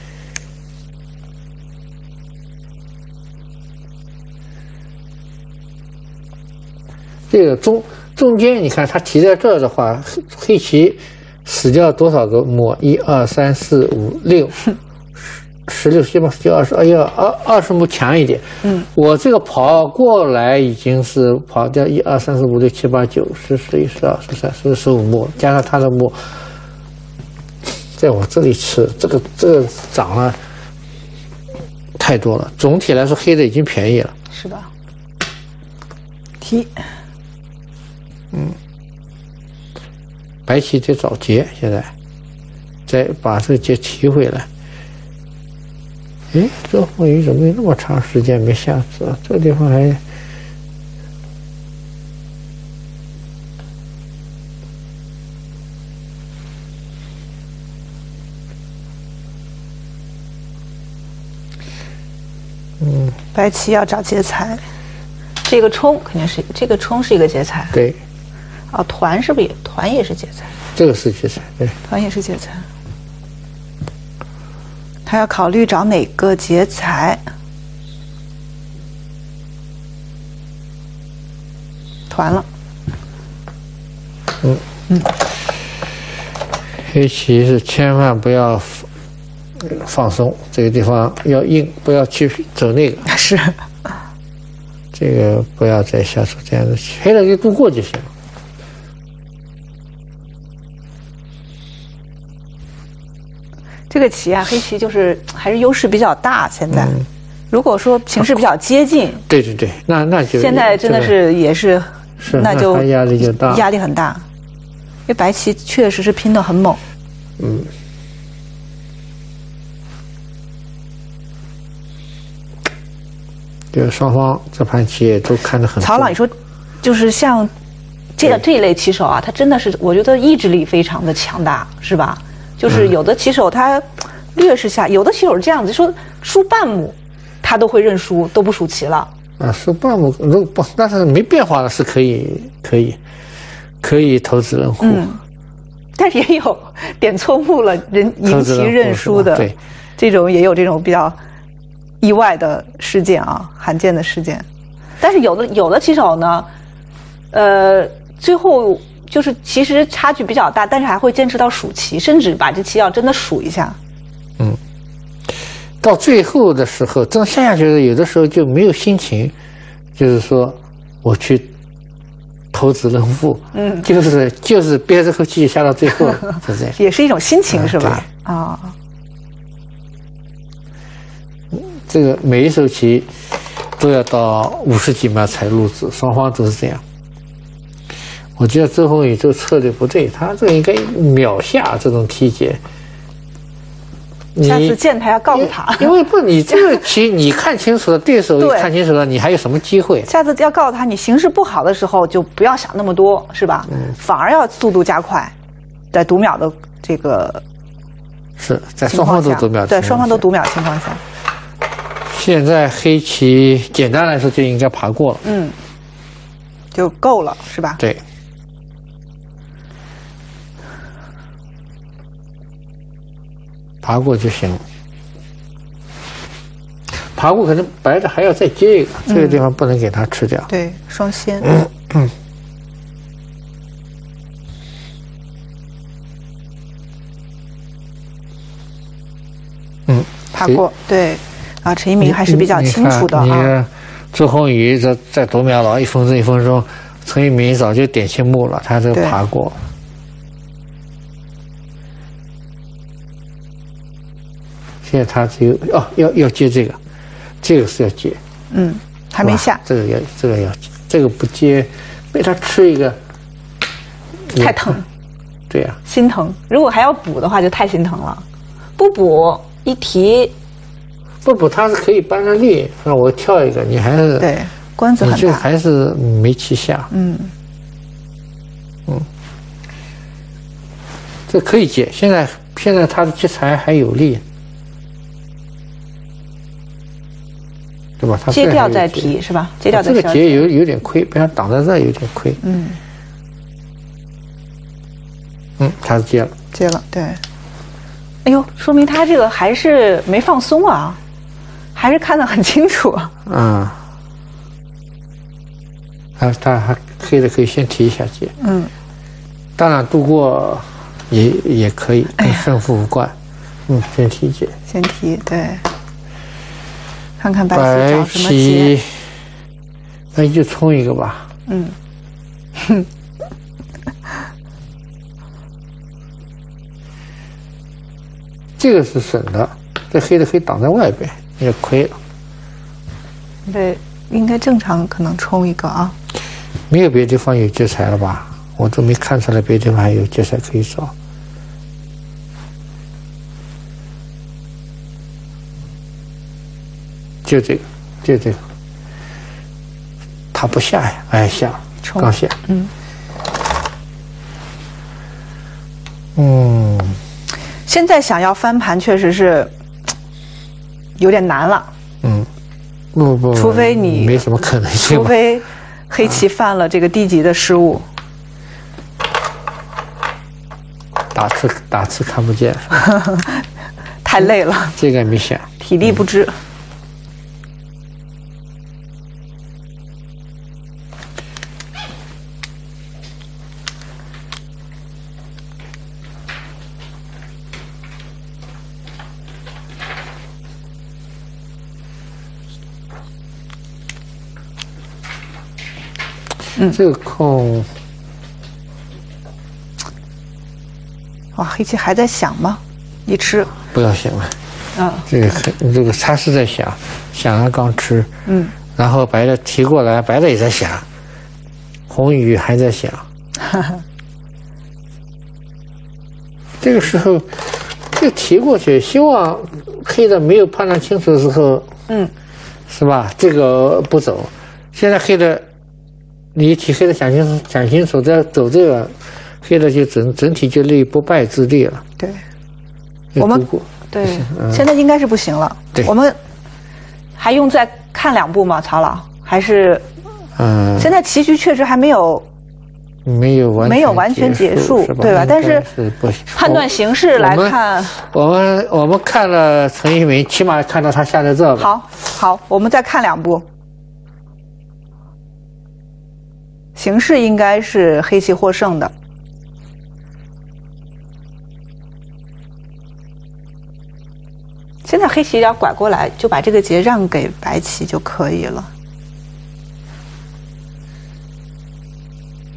B: 这个中间，你看他提在这儿的话，黑棋死掉多少个目？1、2、3、4、5、6、16、17、18、19、20，哎呀，20目强一点。我这个跑过来已经是跑掉1、2、3、4、5、6、7、8、9、10、11、12、13、14、15目，加上他的目，在我这里吃，这个涨了太多了。总体来说，黑的已经便宜了，
A: 是吧？提。
B: 白棋得找劫，现在再把这个劫提回来。这红鱼怎么有那么长时间没下子？这个地方还
A: 白棋要找劫财，这个冲肯定是这个冲是一个劫财。
B: 对。
A: 团是不是团也是劫财？
B: 这个是劫财，对。
A: 团也是劫财。他要考虑找哪个劫财？团了。
B: 黑棋是千万不要放松，这个地方要硬，不要去走那个。
A: 是。
B: 这个不要再下出这样的棋，黑的就渡过就行了。
A: 这个棋啊，黑棋就是还是优势比较大。现在，如果说形势比较接近，
B: 对，那就
A: 现在真的是也是，那就
B: 压力就大，
A: 压力很大。因为白棋确实是拼得很猛。
B: 对，双方这盘棋也都看得很。
A: 曹老，你说，就是像这一类棋手啊，他真的是我觉得意志力非常的强大，是吧？就是有的棋手他劣势下，有的棋手是这样子，说输半目，他都会认输，都不数棋了。
B: 输半目如果不，但是没变化的是可以投子认户。
A: 但是也有点错目了，赢棋认输的，
B: 对，
A: 这种也有这种比较意外的事件啊，罕见的事件。但是有的棋手呢，最后。就是其实差距比较大，但是还会坚持到数棋，甚至把这棋要真的数一下。
B: 到最后的时候，真下去的有的时候就没有心情，就是说我去投子任负，就是憋着口气下到最后，就这样，
A: 也是一种心情，是吧？啊，
B: 这个每一手棋都要到50几秒才入子，双方都是这样。我觉得周鸿祎这个策略不对，他这个应该秒下这种提劫。
A: 下次见他要告诉他，
B: 因为不，你这个棋你看清楚了，对手也看清楚了，你还有什么机会？
A: 下次要告诉他，你形势不好的时候就不要想那么多，是吧？反而要速度加快，在读秒的这个
B: 是在双方都读秒，
A: 对，双方都读秒情况下。
B: 现在黑棋简单来说就应该爬过了，
A: 就够了，是吧？
B: 对。爬过就行了，爬过可能白的还要再接一个，这个地方不能给他吃掉。
A: 对，双先。爬过，对。啊，陈一鸣还是比较清楚的啊。
B: 周鸿祎在读秒老1分钟1分钟，陈一鸣早就点青木了，他这个爬过。现在他只有要接这个，这个是要接，
A: 还没下，
B: 这个要接，这个不接，被他吃一个，
A: 太疼，
B: 对呀，
A: 心疼。如果还要补的话，就太心疼了。不补一提，
B: 不补他是可以扳上力，让我跳一个，你还是
A: 对关子很大，
B: 你就还是没棋下，这可以接。现在他的劫财还有力。对吧？他
A: 接掉再提是吧？接掉再提。
B: 这个劫有点亏，被他挡在这有点亏。他是接了。
A: 接了，对。哎呦，说明他这个还是没放松啊，还是看得很清楚。
B: 他还黑的可以先提一下劫。当然度过也可以，跟胜负无关。先提劫。
A: 先提，对。看看白棋找什么劫？
B: 那就冲一个吧。这个是省的，这黑的可以挡在外边，也亏了。
A: 对，应该正常可能冲一个啊。
B: 没有别的地方有劫财了吧？我都没看出来别的地方还有劫财可以找。就这个，他不下呀，下，刚下，
A: 现在想要翻盘确实是有点难了。
B: 不，
A: 除非你
B: 没什么可能性，
A: 除非黑棋犯了这个低级的失误，
B: 打次看不见，
A: 太累了，
B: 这个没下，
A: 体力不支。
B: 这个空，
A: 哇，黑棋还在想吗？一吃
B: 不要想了。这个他是在想了刚吃，然后白的提过来，白的也在想，红宇还在想。这个时候就提过去，希望黑的没有判断清楚的时候，是吧？这个不走，现在黑的。你一提黑的想清楚，再走这个，黑的就整体就立不败之地了。
A: 对，我们对，现在应该是不行了。
B: 对，
A: 我们还用再看2步吗？曹老还是现在棋局确实还没有完全结束，对吧？但是判断形势来看，
B: 我们看了陈一鸣，起码看到他下在这吧。
A: 好，我们再看2步。形势应该是黑棋获胜的。现在黑棋要拐过来，就把这个劫让给白棋就可以了。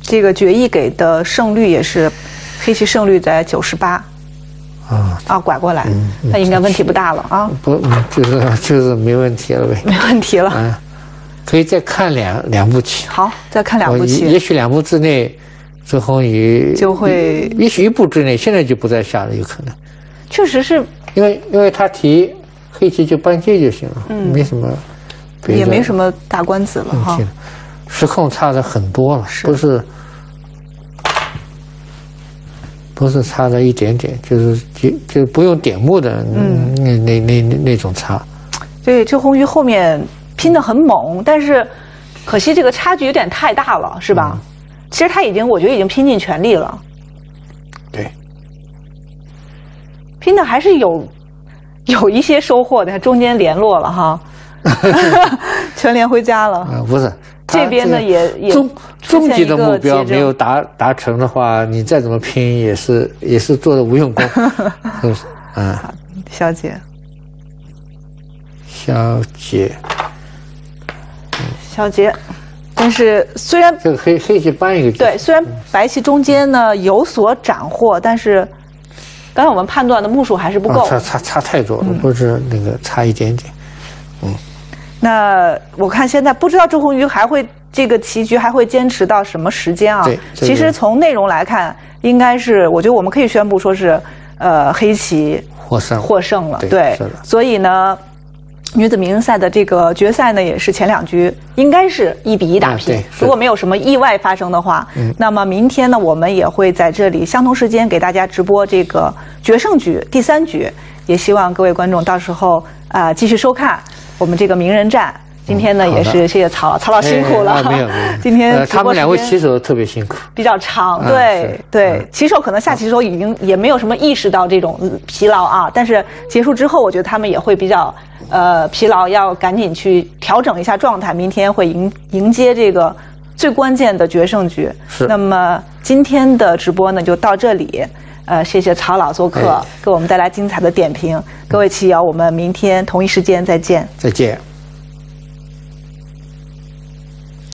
A: 这个决议给的胜率也是黑棋胜率在98。拐过来，那应该问题不大了啊。
B: 不，就是没问题了呗。
A: 没问题了。
B: 可以再看两步棋。
A: 好，再看2步棋。
B: 也许2步之内，周鸿祎
A: 就会，
B: 也许1步之内，现在就不再下了，有可能。
A: 确实是，
B: 因为他提黑棋就搬接就行了，没什么别的，
A: 也没什么大官子了哈。
B: 时控差的很多了，不是差了一点点，就不用点目的那种差。
A: 对，周鸿祎后面拼得很猛，但是可惜这个差距有点太大了，是吧？其实他我觉得已经拼尽全力了。
B: 对，
A: 拼的还是有一些收获的，中间联络了哈，全连回家了。
B: 不是。
A: 这边呢也
B: 终极的目标没有达成的话，你再怎么拼也是做的无用功，是不是？
A: 小姐，但是虽然
B: 这个黑棋搬一个，
A: 对，虽然白棋中间呢有所斩获，但是刚才我们判断的目数还是不够，
B: 差太多了，不是那个差一点点，
A: 那我看现在不知道周鸿祎这个棋局还会坚持到什么时间啊？
B: 对，
A: 其实从内容来看，应该是我觉得我们可以宣布说是，黑棋获胜了。对，所以呢，女子名人赛的这个决赛呢，也是前2局应该是1比1打平。如果没有什么意外发生的话，那么明天呢，我们也会在这里相同时间给大家直播这个决胜局第3局，也希望各位观众到时候继续收看我们这个名人战。今天呢也是谢谢曹老辛苦了。
B: 没有。
A: 今天
B: 他们2位棋手特别辛苦，
A: 比较长。对，棋手可能下棋的时候也没有什么意识到这种疲劳啊，但是结束之后，我觉得他们也会比较疲劳，要赶紧去调整一下状态，明天会迎接这个最关键的决胜局。那么今天的直播呢就到这里。谢谢曹老做客，给我们带来精彩的点评。各位棋友，我们明天同一时间再见。
B: 再见。